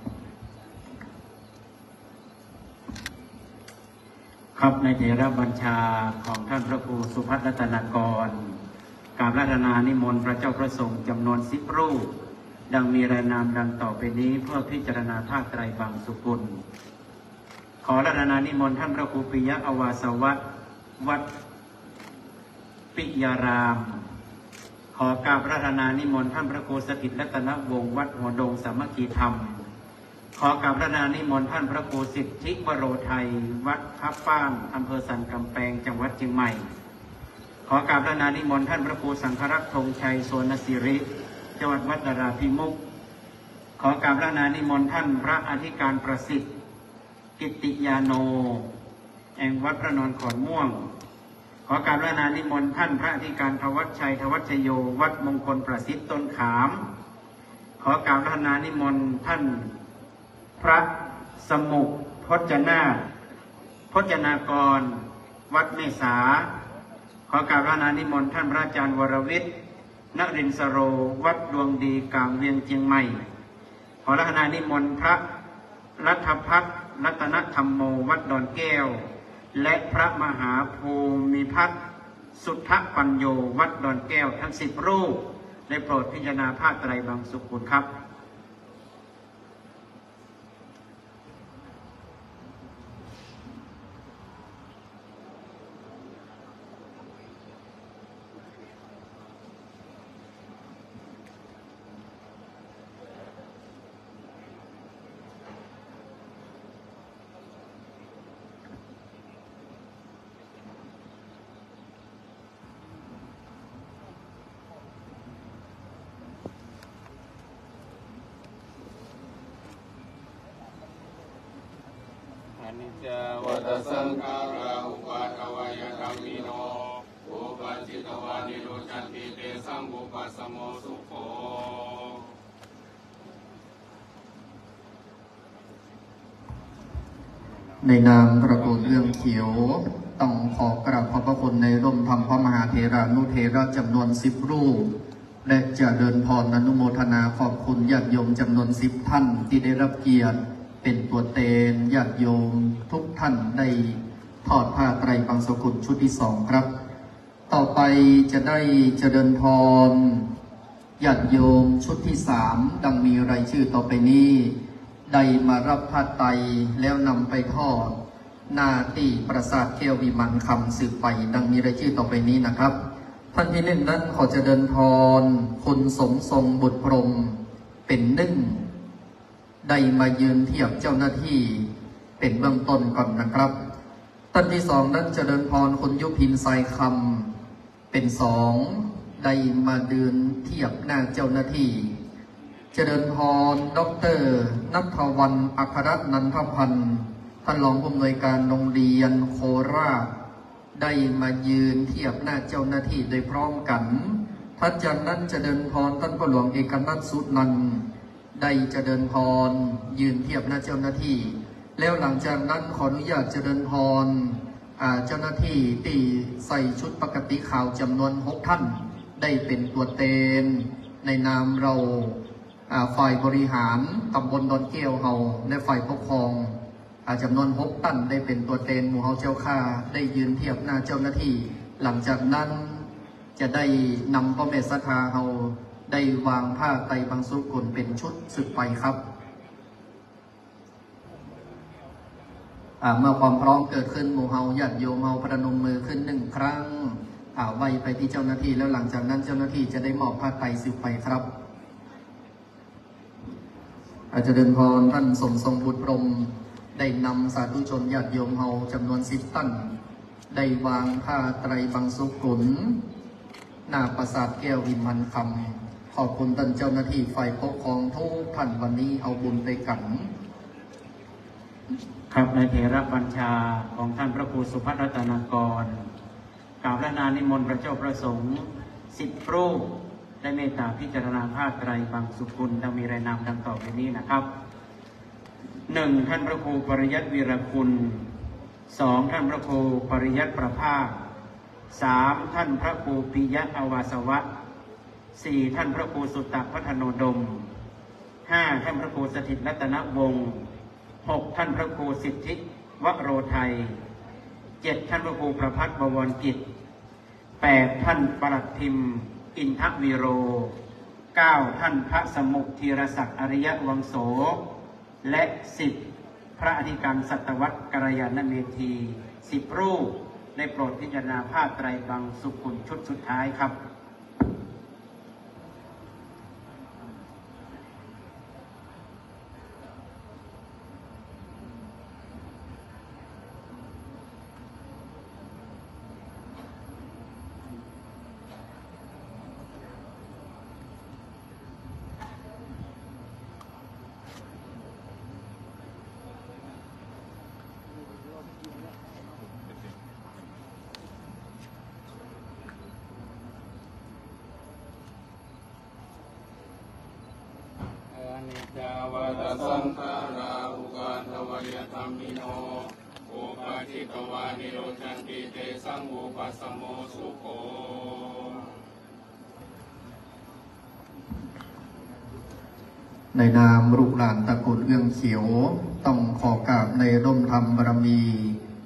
ครับในเถรบัญชาของท่านพระครูสุพัฒน์รัตนกรกราบรัตนานิมนต์พระเจ้าพระสงฆ์จำนวนสิบรูปดังมีรายนามดังต่อไปนี้เพื่อพิจารณาผ้าไตรบังสุกุลขอรัตนานิมนต์ท่านพระครูปิยะอวาสวัตรวัดปิยารามขอกราบรัตนานิมนต์ท่านพระครูสถิตรัตนวงศ์วัดหัวดงสามัคคีธรรมขอกราบรัตนานิมนต์ท่านพระครูสิทธิวโรไทยวัดทับป้านอำเภอสันกำแพงจังหวัดเชียงใหม่ขอกราบรัตนานิมนต์ท่านพระครูสังฆรักษ์ธงชัยโสนสิริจังหวัดวัดดาราพิมุขขอกราบรัตนานิมนต์ท่านพระอธิการประสิทธิ์กิติยาโนแห่งวัดพระนอนขอนม่วงขอกราบรัตนานิมนต์ท่านพระอธิการทวัชชัยทวัชโยวัดมงคลประสิทธิ์ต้นขามขอกราบรัตนานิมนต์ท่านพระสมุขพจนาพจนากรวัดเมษาขอกราบรัตนานิมนต์ท่านพระอาจารย์วรวิทย์นรินทร์สโรวัดดวงดีกลางเวียงเชียงใหม่ขอรัตนานิมนต์พระรัฐพัฒน์รัตนธรรมโมวัดดอนแก้วและพระมหาภูมิพัฒน์สุทธปัญโยวัดดอนแก้วทั้งสิบรูปได้โปรดพิจารณาผ้าไตรบางสุกุลครับอนิจจวัฏสังขาราอุปาทวายธรรมิโนอุปาจิตวานิโรจันติเตสังอุปสมโมสุโขในนามตระกูลเรื่องเขียวต้องขอกราบขอบพระคุณในร่มธรรมพระมหาเถรานุเถระจำนวนสิบรูปและจะเดินพรอนุโมทนาขอบคุณญาติโยมจำนวนสิบท่านที่ได้รับเกียรติเป็นตัวเตนญาติโยมทุกท่านได้ทอดผ้าไตรบางสกุลชุดที่สองครับต่อไปจะได้เจริญพรญาติโยมชุดที่สามดังมีรายชื่อต่อไปนี้ได้มารับผ้าไตรแล้วนำไปทอดหน้าที่ปราสาทเทวิมันคำสืบไปดังมีรายชื่อต่อไปนี้นะครับท่านที่หนึ่งนั้นขอเจริญพรคุณสมทรงบุตรพรหมเป็นหนึ่งได้มายืนเทียบเจ้าหน้าที่เป็นเบื้องต้นก่อนนะครับท่านที่สองนั้นเจริญพรคุณยุพินทรายคำเป็นสองได้มาเดินเทียบหน้าเจ้าหน้าที่เจริญพรดร.ณัฐวรรณอัครนันทพันธ์ท่านรองผู้อำนวยการโรงเรียนโคราชได้มายืนเทียบหน้าเจ้าหน้าที่โดยพร้อมกันท่านจากนั้นเจริญพรท่านพ่อหลวงเอกนัทสุนันท์ได้เจริญพรยืนเทียบหน้าเจ้าหน้าที่แล้วหลังจากนั้นขออนุญาตเจริญพรเจ้าหน้าที่ที่ใส่ชุดปกติขาวจำนวนหกท่านได้เป็นตัวเตนในนามเราฝ่ายบริหารตำบลดอนแก้วเฮาและฝ่ายปกครองจำนวนหกท่านได้เป็นตัวเตนหมู่เฮาเจ้าข้าได้ยืนเทียบหน้าเจ้าหน้าที่หลังจากนั้นจะได้นำพระเมสสทาเฮาได้วางผ้าไตรบางสุกุลเป็นชุดสืบไปครับเมื่อความพร้อมเกิดขึ้นหมู่เฮาญาติโยมเฮาประนมมือขึ้นหนึ่งครั้งไว้ไปที่เจ้าหน้าที่แล้วหลังจากนั้นเจ้าหน้าที่จะได้มอบผ้าไตรสืบไปครับอาจารย์เดินพรท่านสมทรงบุตรพรหมได้นำสาธุชนญาติโยมเฮาจำนวนสิบท่านได้วางผ้าไตรบางสุกุลหน้าปราสาทแก้ววิมานคำขอบคุณท่านเจ้าหน้าที่ฝ่ายปกครองทุกท่านวันนี้เอาบุญไปกันครับในเถรบัญชาของท่านพระครูสุภัทรรัตนากรกราบพระนานิมนต์พระเจ้าประสงค์สิบรูปได้เมตตาพิจารณาผ้าไตรบางสุกุลดังมีรายนามดังต่อไปนี้นะครับหนึ่งท่านพระครูปริยัติวีรคุณสองท่านพระครูปริยัติประภาสสามท่านพระครูปิยะอวาสวะสี่ท่านพระครูสุตตะพัฒโนดมห้าท่านพระครูสถิตรัตนวงศ์หกท่านพระครูสิทธิวโรไทยเจ็ดท่านพระครูประภัตบวรกิจแปดท่านปลัดพิมพ์อินทวีโรเก้าท่านพระสมุธีรศักดิ์อริยวังโสและสิบพระอธิการสัตวัตรกัลยาณเมธีสิบรูปได้โปรดพิจารณาผ้าไตรบางสุกุลชุดสุดท้ายครับจาวตสังขาราอุปาทวายธรรมิโนอุปาจิตวานิโรจันติเตสังอุปสมโมสุโขในนามลูกหลานตระกูลเอื้องเขียวต้องขอกราบในร่มธรรมบารมี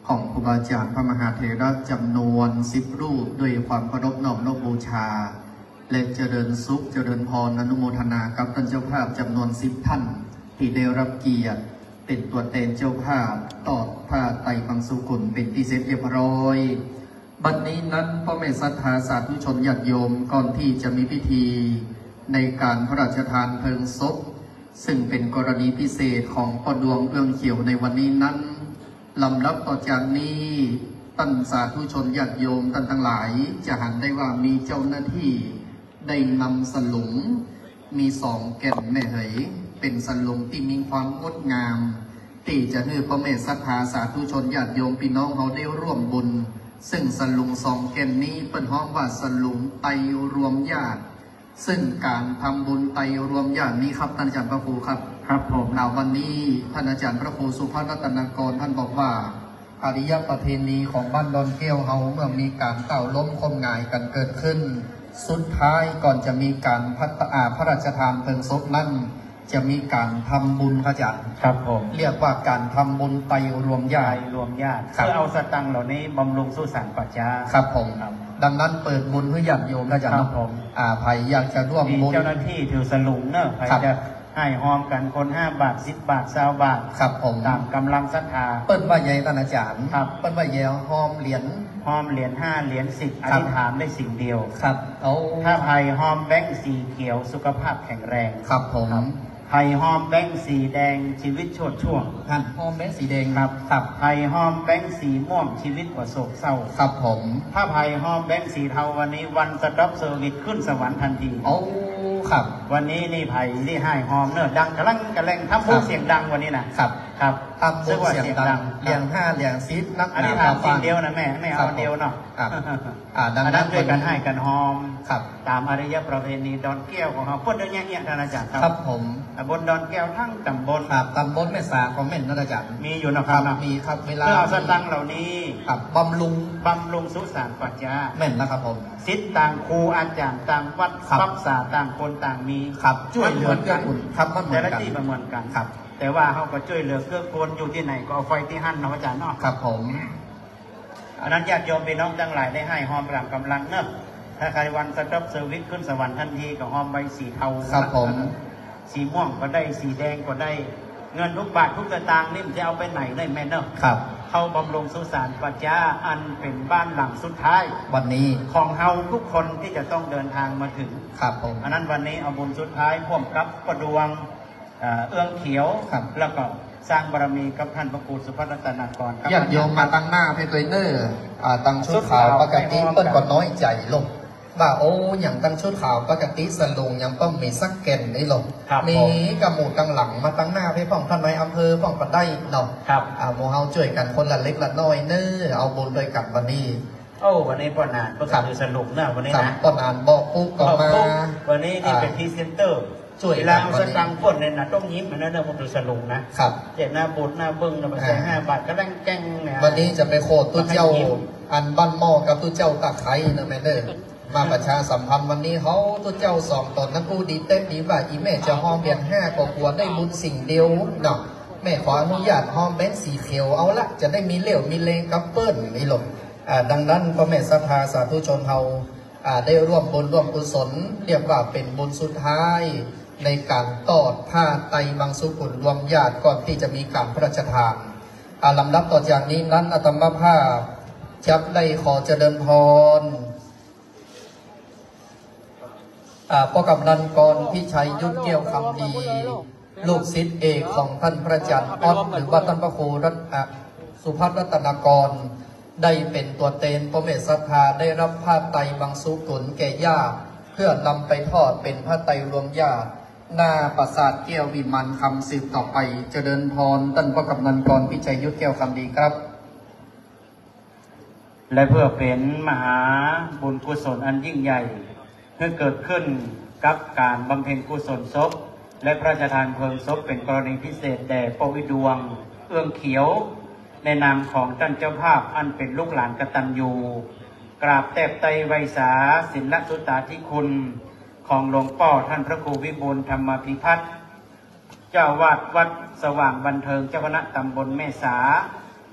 ของครูบาอาจารย์พระมหาเถระจำนวนสิบรูปด้วยความเคารพน้อมนบบูชาและเจริญสุขเจริญพรอนุโมทนากับท่านเจ้าภาพจำนวนสิบท่านที่ได้รับเกียรติเป็นตัวแทนเจ้าภาพตอดผ้าไตรบังสุกุลเป็นที่เสร็จเรียบร้อยบัดนี้นั้นพ่อแม่ศรัทธาสาธุชนญาติโยมก่อนที่จะมีพิธีในการพระราชทานเพลิงศพซึ่งเป็นกรณีพิเศษของพ่อดวงเอื้องเขียวในวันนี้นั้นลำดับต่อจากนี้ท่านสาธุชนญาติโยมท่านทั้งหลายจะหันได้ว่ามีเจ้าหน้าที่ได้นำสลุงมีสองแก่นแม่เหยเป็นสลุงที่มีความงดงามที่จะให้พ่อแม่ศรัทธาสาธุชนญาติโยมพี่น้องเขาได้ร่วมบุญซึ่งสลุงสองแก่นนี้เป็นห้องว่าสลุงไตรวมญาติซึ่งการทำบุญไตรวมญาตินี้ครับท่านอาจารย์พระครูครับครับผมในวันนี้ท่านอาจารย์พระครูสุภรัตนกรท่านบอกว่าอริยประเพณีของบ้านดอนแก้วเฮาเมื่อมีการเต่าล้มคมงายกันเกิดขึ้นสุดท้ายก่อนจะมีการพัฒนาพระราชทานเพลิงศพนั้นจะมีการทำบุญพระอาจารย์ครับผมเรียกว่าการทำบุญไตรวมญาติรวมญาติเพื่อเอาสตังค์เหล่านี้บำรุงสุสานปัจจาครับผมดังนั้นเปิดบุญเพื่อญาติโยมพระอาจารย์ครับผมอ่าใครอยากจะร่วมบุญเจ้าหน้าที่ถือสลุงเนอะใครจะให้หอมกันคนห้าบาทสิบบาทสามบาทครับผมตามกำลังศรัทธาเปิ้ลว่าใหญ่ท่านอาจารย์ครับเปิ้ลว่าใหญ่หอมเหรียญหอมเหรียญห้าเหรียญสิบอธิษฐานได้สิ่งเดียวครับเอาถ้าไผ่หอมแบงค์สีเขียวสุขภาพแข็งแรงครับผมไผ่หอมแบงค์สีแดงชีวิตโชดช่วงท่านหอมแบงค์สีแดงครับครับไผ่หอมแบงค์สีม่วงชีวิตประสบเศร้าครับผมถ้าไผ่หอมแบงค์สีเทาวันนี้วันสต็อปเซอร์วิสขึ้นสวรรค์ทันทีโอ้ครับวันนี้นี่ไผ่ที่ให้หอมเนอะดังกระลังกระแรงทำพูดเสียงดังวันนี้นะครับครับทำพูดเสียงดังเรียงห้าเรียงซิดนักอันนี้ทำสิ่งเดียวนะแม่ไม่เอาเดียวเนาะอ่าดังนั้นด้วยกันให้กันหอมครับตามอริยประเพณีดอนแก้วของเขาพูดเรื่องเงี้ยท่านอาจารย์ครับผมบนดอนแก้วทั้งตำบลครับตำบลแม่สาของแม่นท่านอาจารย์มีอยู่นะครับมีครับเวลาเพื่อเอาสตังค์เหล่านี้ครับบำรุงบำรุงสุสานปัจจาแม่นนะครับผมศิษย์ต่างครูอาจารย์ต่างวัดรักษาต่างคนต่างมีครับช่วยเหลือกันครับมันเหมือนกันแต่ละที่เหมือนกันครับแต่ว่าเขาก็ช่วยเหลือเกื้อกูลอยู่ที่ไหนก็เอาไฟที่หั่นนะอาจารย์เนาะครับผมอันนั้นญาติโยมพี่น้องทั้งหลายได้ให้หอมกำลังกำลังเนอะถ้าใครวันสต็อปเซอร์วิสขึ้นสวรรค์ทันทีก็หอมใบสีเทาครับผมสีม่วงก็ได้สีแดงก็ได้เงินทุกบาททุกสตางค์นี่มันจะเอาไปไหนได้แม่เนอะครับเข้าบำรุงสุสานปัจจาอันเป็นบ้านหลังสุดท้ายวันนี้ของเฮาทุกคนที่จะต้องเดินทางมาถึงครับผมอันนั้นวันนี้เอาบุญสุดท้ายพ่วงกับประดวงเอื้องเขียวแล้วก็สร้างบารมีกับท่านพระครูสุภรัตนกรญาติโยมมาตั้งหน้าเพลเนอร์ตั้งชุดขาวปกติเปิ้ลก็น้อยใจลงว่าโอ้อย่างตั้งชุดขาวปกติสลุงยังต้องมีสักแก่นได้ลงมีกระหมูตั้งหลังมาตั้งหน้าเพื่อป้องท่านในอำเภอป้องกันได้เนาะครับอ่าโมเฮาช่วยกันคนละเล็กละน้อยเนอเอาบุญโดยกันวันนี้โอ้วันนี้ป้อนานก็คือสรุปนะวันนี้นะป้อนานบอกปุ๊บก็มาวันนี้นี่เป็นพรีเซนเตอร์ช่วยเวลาเอาสตังค์ฝนเนี่ยนะต้องยิ้มมันนะเรื่องมันดูสลุงนะครับเจ็ดหน้าบุญหน้าบึ้งนะมาใส่ห้าบาทก็แรงแกงเนี่ยวันนี้จะไปโคตรตู้เจ้าอันบ้านหม้อกับตู้เจ้าตะไคร้นะแม่เด้อมาประชาสัมพันธ์วันนี้เขาตู้เจ้าสองตอนนั้นอู้ดีเต้นดีว่าอีแม่จะห้องเบียงห้ากว่าได้บุญสิ่งเดียวเนาะแม่ขออนุญาตห้องแบงค์สีเขียวเอาละจะได้มีเลี้ยวมีเลงกับเปิ้ลนี่หลงดังนั้นพ่อแม่ศรัทธาสาธุชนเราได้ร่วมบุญร่วมกุศลเรียกว่าเป็นบุญสุดท้ายในการตอดผ้าไตรบังสุกุลรวมญาติก่อนที่จะมีการพระราชทานลำดับต่อจากนี้นั้นอาตมาภาพจับได้ขอเจริญพรพ่อกำนันกรพิชัยยุทธเกี่ยวคำดีลูกศิษย์เอกของท่านพระอาจารย์ออดหรือว่าท่านพระครูรัตนสุภรัตนกรได้เป็นตัวเตนพระเมตศรัทธาได้รับผ้าไตรบังสุกุลแก่ญาติเพื่อนำไปทอดเป็นผ้าไตรรวมญาติหน้าปราสาทแก้ววิมานคำสืบต่อไปเจริญพรท่านพระกำนันกรพิชัยยุทธเกี่ยวคำดีครับและเพื่อเป็นมหาบุญกุศลอันยิ่งใหญ่เพื่อเกิดขึ้นกับการบำเพ็ญกุศลศพและพระราชทานเพลิงศพเป็นกรณีพิเศษแด่ปวิดวงเอื้องเขียวในนามของท่านเจ้าภาพอันเป็นลูกหลานกตัญญูกราบแทบไตรไวสาศิลสุตตาธิคุณของหลวงพ่อท่านพระครูวิบูลย์ธรรมพิพัฒน์เจ้าวาดวัดสว่างบันเทิงเจ้าคณะตำบลแม่สา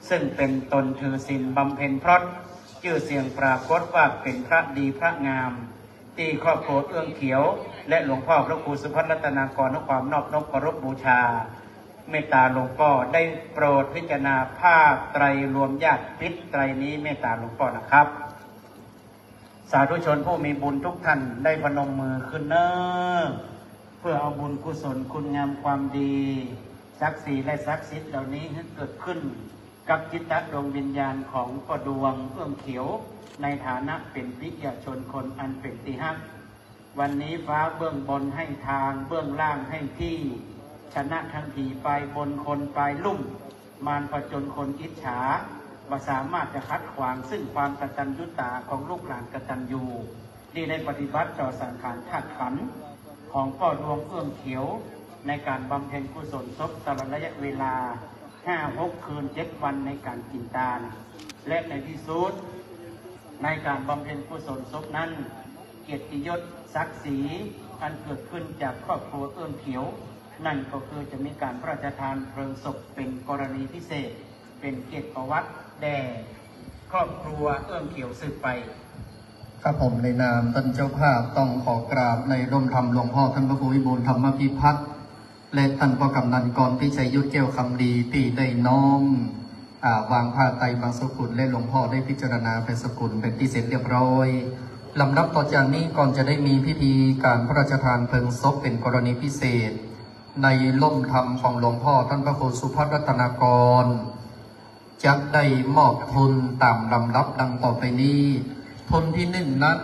ซึ่งเป็นตนถือศีลบำเพ็ญพรตชื่อเสียงปรากฏว่าเป็นพระดีพระงามที่ครอบครัวเอื้องเขียวและหลวงพ่อพระครูสุพัฒน์รัตนากรด้วยความนอบน้อมเคารพบูชาเมตตาหลวงพ่อได้โปรดพิจารณาภาพไตรรวมญาติพิษไตรนี้เมตตาหลวงพ่อนะครับสาธุชนผู้มีบุญทุกท่านได้พนมมือขึ้นเนอเพื่อเอาบุญกุศลคุณงามความดีศักดิ์ศรีและศักดิ์สิทธิ์เหล่านี้ให้เกิดขึ้นกับจิตตดวงวิญญาณของพ่อดวงเอื้องเขียวในฐานะเป็นพิยาชนคนอันเป็นที่ฮักวันนี้ฟ้าเบื้องบนให้ทางเบื้องล่างให้ที่ชนะทั้งทีไปบนคนไปลุ่มมารผจญคนอิจฉาว่าสามารถจะคัดขวางซึ่งความกตัญญูตาของลูกหลานกตัญญูที่ได้ปฏิบัติต่อสังขารธาตุขันธ์ของพ่อดวงเอื้องเขียวในการบำเพ็ญกุศลศพตลอดระยะเวลาห้าหกคืนเจ็ดวันในการกินทานและในที่สุดในการบำเพ็ญกุศลศพนั้นเกียรติยศศักดิ์ศรีอันเกิดขึ้นจากครอบครัวเอื้องเขียวนั่นก็คือจะมีการพระราชทานเพลิงศพเป็นกรณีพิเศษเป็นเกียรติประวัติแด่ครอบครัวเอื้องเขียวสืบไปครับผมในนามท่านเจ้าภาพต้องขอกราบในร่มธรรมหลวงพ่อท่านพระครูวิบูลย์ธรรมพิพัฒน์และท่านพ่อกำนันกรพิชัยยุทธแก้วคำดีที่ได้น้อมวางผ้าไตรบางสกุลและหลวงพ่อได้พิจารณาเป็นสกุลเป็นที่เสร็จเรียบร้อยลำดับต่อจากนี้ก่อนจะได้มีพิธีการพระราชทานเพลิงศพเป็นกรณีพิเศษในร่มธรรมของหลวงพ่อท่านพระครูสุพัฒน์รัตนากรจะได้มอบทุนตามลำดับดังต่อไปนี้ทุนที่หนึ่งนั้น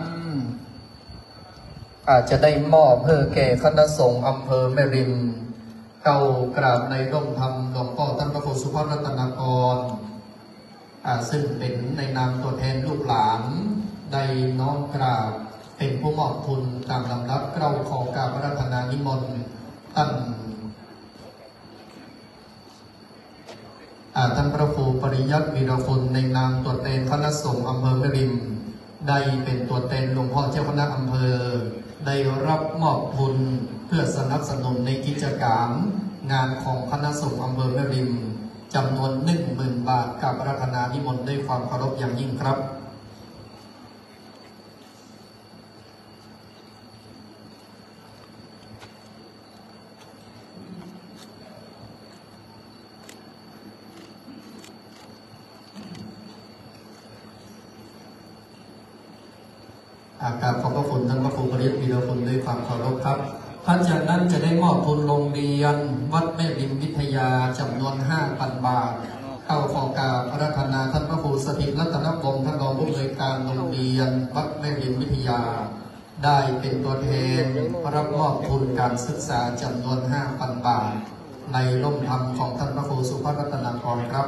อาจจะได้มอบเพื่อแก่คณะสงฆ์อำเภอแม่ริมเก่ากราบในร่มธรรมหลวงพ่อท่านพระครูสุพัฒน์รัตนากรซึ่งเป็นในนามตัวแทนลูกหลานได้น้อมกราบเป็นผู้มอบทุนตามลำดับเกล้าขอกราบพระราชนานิมนต์ท่านท่านพระครูปริยัติวีรคุณในนามตัวแทนคณะสงฆ์อำเภอแม่ริมได้เป็นตัวแทนหลวงพ่อเจ้าคณะอำเภอได้รับมอบทุนเพื่อสนับสนุนในกิจการงานของคณะสงฆ์อำเภอแม่ริมจำนวนหนึ่งหมื่นบาทกับพระราชนานิมนต์ด้วยความเคารพอย่างยิ่งครับอาการขอบพระคุณท่านพระครูปริยัติวีรคุณด้วยความเคารพครับท่านจากนั้นจะได้มอบทุนโรงเรียนวัดแม่ริมวิทยาจำนวน ห้าพัน บาทเข้าขอกราบพระราชนาท่านพระครูสถิตรัตนวงศ์ท่านรองผู้อำนวยการโรงเรียนวัดแม่ริมวิทยาได้เป็นตัวแทนรับมอบทุนการศึกษาจำนวน ห้าพัน บาทในร่มธรรมของท่านพระครูสุพัฒน์รัตนากรครับ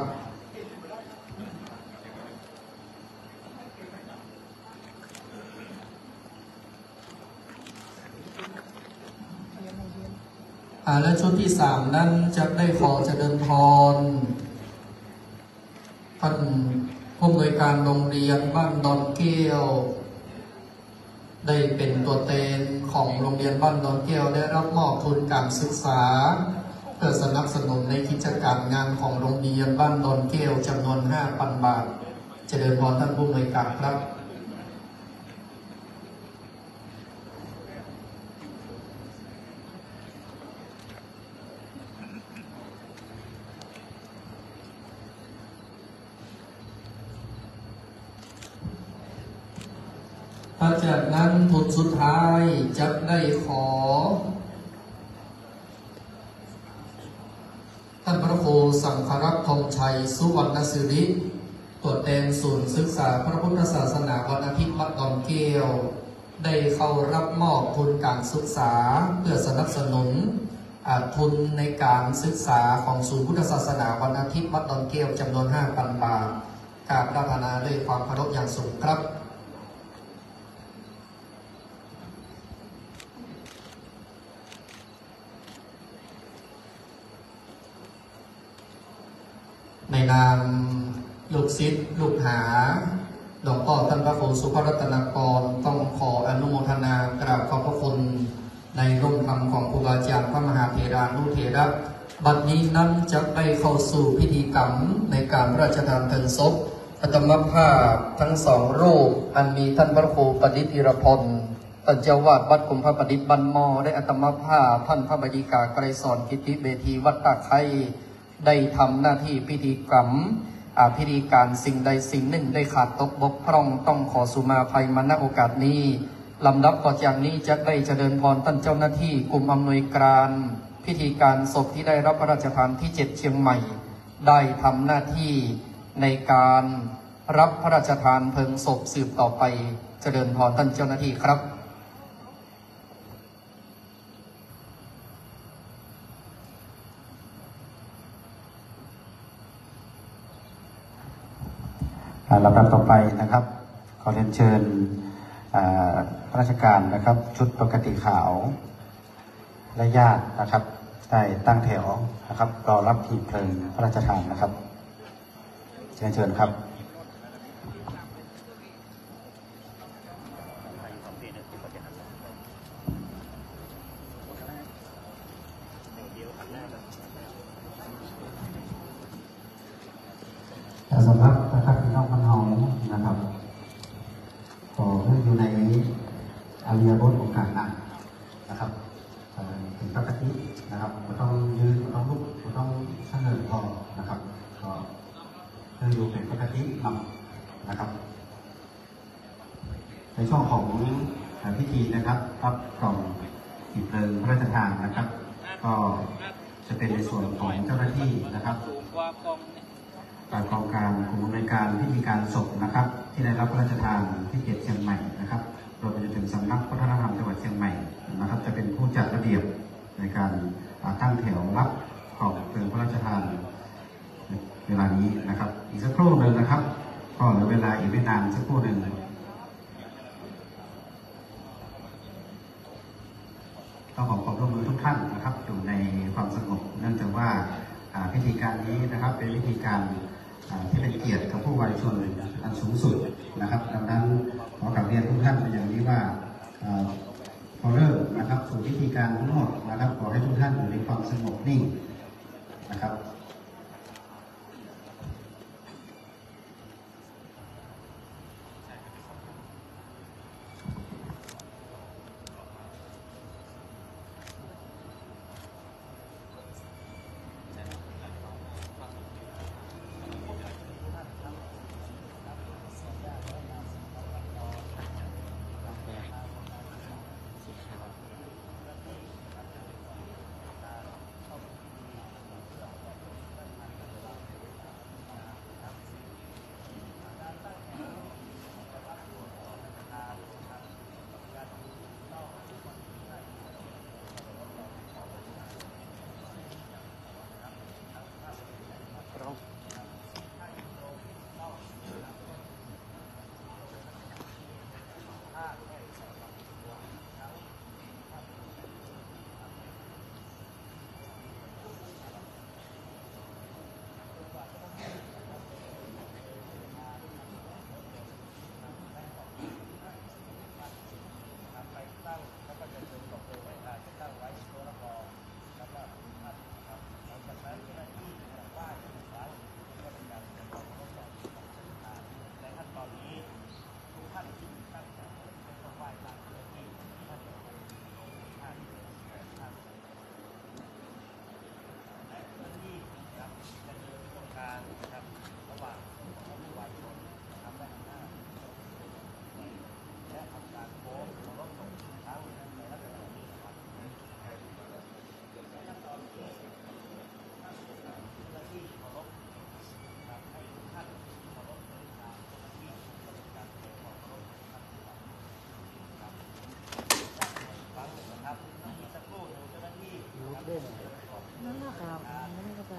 และชุดที่สามนั้นจะได้ขอเจริญพรท่านผู้อำนวยการโรงเรียนบ้านดอนแก้วได้เป็นตัวแทนของโรงเรียนบ้านดอนแก้วได้รับมอบทุนการศึกษาเพื่อสนับสนุนในกิจการงานของโรงเรียนบ้านดอนแก้วจำนวน ห้าพัน บาทเจริญพรท่านผู้อำนวยการครับจากนั้นทุนสุดท้ายจะได้ขอท่านพระครูสังฆรักษ์ธงชัยสุวรรณสิริตัวแทนศูนย์ศึกษาพระพุทธศาสนาวันอาทิตย์วัดดอนแก้วได้เข้ารับมอบทุนการศึกษาเพื่อสนับสนุนทุนในการศึกษาของศูนย์พุทธศาสนาวันอาทิตย์วัดดอนแก้วจำนวน ห้าพัน บาทกราบพระราชนาด้วยความเคารพอย่างสูงครับในนามลูกศิษย์ลูกหาหลวงพ่อท่านพระครูสุพัฒน์รัตนากรต้องขออนุโมทนากราบขอบพระคุณในร่มธรรมของครูบาอาจารย์พระมหาเถรานุเถระบัดนี้นั้นจะไปเข้าสู่พิธีกรรมในการพระราชทานเพลิงศพอัตมภาพทั้งสองรูปอันมีท่านพระครูประดิษฐ์อิรพลท่านเจ้าวาดวัดกุมภประดิษฐ์บันมอได้อัตมภาพท่านพระบดีกาไกรสอนกิติเบธีวัดตาไคร้ได้ทำหน้าที่พิธีกรรมอาพิธีการสิ่งใดสิ่งหนึ่งได้ขาดตกบกพร่องต้องขอสุมาภัยมาณโอกาสนี้ลำดับต่อจากนี้จะได้เจริญพรท่านเจ้าหน้าที่กลุ่มอำนวยการพิธีการศพที่ได้รับพระราชทานที่เจ็ดเชียงใหม่ได้ทำหน้าที่ในการรับพระราชทานเพลิงศพสืบต่อไปเจริญพรท่านเจ้าหน้าที่ครับลำดับต่อไปนะครับขอเรียนเชิญข้าราชการนะครับชุดปกติขาวและญาตินะครับได้ตั้งแถวนะครับรอรับหีบเพลิงพระราชทานนะครับเชิญเชิญครับสำหรับนะครับพี่น้องพันหองนะครับขอให้อยู่ในอริยบทของการนั่งนะครับถึงปกตินะครับไม่ต้องยืนไม่ต้องลุกไม่ต้องเสนอพอนะครับก็ให้อยู่เป็นปกตินำนะครับในช่วงของพิธีนะครับรับกล่องหีบเพลิงพระราชทานนะครับก็จะเป็นในส่วนของเจ้าหน้าที่นะครับการกองการกลุ่มอำนวยการพิธีการศพนะครับที่ได้รับพระราชทานที่เขตเชียงใหม่นะครับโดยไปจนถึงสำนักวัฒนธรรมจังหวัดเชียงใหม่นะครับจะเป็นผู้จัดระเบียบในการตั้งแถวรับของเพลิงพระราชทานเวลานี้นะครับอีกสักครู่หนึ่งนะครับก็เหลือเวลาอีกไม่นานสักครู่หนึ่งต้องขอขอบคุณทุกท่านนะครับอยู่ในความสงบเนื่องจากว่าพิธีการนี้นะครับเป็นพิธีการที่เป็นเกียรติกับผู้วายชนอันสูงสุดนะครับดังนั้นขอกราบเรียนทุกท่านเป็นอย่างนี้ว่าพอเริ่มนะครับสู่พิธีการทั้งหมดนะครับขอให้ทุกท่านอยู่ในความสงบนิ่งนะครับนั่นแหละครับไม่ได้กระจาย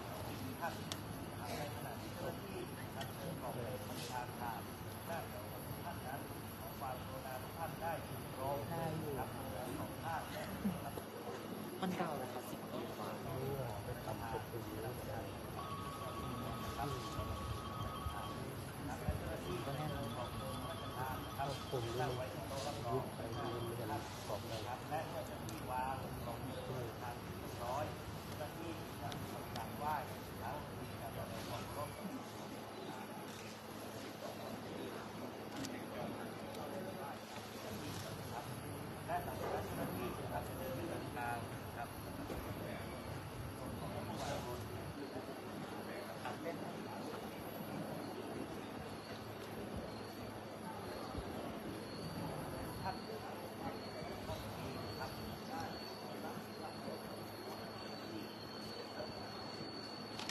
มันเก่าเลยครับสิบปีกว่าผมเล่าไว้ที่โต๊ะรับรองไปเรียนเรียนของเลยครับและเมื่อจะมีวางลงทางร้อยเจ้าหน้าที่ไหว้แล้วมีการแบบความร่วมและหลังจากนั้นเจ้าหน้าที่จะเดินไปทางกลางครับส่วนของผู้บริโภคตัดเล่นท่านต้องมีครับ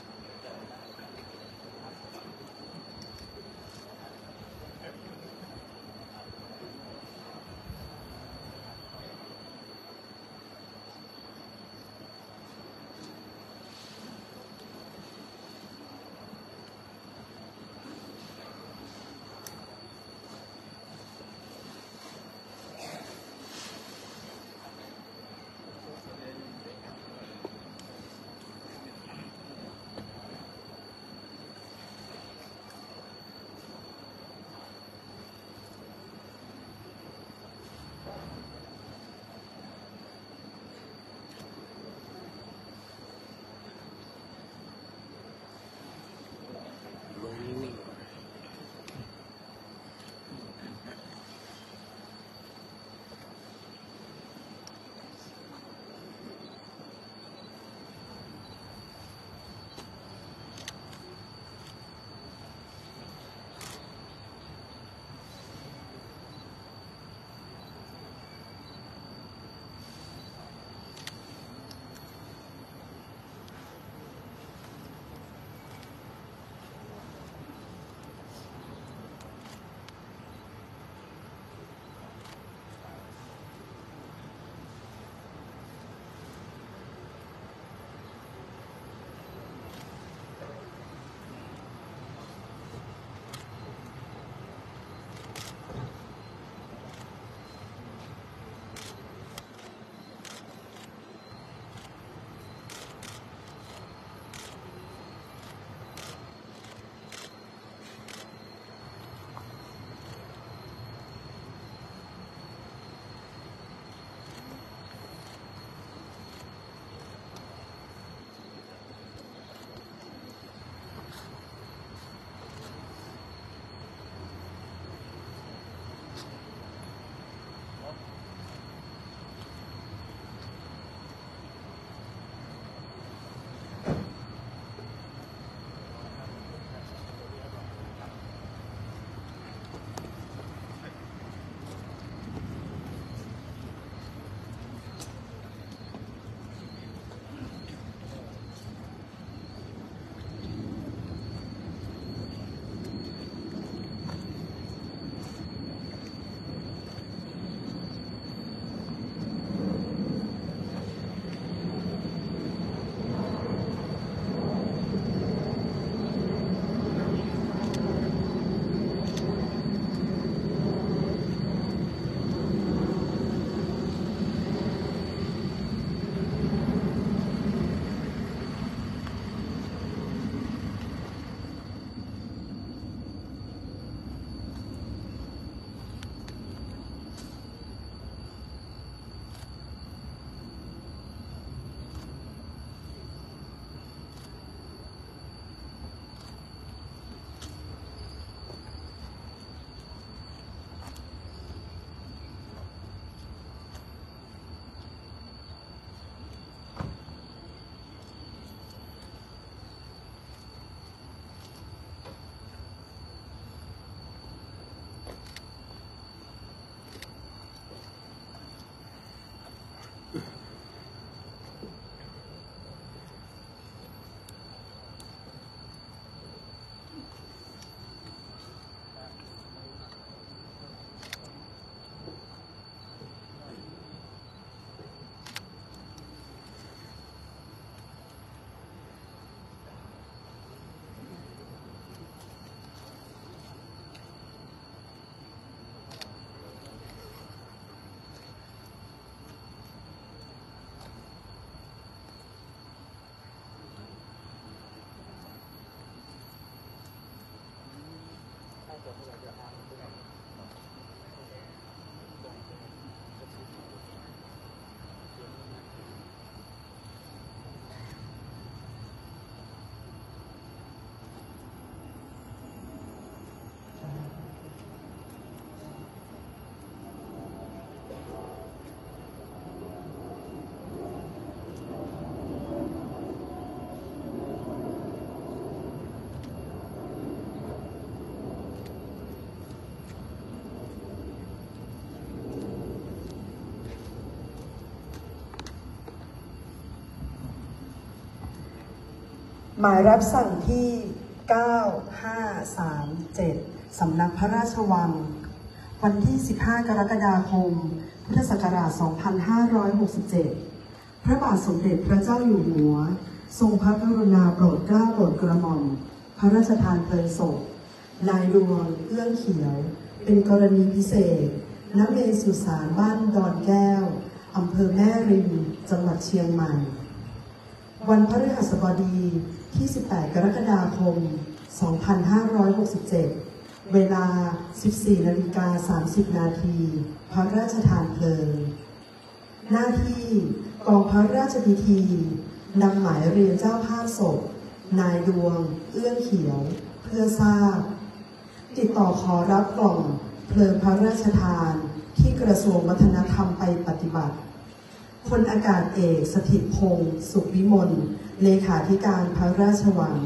หมายรับสั่งที่ เก้าห้าสามเจ็ด สำนักพระราชวังวันที่ สิบห้า กรกฎาคม พุทธศักราช สองพันห้าร้อยหกสิบเจ็ด พระบาทสมเด็จพระเจ้าอยู่หัวทรงพระกรุณาโปรดเกล้าโปรดกระหม่อมพระราชทานเพลิงศพนายดวงเอื้องเขียวเป็นกรณีพิเศษณเมรุสุสานบ้านดอนแก้วอำเภอแม่ริมจังหวัดเชียงใหม่วันพฤหัสบดีที่ สิบแปด กรกฎาคม สองพันห้าร้อยหกสิบเจ็ด เวลา สิบสี่ นาฬิกา สามสิบ นาทีพระราชทานเพลิงหน้าที่กองพระราชพิธีนำหมายเรียนเจ้าภาพศพนายดวงเอื้องเขียวเพื่อทราบติดต่อขอรับกล่องเพลิงพระราชทานที่กระทรวงวัฒนธรรมไปปฏิบัติพลอากาศเอกสถิตพงษ์สุขวิมลเลขาธิการพระราชวัง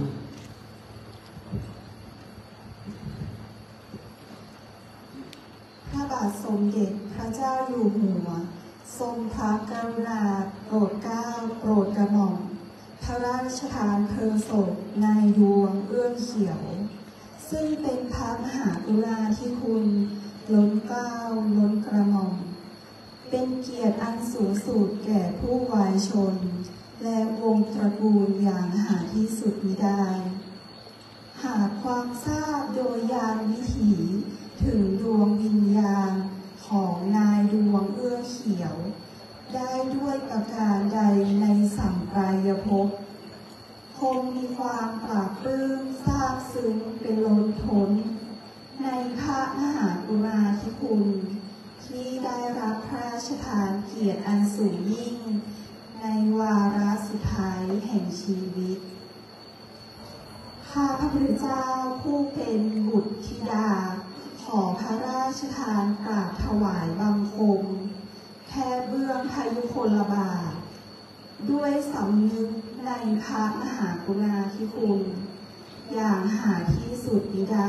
พระบาทสมเด็จพระเจ้าอยู่หัวทรงพระกรุณาโปรดเกล้าโปรดกระหม่อมพระราชทานเพลิงศพนายดวงเอื้องเขียวซึ่งเป็นพระมหากรุณาธิคุณล้นเกล้าล้นกระหม่อมเป็นเกียรติอันสูงสุดแก่ผู้วายชนและวงตระกูลอย่างหาที่สุดมิได้หากความทราบโดยยานวิถีถึงดวงวิญญาณของนายดวงเอื้องเขียวได้ด้วยประการใดในสัมปรายภพคงมีความปราบปลื้มซาบซึ้งเป็นล้นพ้นในพระมหากรุณาธิคุณที่ได้รับพระราชทานเกียรติอันสูงยิ่งในวาระสุดท้ายแห่งชีวิตข้าพระพุทธเจ้าผู้เป็นบุตรธิดาขอพระราชทานกราบถวายบังคมแค่เบื้องพยุคลบาทด้วยสำนึกในพระมหากรุณาธิคุณอย่างหาที่สุดมิได้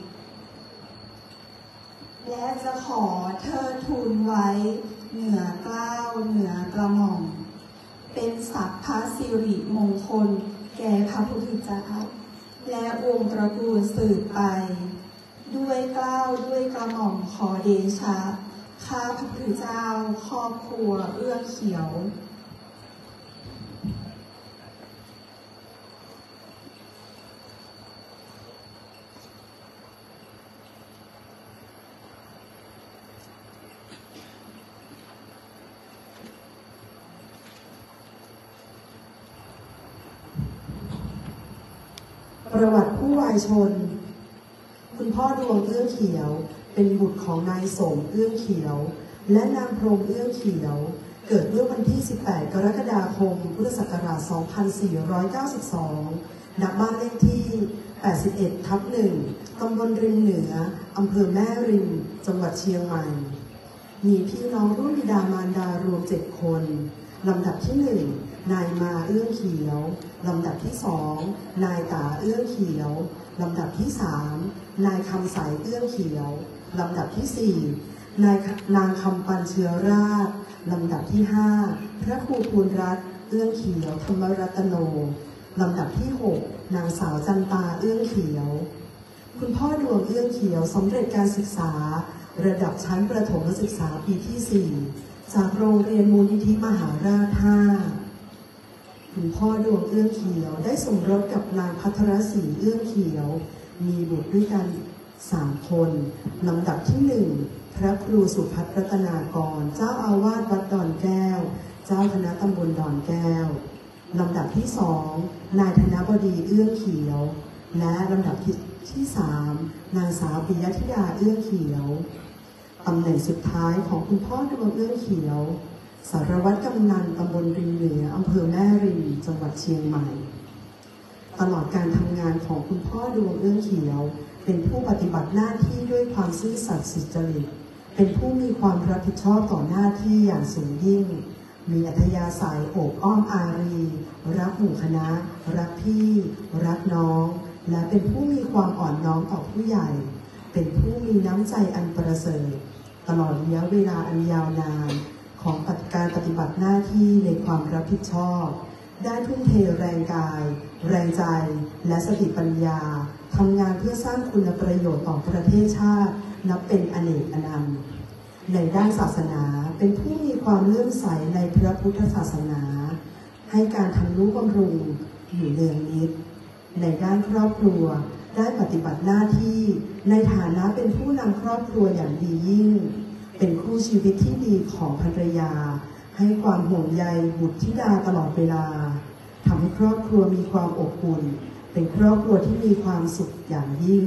และจะขอเทิดทูนไว้เหนือเกล้าเหนือกระหม่อมเป็นศักดิ์พระสิริมงคลแก่พระพุทธเจ้าและวงตระกูลสืบไปด้วยเกล้าด้วยกระหม่อมขอเดชะข้าพระพุทธเจ้าครอบครัวเอื้องเขียวประวัติผู้วายชนคุณพ่อดวงเอื้องเขียวเป็นบุตรของนายสมเอื้องเขียวและนางพรหมเอื้องเขียวเกิดเมื่อวันที่ สิบแปด กรกฎาคม พุทธศักราช สองพันสี่ร้อยเก้าสิบสอง ณ บ้านเลขที่ แปดสิบเอ็ด ทับ หนึ่ง ตำบลริมเหนือ อำเภอแม่ริม จังหวัดเชียงใหม่ มีพี่น้องรุ่นบิดามารดารวมเจ็ดคนลำดับที่หนึ่งนายมาเอื้องเขียวลำดับที่สองนายตาเอื้องเขียวลำดับที่สามนายคำสายเอื้องเขียวลำดับที่สี่นายนางคำปันเชื้อราชลำดับที่ห้าพระครูภูลรัตน์เอื้องเขียวธรรมรัตโนลำดับที่หกนางสาวจันตาเอื้องเขียวคุณพ่อดวงเอื้องเขียวสำเร็จการศึกษาระดับชั้นประถมศึกษาปีที่สี่จากโรงเรียนมูลนิธิมหาราชห้าคุณพ่อดวงเอื้องเขียวได้สมรสกับนางภัทรศรีเอื้องเขียวมีบุตรด้วยกันสามคนลำดับที่หนึ่งพระครูสุภัทรรัตนากรเจ้าอาวาสวัดดอนแก้วเจ้าคณะตำบลดอนแก้วลำดับที่สองนายธนบดีเอื้องเขียวและลำดับที่สามนางสาวปิยธิดาเอื้องเขียวตำแหน่งสุดท้ายของคุณพ่อดวงเอื้องเขียวสารวัตรกำนันตำบลริมเหนืออำเภอแม่ริมจังหวัดเชียงใหม่ตลอดการทำงานของคุณพ่อดวงเอื้องเขียวเป็นผู้ปฏิบัติหน้าที่ด้วยความซื่อสัตย์สุจริตเป็นผู้มีความรับผิดชอบต่อหน้าที่อย่างสูงยิ่งมีอัธยาศัยโอบอ้อมอารีรักหมู่คณะรักพี่รักน้องและเป็นผู้มีความอ่อนน้อมต่อผู้ใหญ่เป็นผู้มีน้ำใจอันประเสริฐตลอดระยะเวลาอันยาวนานของการปฏิบัติหน้าที่ในความรับผิดชอบได้ทุ่มเทแรงกายแรงใจและสติปัญญาทำงานเพื่อสร้างคุณประโยชน์ต่อประเทศชาตินับเป็นอเนกอนันต์ในด้านศาสนาเป็นผู้มีความเลื่อมใสในพระพุทธศาสนาให้การทำนุบำรุงอยู่เนืองนิดในด้านครอบครัวได้ปฏิบัติหน้าที่ในฐานะเป็นผู้นำครอบครัวอย่างดียิ่งเป็นคู่ชีวิตที่ดีของภรรยาให้ความห่วงใยบุตรธิดาตลอดเวลาทำให้ครอบครัวมีความอบอุ่นเป็นครอบครัวที่มีความสุขอย่างยิ่ง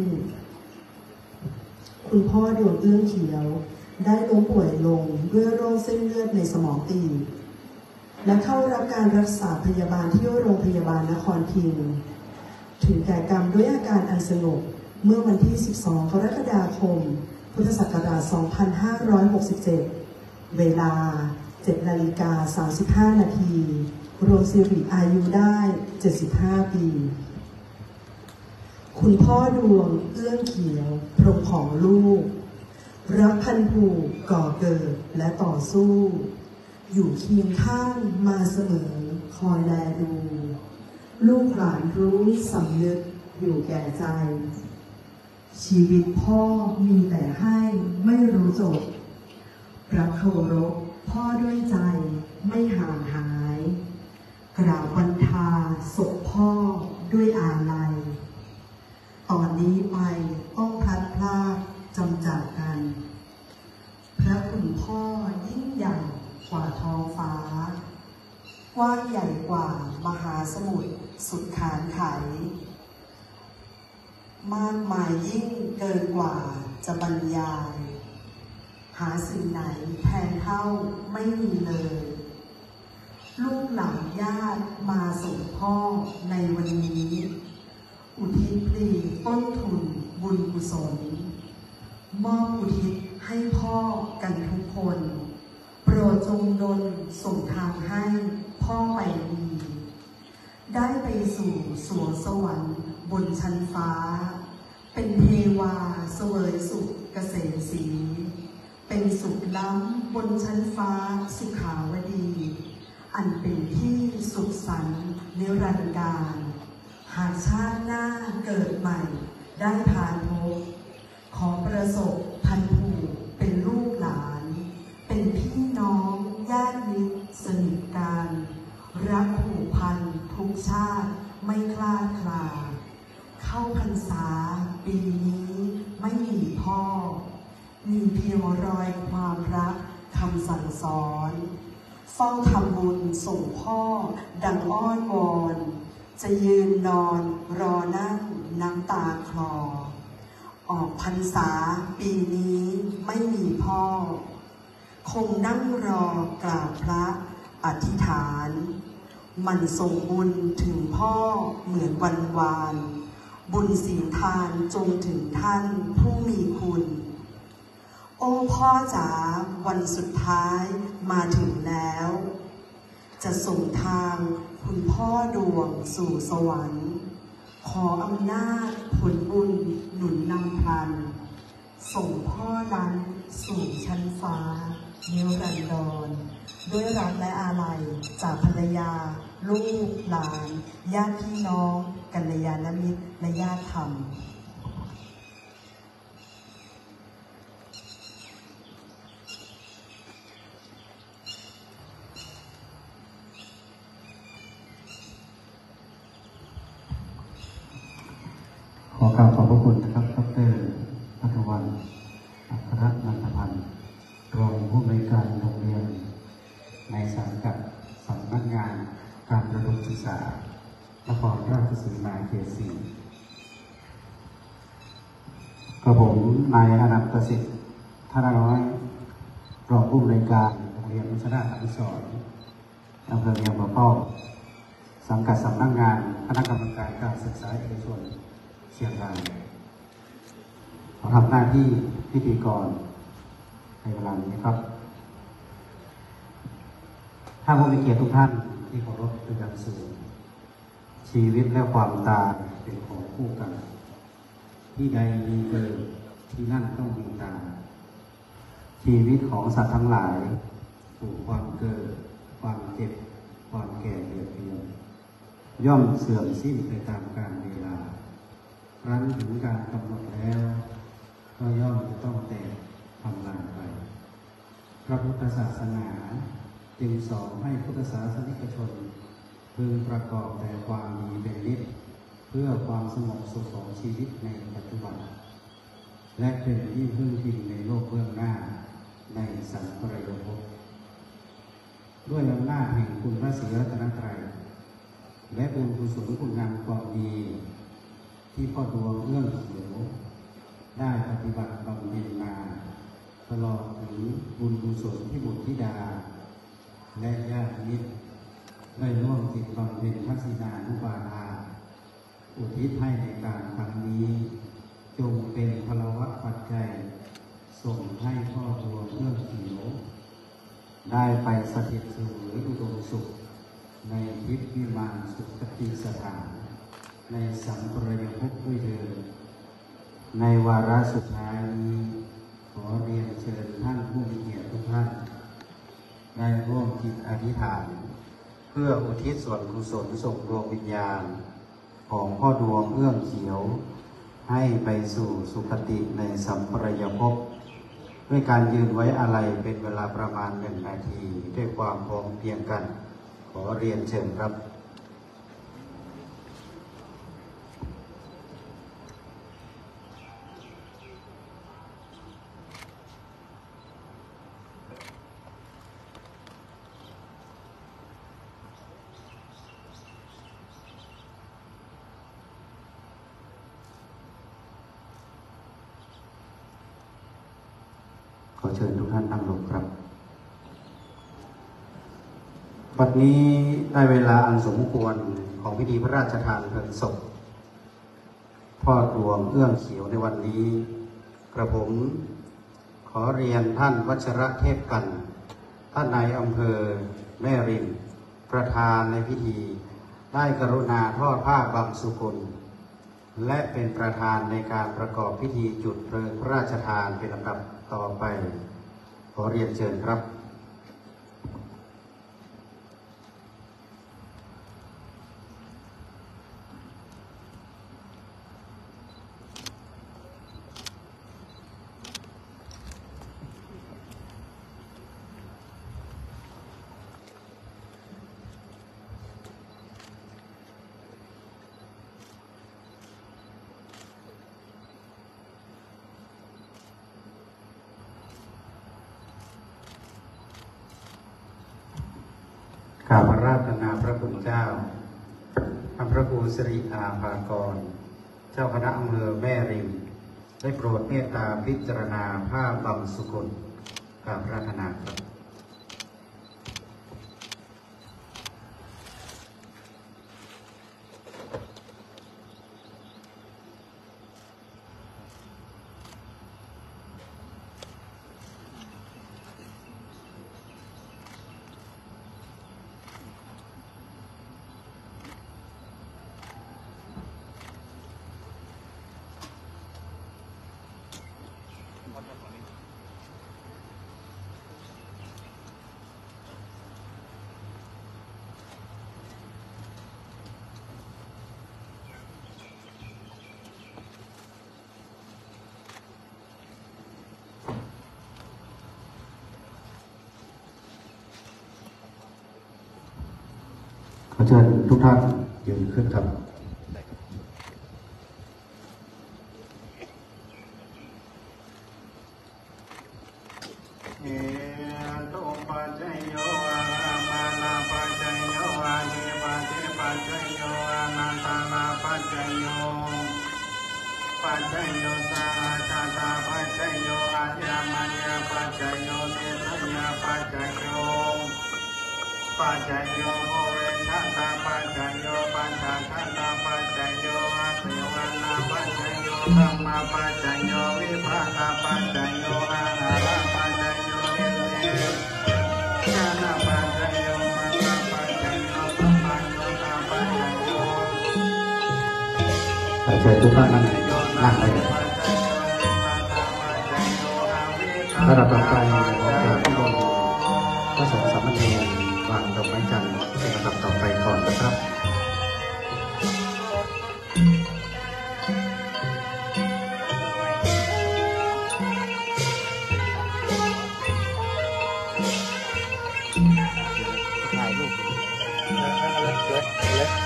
คุณพ่อดวงเอื้องเขียวได้ล้มป่วยลงด้วยโรคเส้นเลือดในสมองตีบและเข้ารับการรักษาพยาบาลที่โรงพยาบาลนครพิงค์ถึงแก่กรรมด้วยอาการอันสงบเมื่อวันที่ สิบสอง กรกฎาคม พุทธศักราช สองพันห้าร้อยหกสิบเจ็ด เวลา เจ็ดนาฬิกาสามสิบห้า นาทีรวมสิริอายุได้ เจ็ดสิบห้า ปี คุณพ่อดวงเอื้องเขียวพรหมของลูกรักพันผูกก่อเกิดและต่อสู้อยู่เคียงข้างมาเสมอคอยแลดูลูกหลานรู้สำนึกอยู่แก่ใจชีวิตพ่อมีแต่ให้ไม่รู้จบรักเคารพพ่อด้วยใจไม่ห่างหายกราบวันทาศพพ่อด้วยอาลัยตอนนี้ไปต้องพลัดพรากจำจากกันพระคุณพ่อยิ่งใหญ่กว่าท้องฟ้ากว้างใหญ่กว่ามหาสมุทรสุดขานไขมากมายยิ่งเกินกว่าจะบรรยายหาสิ่งไหนแทนเท่าไม่มีเลยลูกหลานญาติมาส่งพ่อในวันนี้อุทิศพลีต้นทุนบุญกุศลมอบอุทิศให้พ่อกันทุกคนโปรดจงดลส่งทางให้พ่อไปดีได้ไปสู่สวงสวรรค์บนชั้นฟ้าเป็นเทวาเสวยสุขเกษมศรีเป็นสุขล้ำบนชั้นฟ้าสุขาวดีอันเป็นที่สุขสันต์นิรันดร์การหากชาติหน้าเกิดใหม่ได้ผ่านพบขอประสบพันผูกเป็นลูกหลานเป็นพี่น้องญาติมิตรสนิทกันรักผูกพันทุกชาติไม่คลาดคลาเข้าพรรษาปีนี้ไม่มีพ่อมีเพียงรอยความรักคำสั่งสอนเฝ้าทำบุญส่งพ่อดังอ้อนวอนจะยืนนอนรอนั่งน้ำตาคลอออกพรรษาปีนี้ไม่มีพ่อคงนั่งรอกราบพระอธิษฐานมันส่งบุญถึงพ่อเหมือนวันวานบุญศีลทานจงถึงท่านผู้มีคุณโอ้พ่อจ๋าวันสุดท้ายมาถึงแล้วจะส่งทางคุณพ่อดวงสู่สวรรค์ขออำนาจผลบุญหนุนนำพลันส่งพ่อนั้นสู่ชั้นฟ้านิรันดรด้วยรักและอาลัยจากภรรยาลูกหลานญาติพี่น้องกัลยาณมิตรและญาติธรรมขอกราบขอบพระคุณนะครับดร.ภัทวัน อัครนันทพันธ์รองผู้อำนวยการโรงเรียนในสังกัดสำนักงานการประถมศึกษานครราชสีมาเขตสี่กระผมนายอนันต์ประสิทธิ์ท่าน้อยรองผู้อำนวยการโรงเรียนวิชาอนุสรณ์อำเภอเมียงมะป้อสังกัดสำนักงานคณะกรรมการการศึกษาเอกชนเชียงรายขอทำหน้าที่พิธีกรในเวลานี้ครับท่านผู้มีเกียรติทุกท่านที่เคารพเป็นอย่างสูงชีวิตและความตายเป็นของคู่กันที่ใดมีเกิดที่นั่นต้องมีตายชีวิตของสัตว์ทั้งหลายถูกความเกิดความเจ็บความแก่เบียดเวียนย่อมเสื่อมสิ้นไปตามกาลเวลาครั้นถึงการกำหนดแล้วก็ย่อมจะต้องแตกทำลายไปพระพุทธศาสนาจึงสอนให้พุทธศาสนิกชนพึงประกอบแต่ความดีเป็นนิจเพื่อความสงบสุขของชีวิตในปัจจุบันและเป็นที่พึ่งพิงในโลกเบื้องหน้าในสังคมโลกด้วยอำนาจแห่งคุณพระศรีรัตนตรัยและบุญกุศลคุณงามความดีที่พ่อดวงเอื้องเขียวได้ปฏิบัติบำเพ็ญมาตลอดถึงบุญกุศลที่บุตรธิดาและญาติมิตรได้ร่วมจิตบำเพ็ญทักษิณานุปาทาอุทิศให้ในการครั้งนี้จงเป็นพลวัตปัจจัยส่งให้พ่อดวงเอื้องเขียวได้ไปสถิตเสวยอุดมสุขในทิพย์วิมานสุขติสถานในสัมปรายภพด้วยเถิดในวาระสุดท้ายนี้ขอเรียนเชิญท่านผู้มีเกียรติทุกท่านได้ร่วมจิตอธิษฐานเพื่ออุทิศส่วนกุศลส่งดวงวิญญาณของพ่อดวงเอื้องเขียวให้ไปสู่สุคติในสัมปรายภพด้วยการยืนไว้อาลัยเป็นเวลาประมาณหนึ่งนาทีด้วยความพร้อมเพรียงกันขอเรียนเชิญครับขอเชิญทุกท่านนั่งลงครับวันนี้ได้เวลาอันสมควรของพิธีพระราชทานเพลิงศพพ่อดวงเอื้องเขียวในวันนี้กระผมขอเรียนท่านวัชระเทพกันท่านนายอำเภอแม่ริมประธานในพิธีได้กรุณาทอดผ้าบางสุกุลและเป็นประธานในการประกอบพิธีจุดเพลิงพระราชทานเป็นลำดับต่อไปขอเรียนเชิญครับข้าพระราชนาพระคุณเจ้าท่านพระครูสิริอาภากรเจ้าคณะอำเภอแม่ริมได้โปรดเมตตาพิจารณาผ้าบำสุกุลข้าพระราชนาครับขอเชิญทุกท่านยืนขึ้นครับเอตุปัจจโยอามานาปัจจโยอาเทปัจเจปัจจโยอานันตนาปัจจโยปัจจโยสาชาตาปัจจโยอาญามัญญาปัจจโยเนสัญญาปัจจโยปัจจโยโมเวทัตตาปัจจโยปัญจทัตตาปัจจโยอาเทวนาปัจจโยธรรมปัจจโยวิภาคปัจจโยอาหารปัจจโยเนเนญาณปัจจโยมังคปัจจโยสัมปัญโยตาปัจจโยขอเชิญทุกท่านนั่งนั่งได้เลยระดับต่อไปขอกราบที่บนพระสงฆ์สามเณรวางดอกไม้จันทร์เป็นลำดับต่อไปก่อนนะครับถ่ายรูปเลย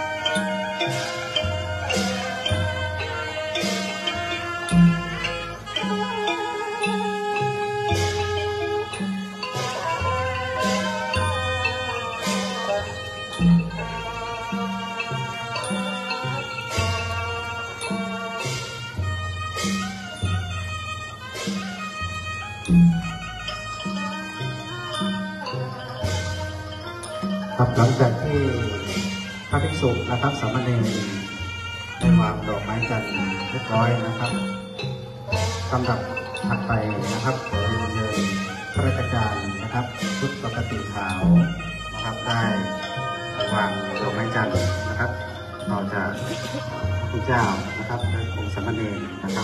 ครับหลังจากที่พระภิกษุนะครับสามเณรได้วางดอกไม้จันทร์เรียบร้อยนะครับลำดับถัดไปนะครับขอเรียนเชิญข้าราชการนะครับชุดปกติขาวนะครับได้วางดอกไม้จันทร์นะครับต่อจากพระเจ้านะครับและองค์สามเณรนะครับ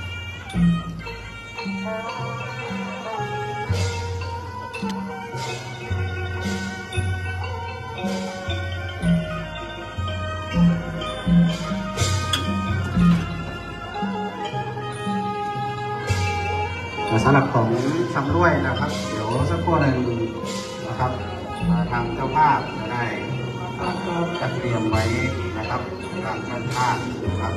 สำหรับของชำร่วยนะครับเดี๋ยวสักครู่หนึ่งนะครับทางเจ้าภาพจะได้จัดเตรียมไว้นะครับทางด้านข้างนะครับ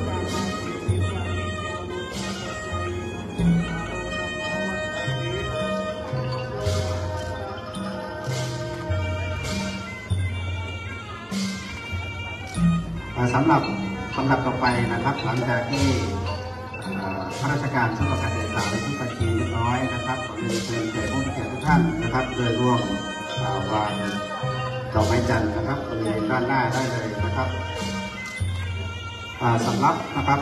สำหรับลำดับต่อไปนะครับหลังจากที่ข้าราชการชุดประกาศเอกสารชุดประชีเรียบร้อยนะครับขอเรียนเชิญแขกผู้มีเกียรติทุกท่านนะครับโดยร่วมวางดอกไม้จันทร์นะครับบริเวณด้านหน้าได้เลยนะครับสำหรับนะครับ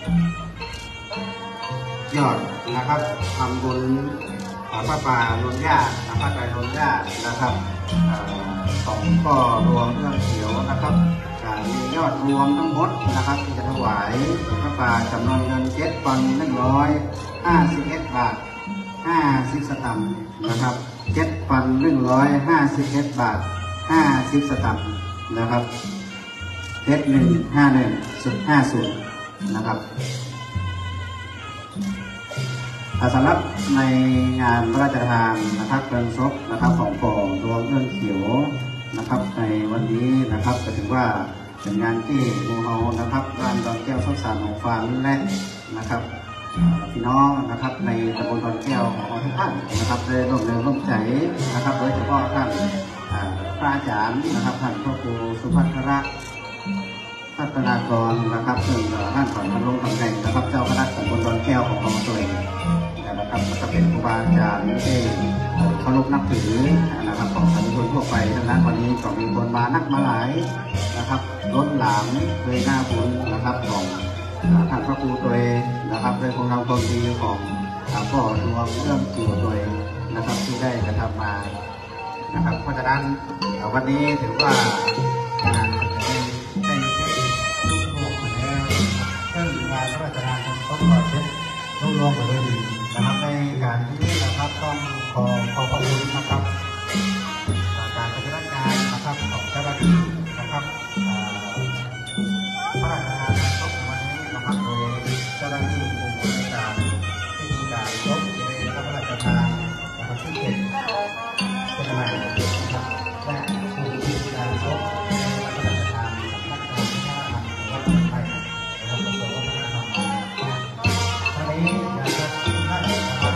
ยอดนะครับทำบุญพระป่าล้นหญ้านะครับไปล้นหญ้านะครับของก็รวมเรื่องเขียวนะครับมียอดรวมทั้งหมดนะครับที่จะถวายพระป่าจำนวนเงินเจ็ดพันหนึ่งร้อยห้าสิบเอ็ดบาทห้าสิบสตางค์นะครับเจ็ดพันหนึ่งร้อยห้าสิบเอ็ดบาทห้าสิบสตางค์นะครับเจ็ดหนึ่งห้าหนึ่งสุดห้าศูนย์นะครับสำหรับในงานพระราชทานนะครับเพลิงศพนะครับของกองรวมเรื่องเขียวนะครับในวันนี้นะครับก็ถือว่าเป็นงานที่หมู่เฮานะครับบ้านดอนแก้วสงสารของฟางและนะครับพี่น้องนะครับในตำบลดอนแก้วของทุกท่านนะครับได้ร่วมแรงร่วมใจนะครับโดยเฉพาะท่านพระอาจารย์นะครับท่านพระครูสุภัทระพัฒนากรนะครับซึ่งท่านถอนพระลงตำแหน่งนะครับเจ้าคณะตำบลดอนแก้วของเราตัวเองนะครับก็เป็นครูบาอาจารย์ที่เคารพนับถือนะครับของสาธุชนทั่วไปดังนั้นวันนี้ก็มีคนมานักมาหลายนะครับล้นหลามเคยหน้าบุญนะครับของท่านพระครูตัวเองนะครับโดยของเราความดีของพ่อรวมเรื่องเกี่ยวตัวเองนะครับที่ได้กระทำมานะครับเพราะฉะนั้นวันนี้ถือว่างานได้ได้รุ่งโรจน์มาแล้วซึ่งงานพระราชทานต้องขอเช็ครุ่งโรจน์ไปด้วยดีนะครับในการที่นะครับต้องขอขอบคุณนะครับการปฏิบัติการนะครับของเจ้าหน้าที่นะครับพระราชทานต้องวันนี้นะครับโดยเจ้าหน้าที่กรมกิจการที่มีการยกในพระราชทานนะครับที่เป็นเป็นอะไรนะครับและผู้ที่มีการยกในพระราชทานสำนักงานที่ว่านะครับคนไทยนะครับกระทรวงวัฒนธรรมวันนี้นะครับท่านนะครับ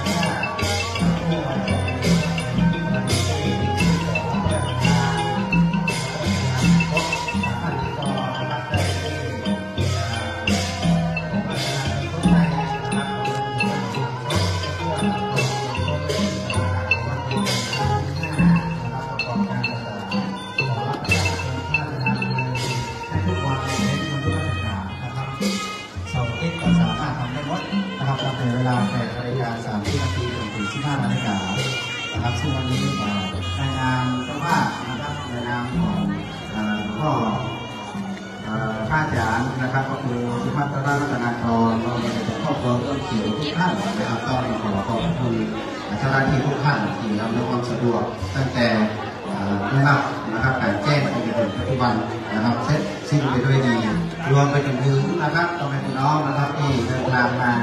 เวลาแปดนาฬิกาสามสิบนาทีจนถึงสิบห้านาฬิกานะครับซึ่งวันนี้ในนามเจ้าภาพนะครับในนามของพ่อข้าอาจารย์นะครับก็คือสุภัทรรัตนากรเราเป็นครอบครัวเอื้อเขียวทุกท่านนะครับก็ขอขอบคุณเจ้าหน้าที่ทุกท่านที่อำนวยความสะดวกตั้งแต่ได้รับนะครับการแจ้งไปถึงจุบันนะครับเสร็จสิ้นไปด้วยดีรวมไปถึงถึงนะครับพ่อแม่พี่น้องนะครับที่เดินทางมา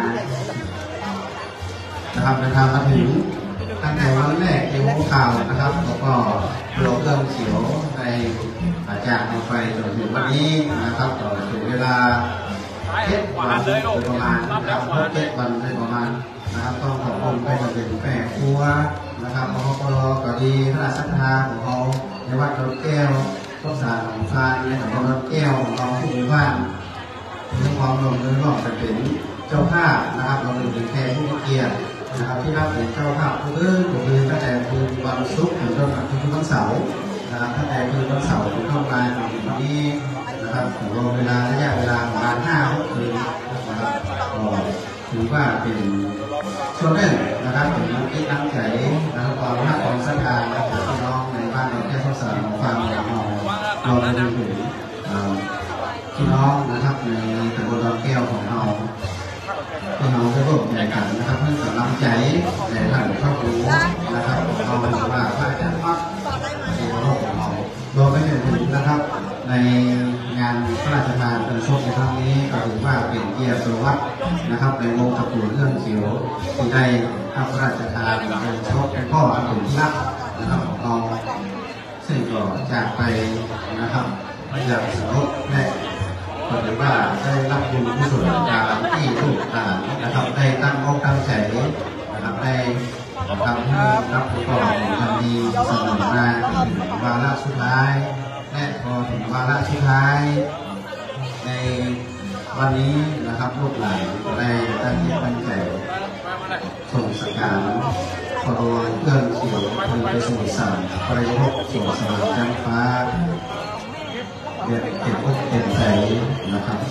นะครับเดินทางมาถึงตั้งแต่วันแรกที่รู้ข่าวนะครับแล้วก็โลกเรื่องเขียวในจากเอาไปจนถึงวันนี้นะครับต่อถึงเวลาเจ็ดวันโดยประมาณนะครับเจ็ดวันโดยประมาณนะครับต้องขอบคุณไปจนถึงแม่ครัวนะครับพอพอก็ดีพระราชทานของเขาในวัดดอนแก้วต้นสารของพานในของดอนแก้วของเราผู้มีบ้านในความรวมเรื่องรอบจะเป็นเจ้าภาพนะครับเราเป็นแขกผู้มีเกียรตินะครับที่รับเป็นเจ้าภาพทุกเรื่องทุกเรื่องตั้งแต่คืนวันศุกร์ถึงจนถึงวันเสาร์นะครับตั้งแต่คืนวันเสาร์ถึงเข้ามาถึงวันนี้นะครับถึงเวลาระยะเวลาประมาณห้าหกคืนนะครับก็ถือว่าเป็นส่วนหนึ่งนะครับเป็นน้ำคิดน้ำใจนะครับความรักความศรัทธาของพี่น้องในบ้านเราแค่ข้าวสารของฟังของเราเราไปดูถึงพี่น้องนะครับในตำบลดอนแก้วของเราพี่น้องจะร่วมใจกันนะครับเพื่อกำลังใจในท่านครอบครัวนะครับเราถือว่าพระอาจารย์มักในโลกของเราโดยไม่ถึงนะครับในงานพระราชทานเป็นโชคในครั้งนี้ก็ถือว่าเป็นเกียรติประวัตินะครับในวงตระกูลเรื่องเขียวที่ได้ทำพระราชทานเป็นโชคเป็นพ่ออันเป็นที่รักนะครับของเราซึ่งก็จากไปนะครับอย่างสงบและก็ถือว่าได้รับบุญกุศลจากที่ลูกหลานนะครับได้ตั้งอกตั้งใจนะครับได้ทำให้รับผู้ก่อทันดีเสนอมาถึงวาระสุดท้ายและพอถึงวาระสุดท้ายในวันนี้นะครับลูกหลานได้ตั้งใจตั้งใจส่งสักการขอรวมเพื่อนเขียวพึงไปสมุทรสาครประยกสู่สวรรค์จันฟ้าเก็บเก็บพวกเก็บใจนะครับ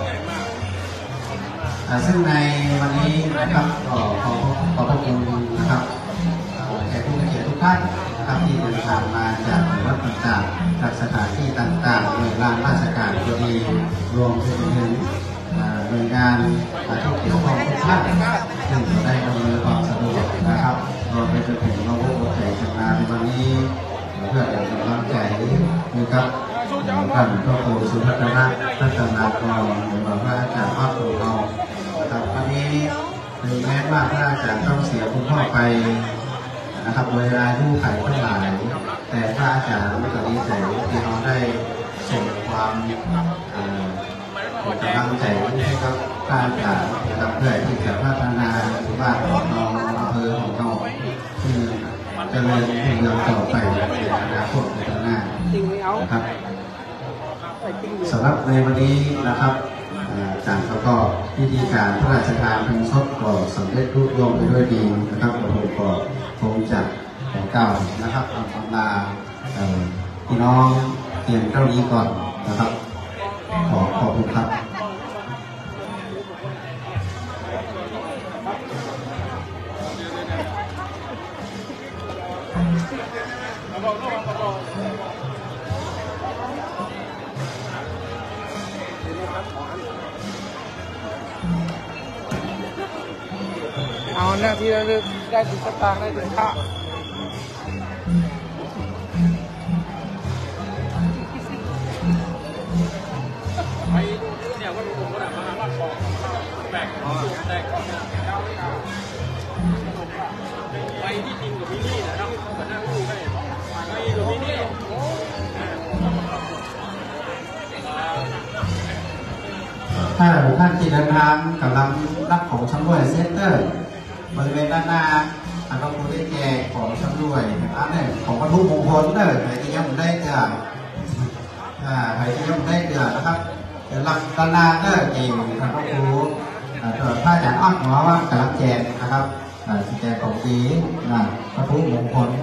ซึ่งในวันนี้นะครับก็ขอขอบพระคุณนะครับแขกผู้มีเกียรติทุกท่านนะครับที่เดินทางมาจากวัดต่างๆจากสถานที่ต่างๆหน่วยงานราชการก็ดีรวมถึงหน่วยงานที่เกี่ยวข้องทุกท่านซึ่งได้อำนวยความสะดวกนะครับรวมไปจนถึงน้องผู้ใจชนะในวันนี้เพื่อเป็นกำลังใจนะครับท่านพระครูสุภัทรรัตนากรหรือว่าพระอาจารย์ภาคภูมิเรานะครับวันนี้ถึงแม้ว่าพระอาจารย์ต้องเสียคุณพ่อไปนะครับเวลาผู้ไข่ทั้งหลายแต่พระอาจารย์ก็ดีใจที่เราได้ส่งความกำลังใจให้กับพระอาจารย์นะครับเพื่อที่จะพัฒนาหรือว่าของเราอำเภอของเราที่เจริญรุ่งเรืองต่อไปในอนาคตในข้างหน้านะครับสำหรับในวันนี้นะครับการประกอบพิธีการพระราชทานเพลงสดก็สำเร็จรุ่งเรืองไปด้วยดีนะครับผมก็คงจะขอกล่าวนะครับคำอำลาพี่น้องเพียงเท่านี้ก่อนนะครับขอขอบคุณครับเอาหน้าที่เราได้ถึงสตางค์ได้ถึงค่าไปเนี่ยว่าลุงก็ได้มาว่าของแบกแบกไปที่จริงกับพี่นี่นะครับก็นั่งดูได้ไปกับพี่นี่ถ้าท่านที่เดินทางกำลังรับของชำร่วยเซ็นเตอร์บริเวณด้านหน้าทางกองทุนได้แจกของชำร่วยอันนี้ของวัตถุมงคลเด้อใครที่ยังได้เดือดอ่าใครที่ยังได้เดือดนะครับเดี๋ยวหลังด้านหน้าเด้อเองทางกองทุนถ้าอาจารย์อ้อนหัวว่ากำลังแจกนะครับแจกของดีนะวัตถุมงคล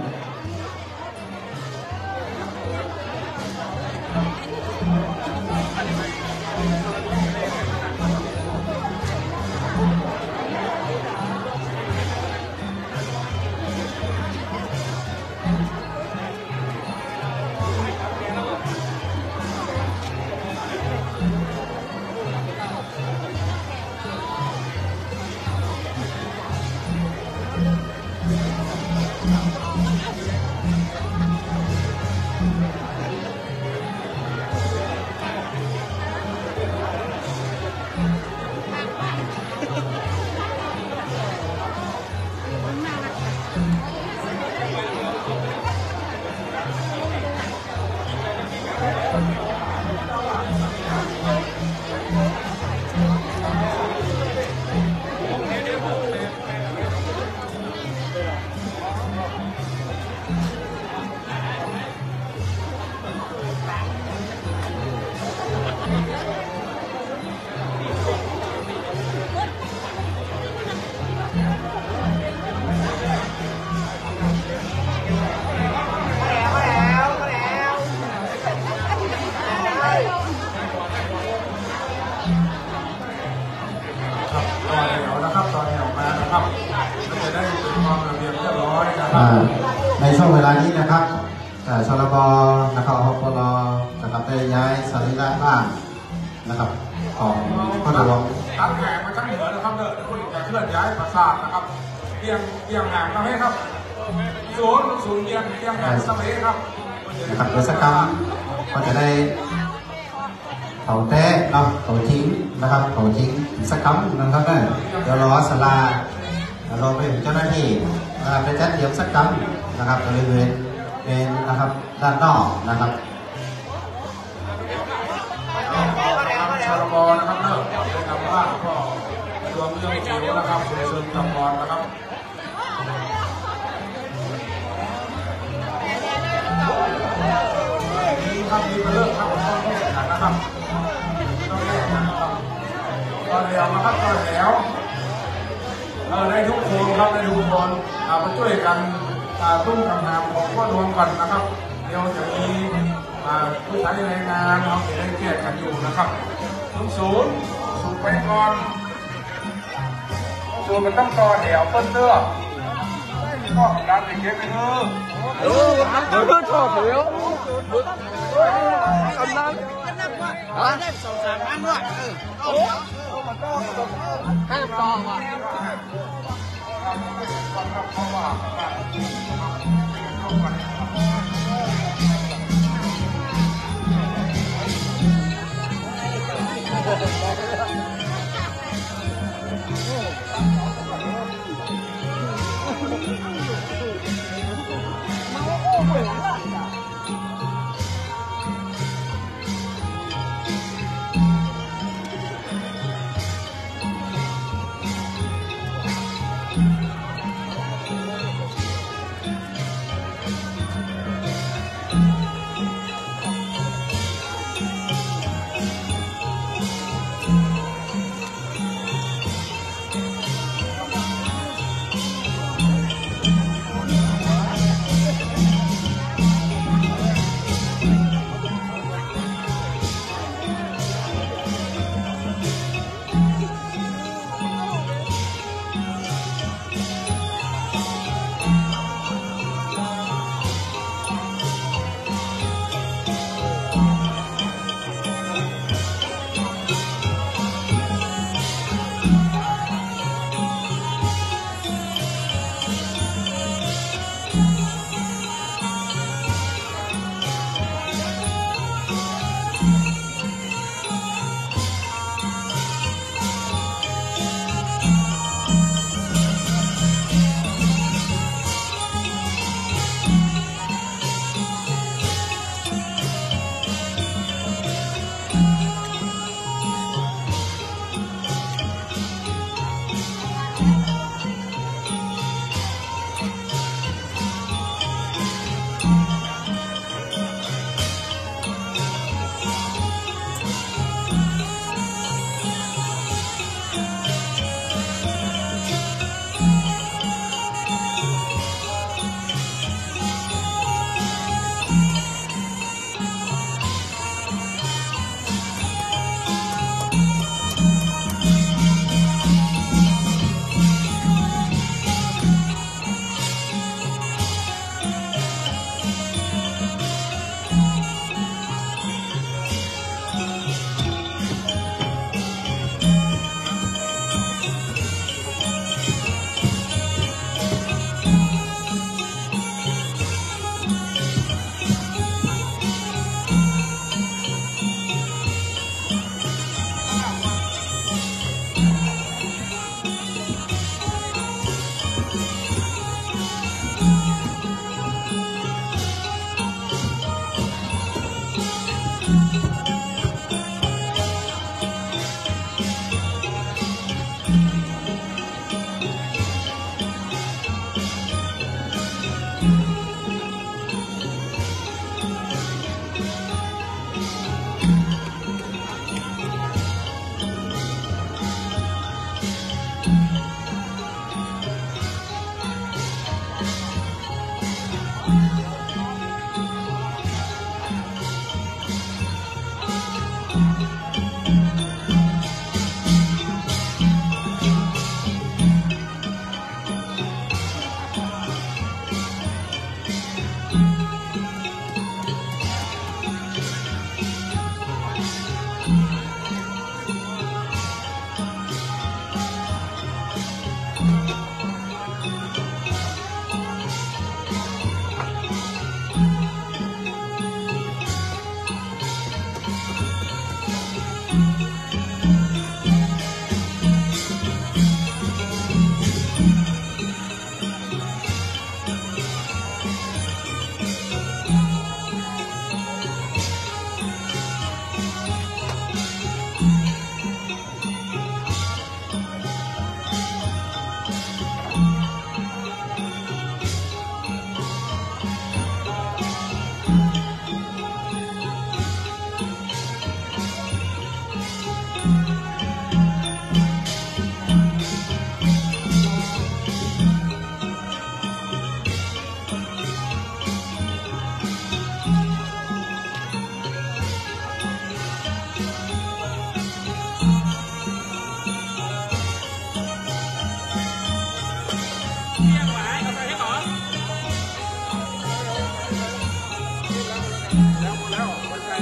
รอนะครับได้ย้ายสรีระบ้านนะครับของพ่อหลวงตั้งแผงมาทั้งเหนือนะครับเด้อคุณจะเคลื่อนย้ายปราสาทนะครับเตียงเตียงแหงทำให้ครับศูนย์ศูนย์เตียงเตียงแหงสมัยครับนะครับกิจกรรมก็จะได้เขาแท้เนาะเขาทิ้งนะครับเขาทิ้งกิจกรรมนะครับเนี่ยเดี๋ยวรอสลาเราไปถึงเจ้าหน้าที่นะครับไปจัดเตรียมสักกรรมนะครับบริเวณเป็นนะครับด้านนอกนะครับชลบนะครับเลิกในคำว่าก็รวมเรื่องเกี่ยวนะครับส่งเสริมตำบลนะครับมีครับมีเลิกครับต้องแข่งขันนะครับต้องแข่งขันนะครับตอนเดียวนะครับตอนแล้วในทุกคนครับในทุกคนมาช่วยกันตุ้มคำถามของก็รวมกันนะครับเดี๋ยวจะมีผู้ใช้แรงงานเราจะได้เกียรติกันอยู่นะครับศูนย์ศูนย์ศูนย์ไปก่อนศูนย์มันต้องก่อนเดี๋ยวเพิ่มเตื้อก็การติดเก็บไปเถอะเออเดี๋ยวเพิ่มชอบเดี๋ยวกำลังอ่ะได้สองสามพันด้วยเออให้ต่อมา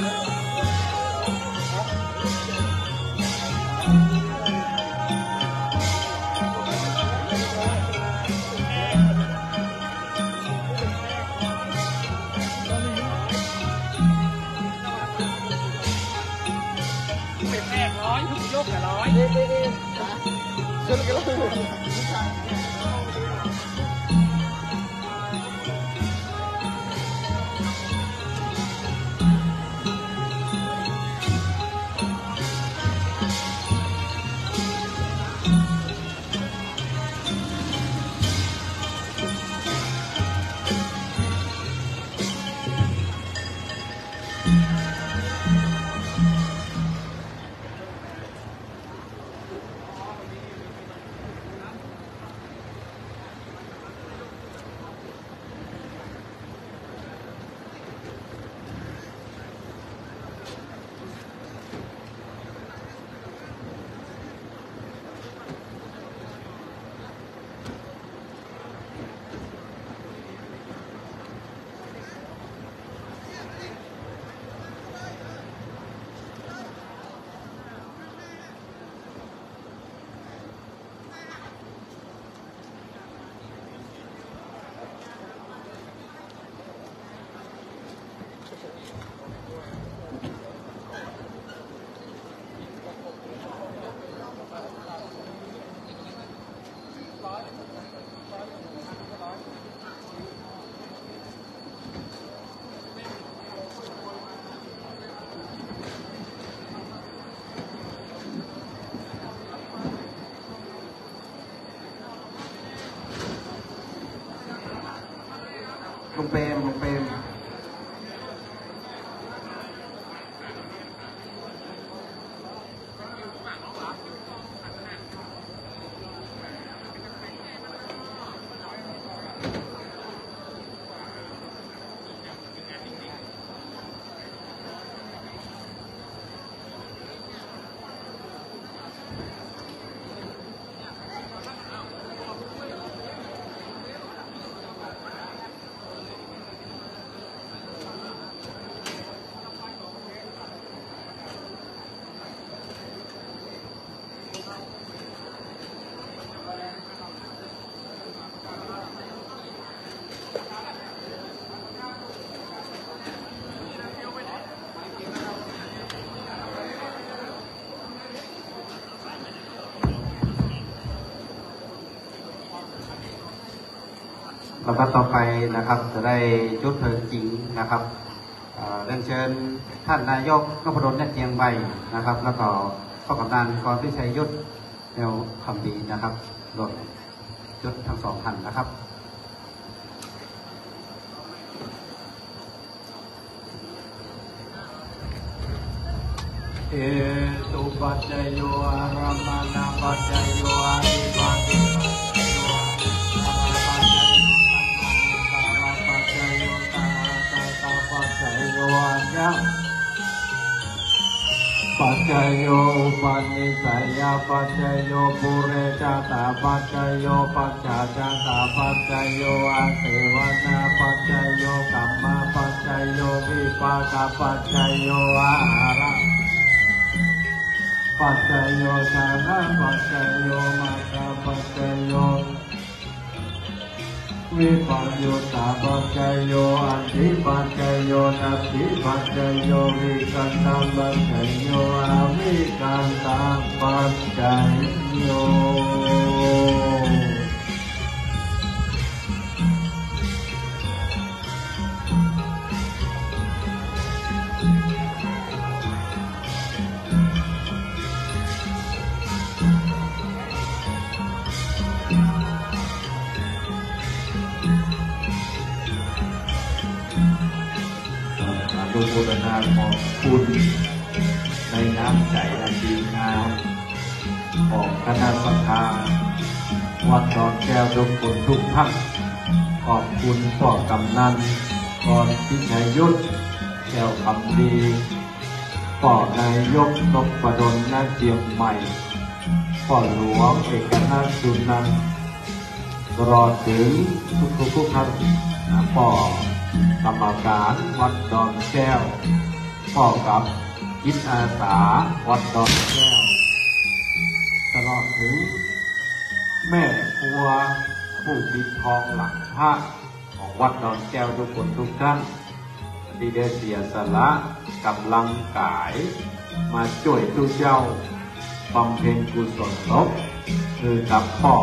ลุงเปรมลุงเปรม แล้วก็ต่อไปนะครับจะได้ยุดเพลิงจริงนะครับเรียนเชิญท่านนายกนพดลเนี่ยเจียงใบนะครับแล้วก็ข้อกำนันกรพิชัยยุทธแนวคำดีนะครับรวมยุทธทั้งสองท่านนะครับเอตุปัจจโยอารามานาปัจจโยอานิปัจจโยปัจจโยอุปนิสัยยาปัจจโยปุเรจาตาปัจจโยปัจจาจาตาปัจจโยอาเสวนาปัจจโยกัมมาปัจจโยวิปากปัจจโยอาหาระปัจจโยชานะปัจจโยมาตาปัจจโยวิปัสโยตาปัจจโยอันติปัจจโยนัตถิปัจจโยวิกันตังปัจจโยอาวิกันตังปัจจโยอนุโมทนาขอบคุณในน้ำใจและดีงามของคณะสังฆาวัดดอนแก้วทุกคนทุกท่านขอบคุณพ่อกำนันกรพิชัยยุทธแก้วคำดีพ่อนายกนพดลณเชียงใหม่พ่อหลวงเอกนัทสุนันท์ตลอดถึงทุกทุกท่านพ่อกรรมการวัดดอนแก้วพ่อกับจิตอาสาวัดดอนแก้วตลอดถึงแม่ครัวผู้ปิดทองหลังพระของวัดดอนแก้วทุกคนทุกท่านที่ได้เสียสละกำลังกายมาช่วยทุกเจ้าบำเพ็ญกุศลศพคือกับพ่อ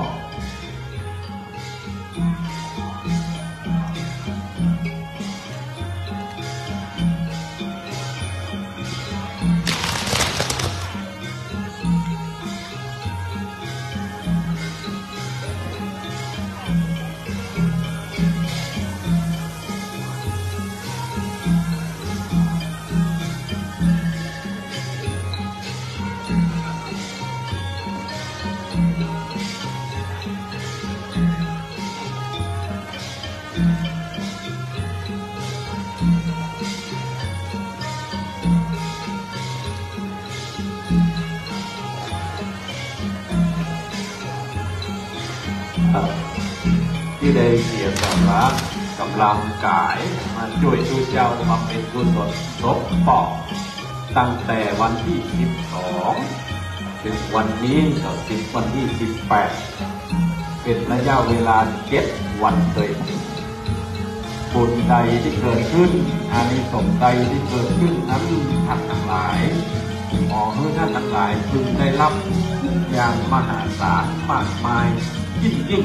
ที่ได้เสียสละกำลังกายมาช่วยทุกเจ้ามาเป็นกุศลศพปอกตั้งแต่วันที่สิบสองถึงวันนี้ก็ถึงวันที่สิบแปดเป็นระยะเวลาเจ็ดวันเลยบุญใดที่เกิดขึ้นอานิสงส์ใดที่เกิดขึ้นนั้นท่านทั้งหลายขอให้ท่านทั้งหลายพึงได้รับอย่างมหาศาลมากมายยิ่งยิ่ง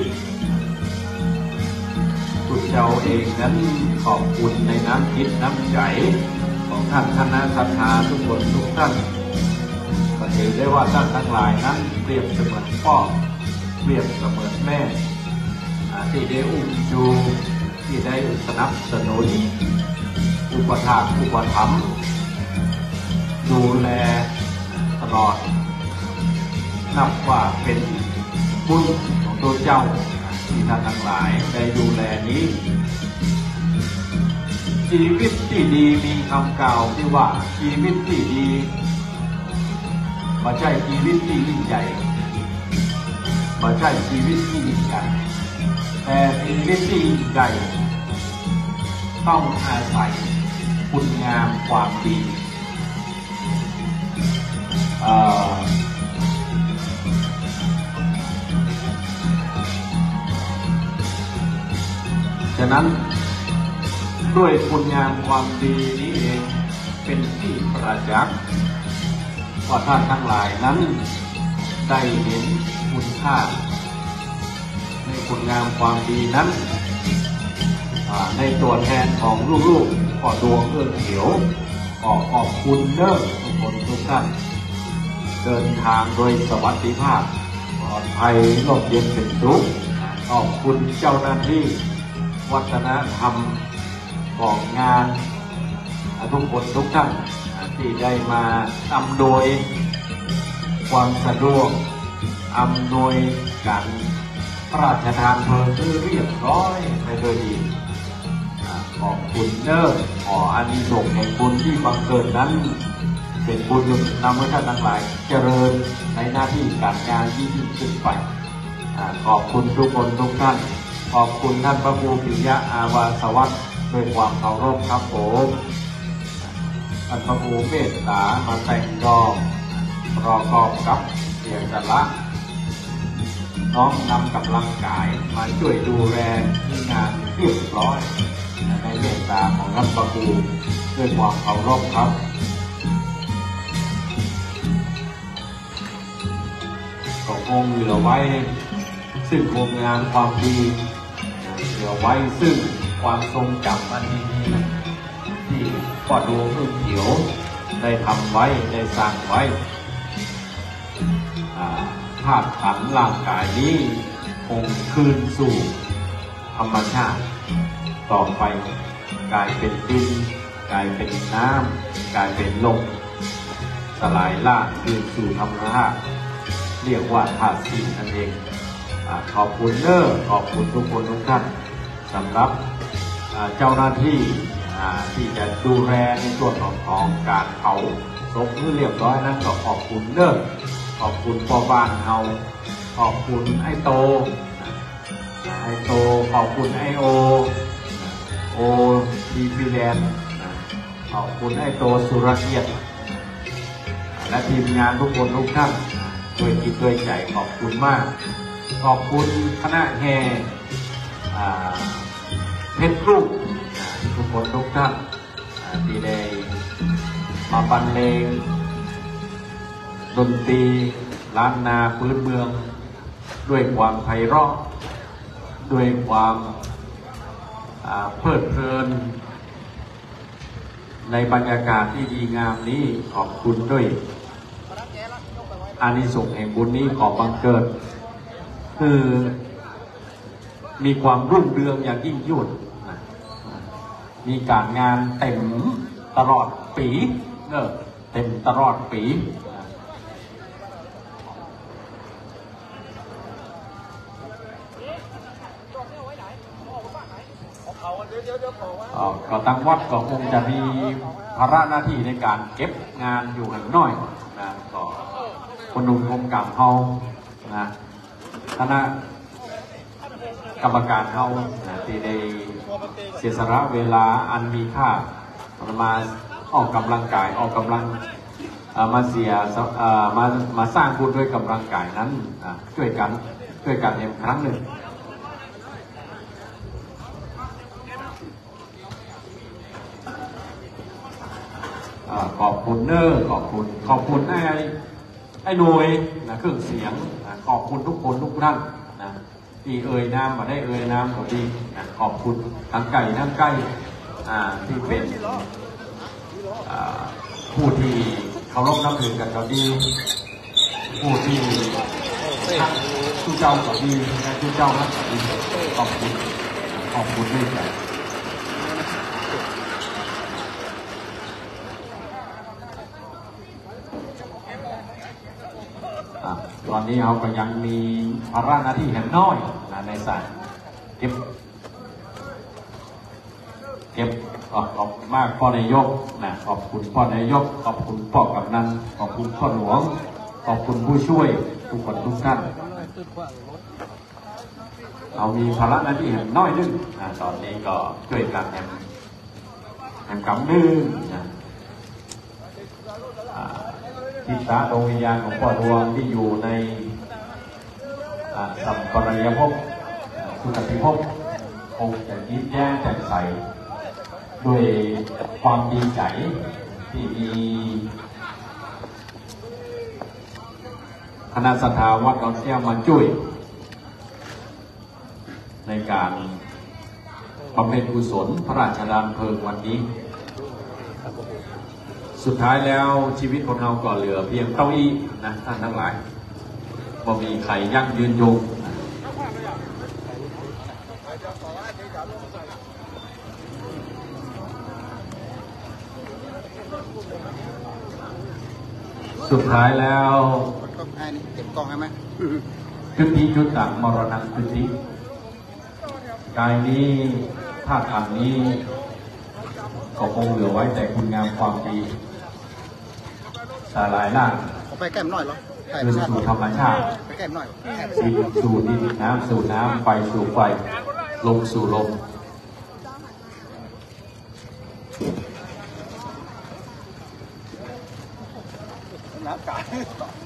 คุณเจ้าเองนั้นขอบคุณในน้ำจิตน้ำใจของท่านคณะศรัทธาทุกคนทุกท่านก็ถือได้ว่าท่านทั้งหลายนั้นเปรียบเสมือนพ่อเปรียบเสมือนแม่ที่ได้อุ้มชูที่ได้สนับสนุนอุปถากอุปถัมภ์ดูแลตลอดนับว่าเป็นบุญของตัวเจ้าที่ท่านทั้งหลายได้ดูแลนี้ชีวิตที่ดีมีคำกล่าวที่ว่าชีวิตที่ดีไม่ใช่ชีวิตที่ยิ่งใหญ่ไม่ใช่ชีวิตที่ยิ่งใหญ่แต่ชีวิตที่ยิ่งใหญ่ต้องอาศัยคุณงามความดีฉะนั้นด้วยคุณงามความดีนี้เองเป็นที่ประจักษ์ว่าท่านทั้งหลายนั้นได้เห็นคุณค่าในคุณงามความดีนั้นในตัวแทนของลูกๆขอดวงเอื้อเขียวขอขอบคุณเด้อทุกคนทุกท่านเดินทางโดยสวัสดิภาพปลอดภัยร่มเย็นเป็นสุขขอบคุณเจ้าหน้าที่วัฒนธรรมของงานทุกคนทุกท่านที่ได้มาอำนวยความสะดวกอำนวยการพระราชทานเพลิงที่เรียบร้อยไปโดยดีขอบคุณเด้อขออานิสงส์แห่งบุญที่บังเกิดนั้นเป็นบุญนำให้ท่านทั้งหลายเจริญในหน้าที่การงานที่ยิ่งขึ้นไปขอบคุณทุกคนทุกท่านขอบคุณท่านพระครูปิยะอาวาสวัสดิ์ด้วยความเคารพครับผมท่านพระครูเมตตามาแต่งดอกรอกอบกับเสียสละน้อมนำกำลังกายมาช่วยดูแลงานเรียบร้อยในเมตตาของท่านพระครูด้วยความเคารพครับก็คงเหลือไว้ซึ่งคุณงามความดีเหลือไว้ซึ่งความทรงจำอันดีๆที่พ่อดวงเอื้อเขียวได้ทำไว้ได้สร้างไว้ธาตุขันธ์ร่างกายนี้คงคืนสู่ธรรมชาติต่อไปกลายเป็นดินกลายเป็นน้ำกลายเป็นลมสลายล่าคืนสู่ธรรมชาติเรียกว่าธาตุสี่นั่นเองขอบคุณเด้อขอบคุณทุกคนทุกท่านสำหรับเจ้าหน้าที่ที่จะดูแลในส่วนของของการเผาศพที่เรียบร้อยนั้นก็ขอบคุณเด้อขอบคุณพ่อบ้านเฮาขอบคุณไอโตไอโตขอบคุณไอโอโอดีฟิแลนด์ขขอบคุณไอ้โตสุรเกียรติและทีมงานทุกคนทุกท่านด้วยจิตด้วยใจขอบคุณมากขอบคุณคณะแห่เพชรลูกทุกคนทุกท่านที่ได้มาบรรเลงดนตรีล้านนาพื้นเมืองด้วยความไพเราะด้วยความเพลิดเพลินในบรรยากาศที่ดีงามนี้ขอบคุณด้วยอานิสงส์แห่งบุญนี้ขอบังเกิดคือมีความรุ่งเรืองอย่างยิ่งยวดมีการงานเต็มตลอดปีเนอะเต็มตลอดปีก็ตั้งวัดก็คงจะมีภาระหน้าที่ในการเก็บงานอยู่หันน้อยนะก็คนนุ่มกรมกรรมเฮานะคณะกรรมการเฮานะที่ได้เสียสละเวลาอันมีค่ามาออกกำลังกายออกกำลังมาเสียมามาสร้างบุญด้วยกำลังกายนั้นช่วยกันช่วยกันอีกครั้งหนึ่งขอบคุณเนอร์ขอบคุณขอบคุณไอ้ไอ้หน่วยนะเครื่องเสียงนะขอบคุณทุกคนทุกท่านนะที่เอ่ยน้ำมาได้เอ่ยน้ำก็ดีนะขอบคุณทั้งไก่ทั้งไก่ที่เป็นผู้ที่เคารพนับถือกันก็ดีผู้ที่ทุกเจ้าก็ดีและทุกเจ้านักก็ดีขอบคุณขอบคุณด้วยใจตอนนี้เราก็ยังมีภาระหน้าที่แห่งน้อยนะในสายเก็บเก็บขอบคุณมากพ่อนายกนะขอบคุณพ่อนายกขอบคุณพ่อกำนันขอบคุณพ่อหลวงขอบคุณผู้ช่วยทุกคนทุกท่านเรามีภาระหน้าที่แห่งน้อยนึงนะตอนนี้ก็ช่วยกันแห่งแห่งกำนึงนะทิศาดวงวิญญาณของพ่อดวงที่อยู่ในสัมปรายภพสุขติภพคงจะยิ้มแย้มแจ่มใสด้วยความดีใจที่มีคณะศรัทธาวัดดอนแก้วมาช่วยในการบำเพ็ญกุศลพระราชทานเพลิงวันนี้สุดท้ายแล้วชีวิตของเราก็เหลือเพียงเก้าอี้นะท่านทั้งหลายบ่มีใครยั่งยืนยงสุดท้ายแล้วเก็บกล้องใช่ไหมจุติจุตังมรณะจุติกายนี้ธาตุขันธ์นี้ก็คงเหลือไว้แต่คุณงามความดีสลายล่างไปแก้มหน่อยหรอคืนสู่ธรรมชาติไปแก้มหน่อยดินสู่ดินน้ำสู่น้ำไฟสู่ไฟลมสู่ลมน้ำกาด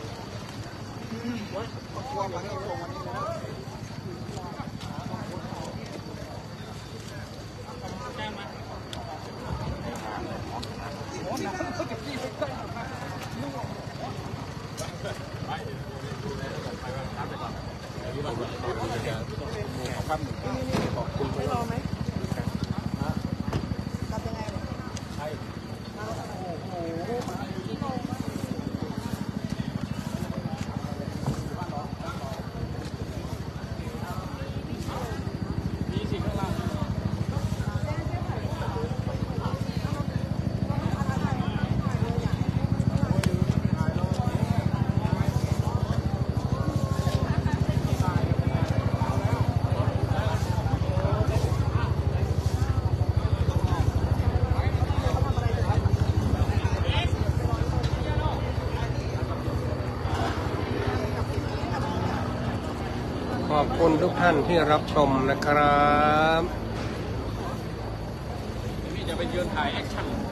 ไม่รอไหมกลับยังไงโอ้โหขอบคุณทุกท่านที่รับชมนะครับพี่จะไปยืนถ่ายแอคชั่น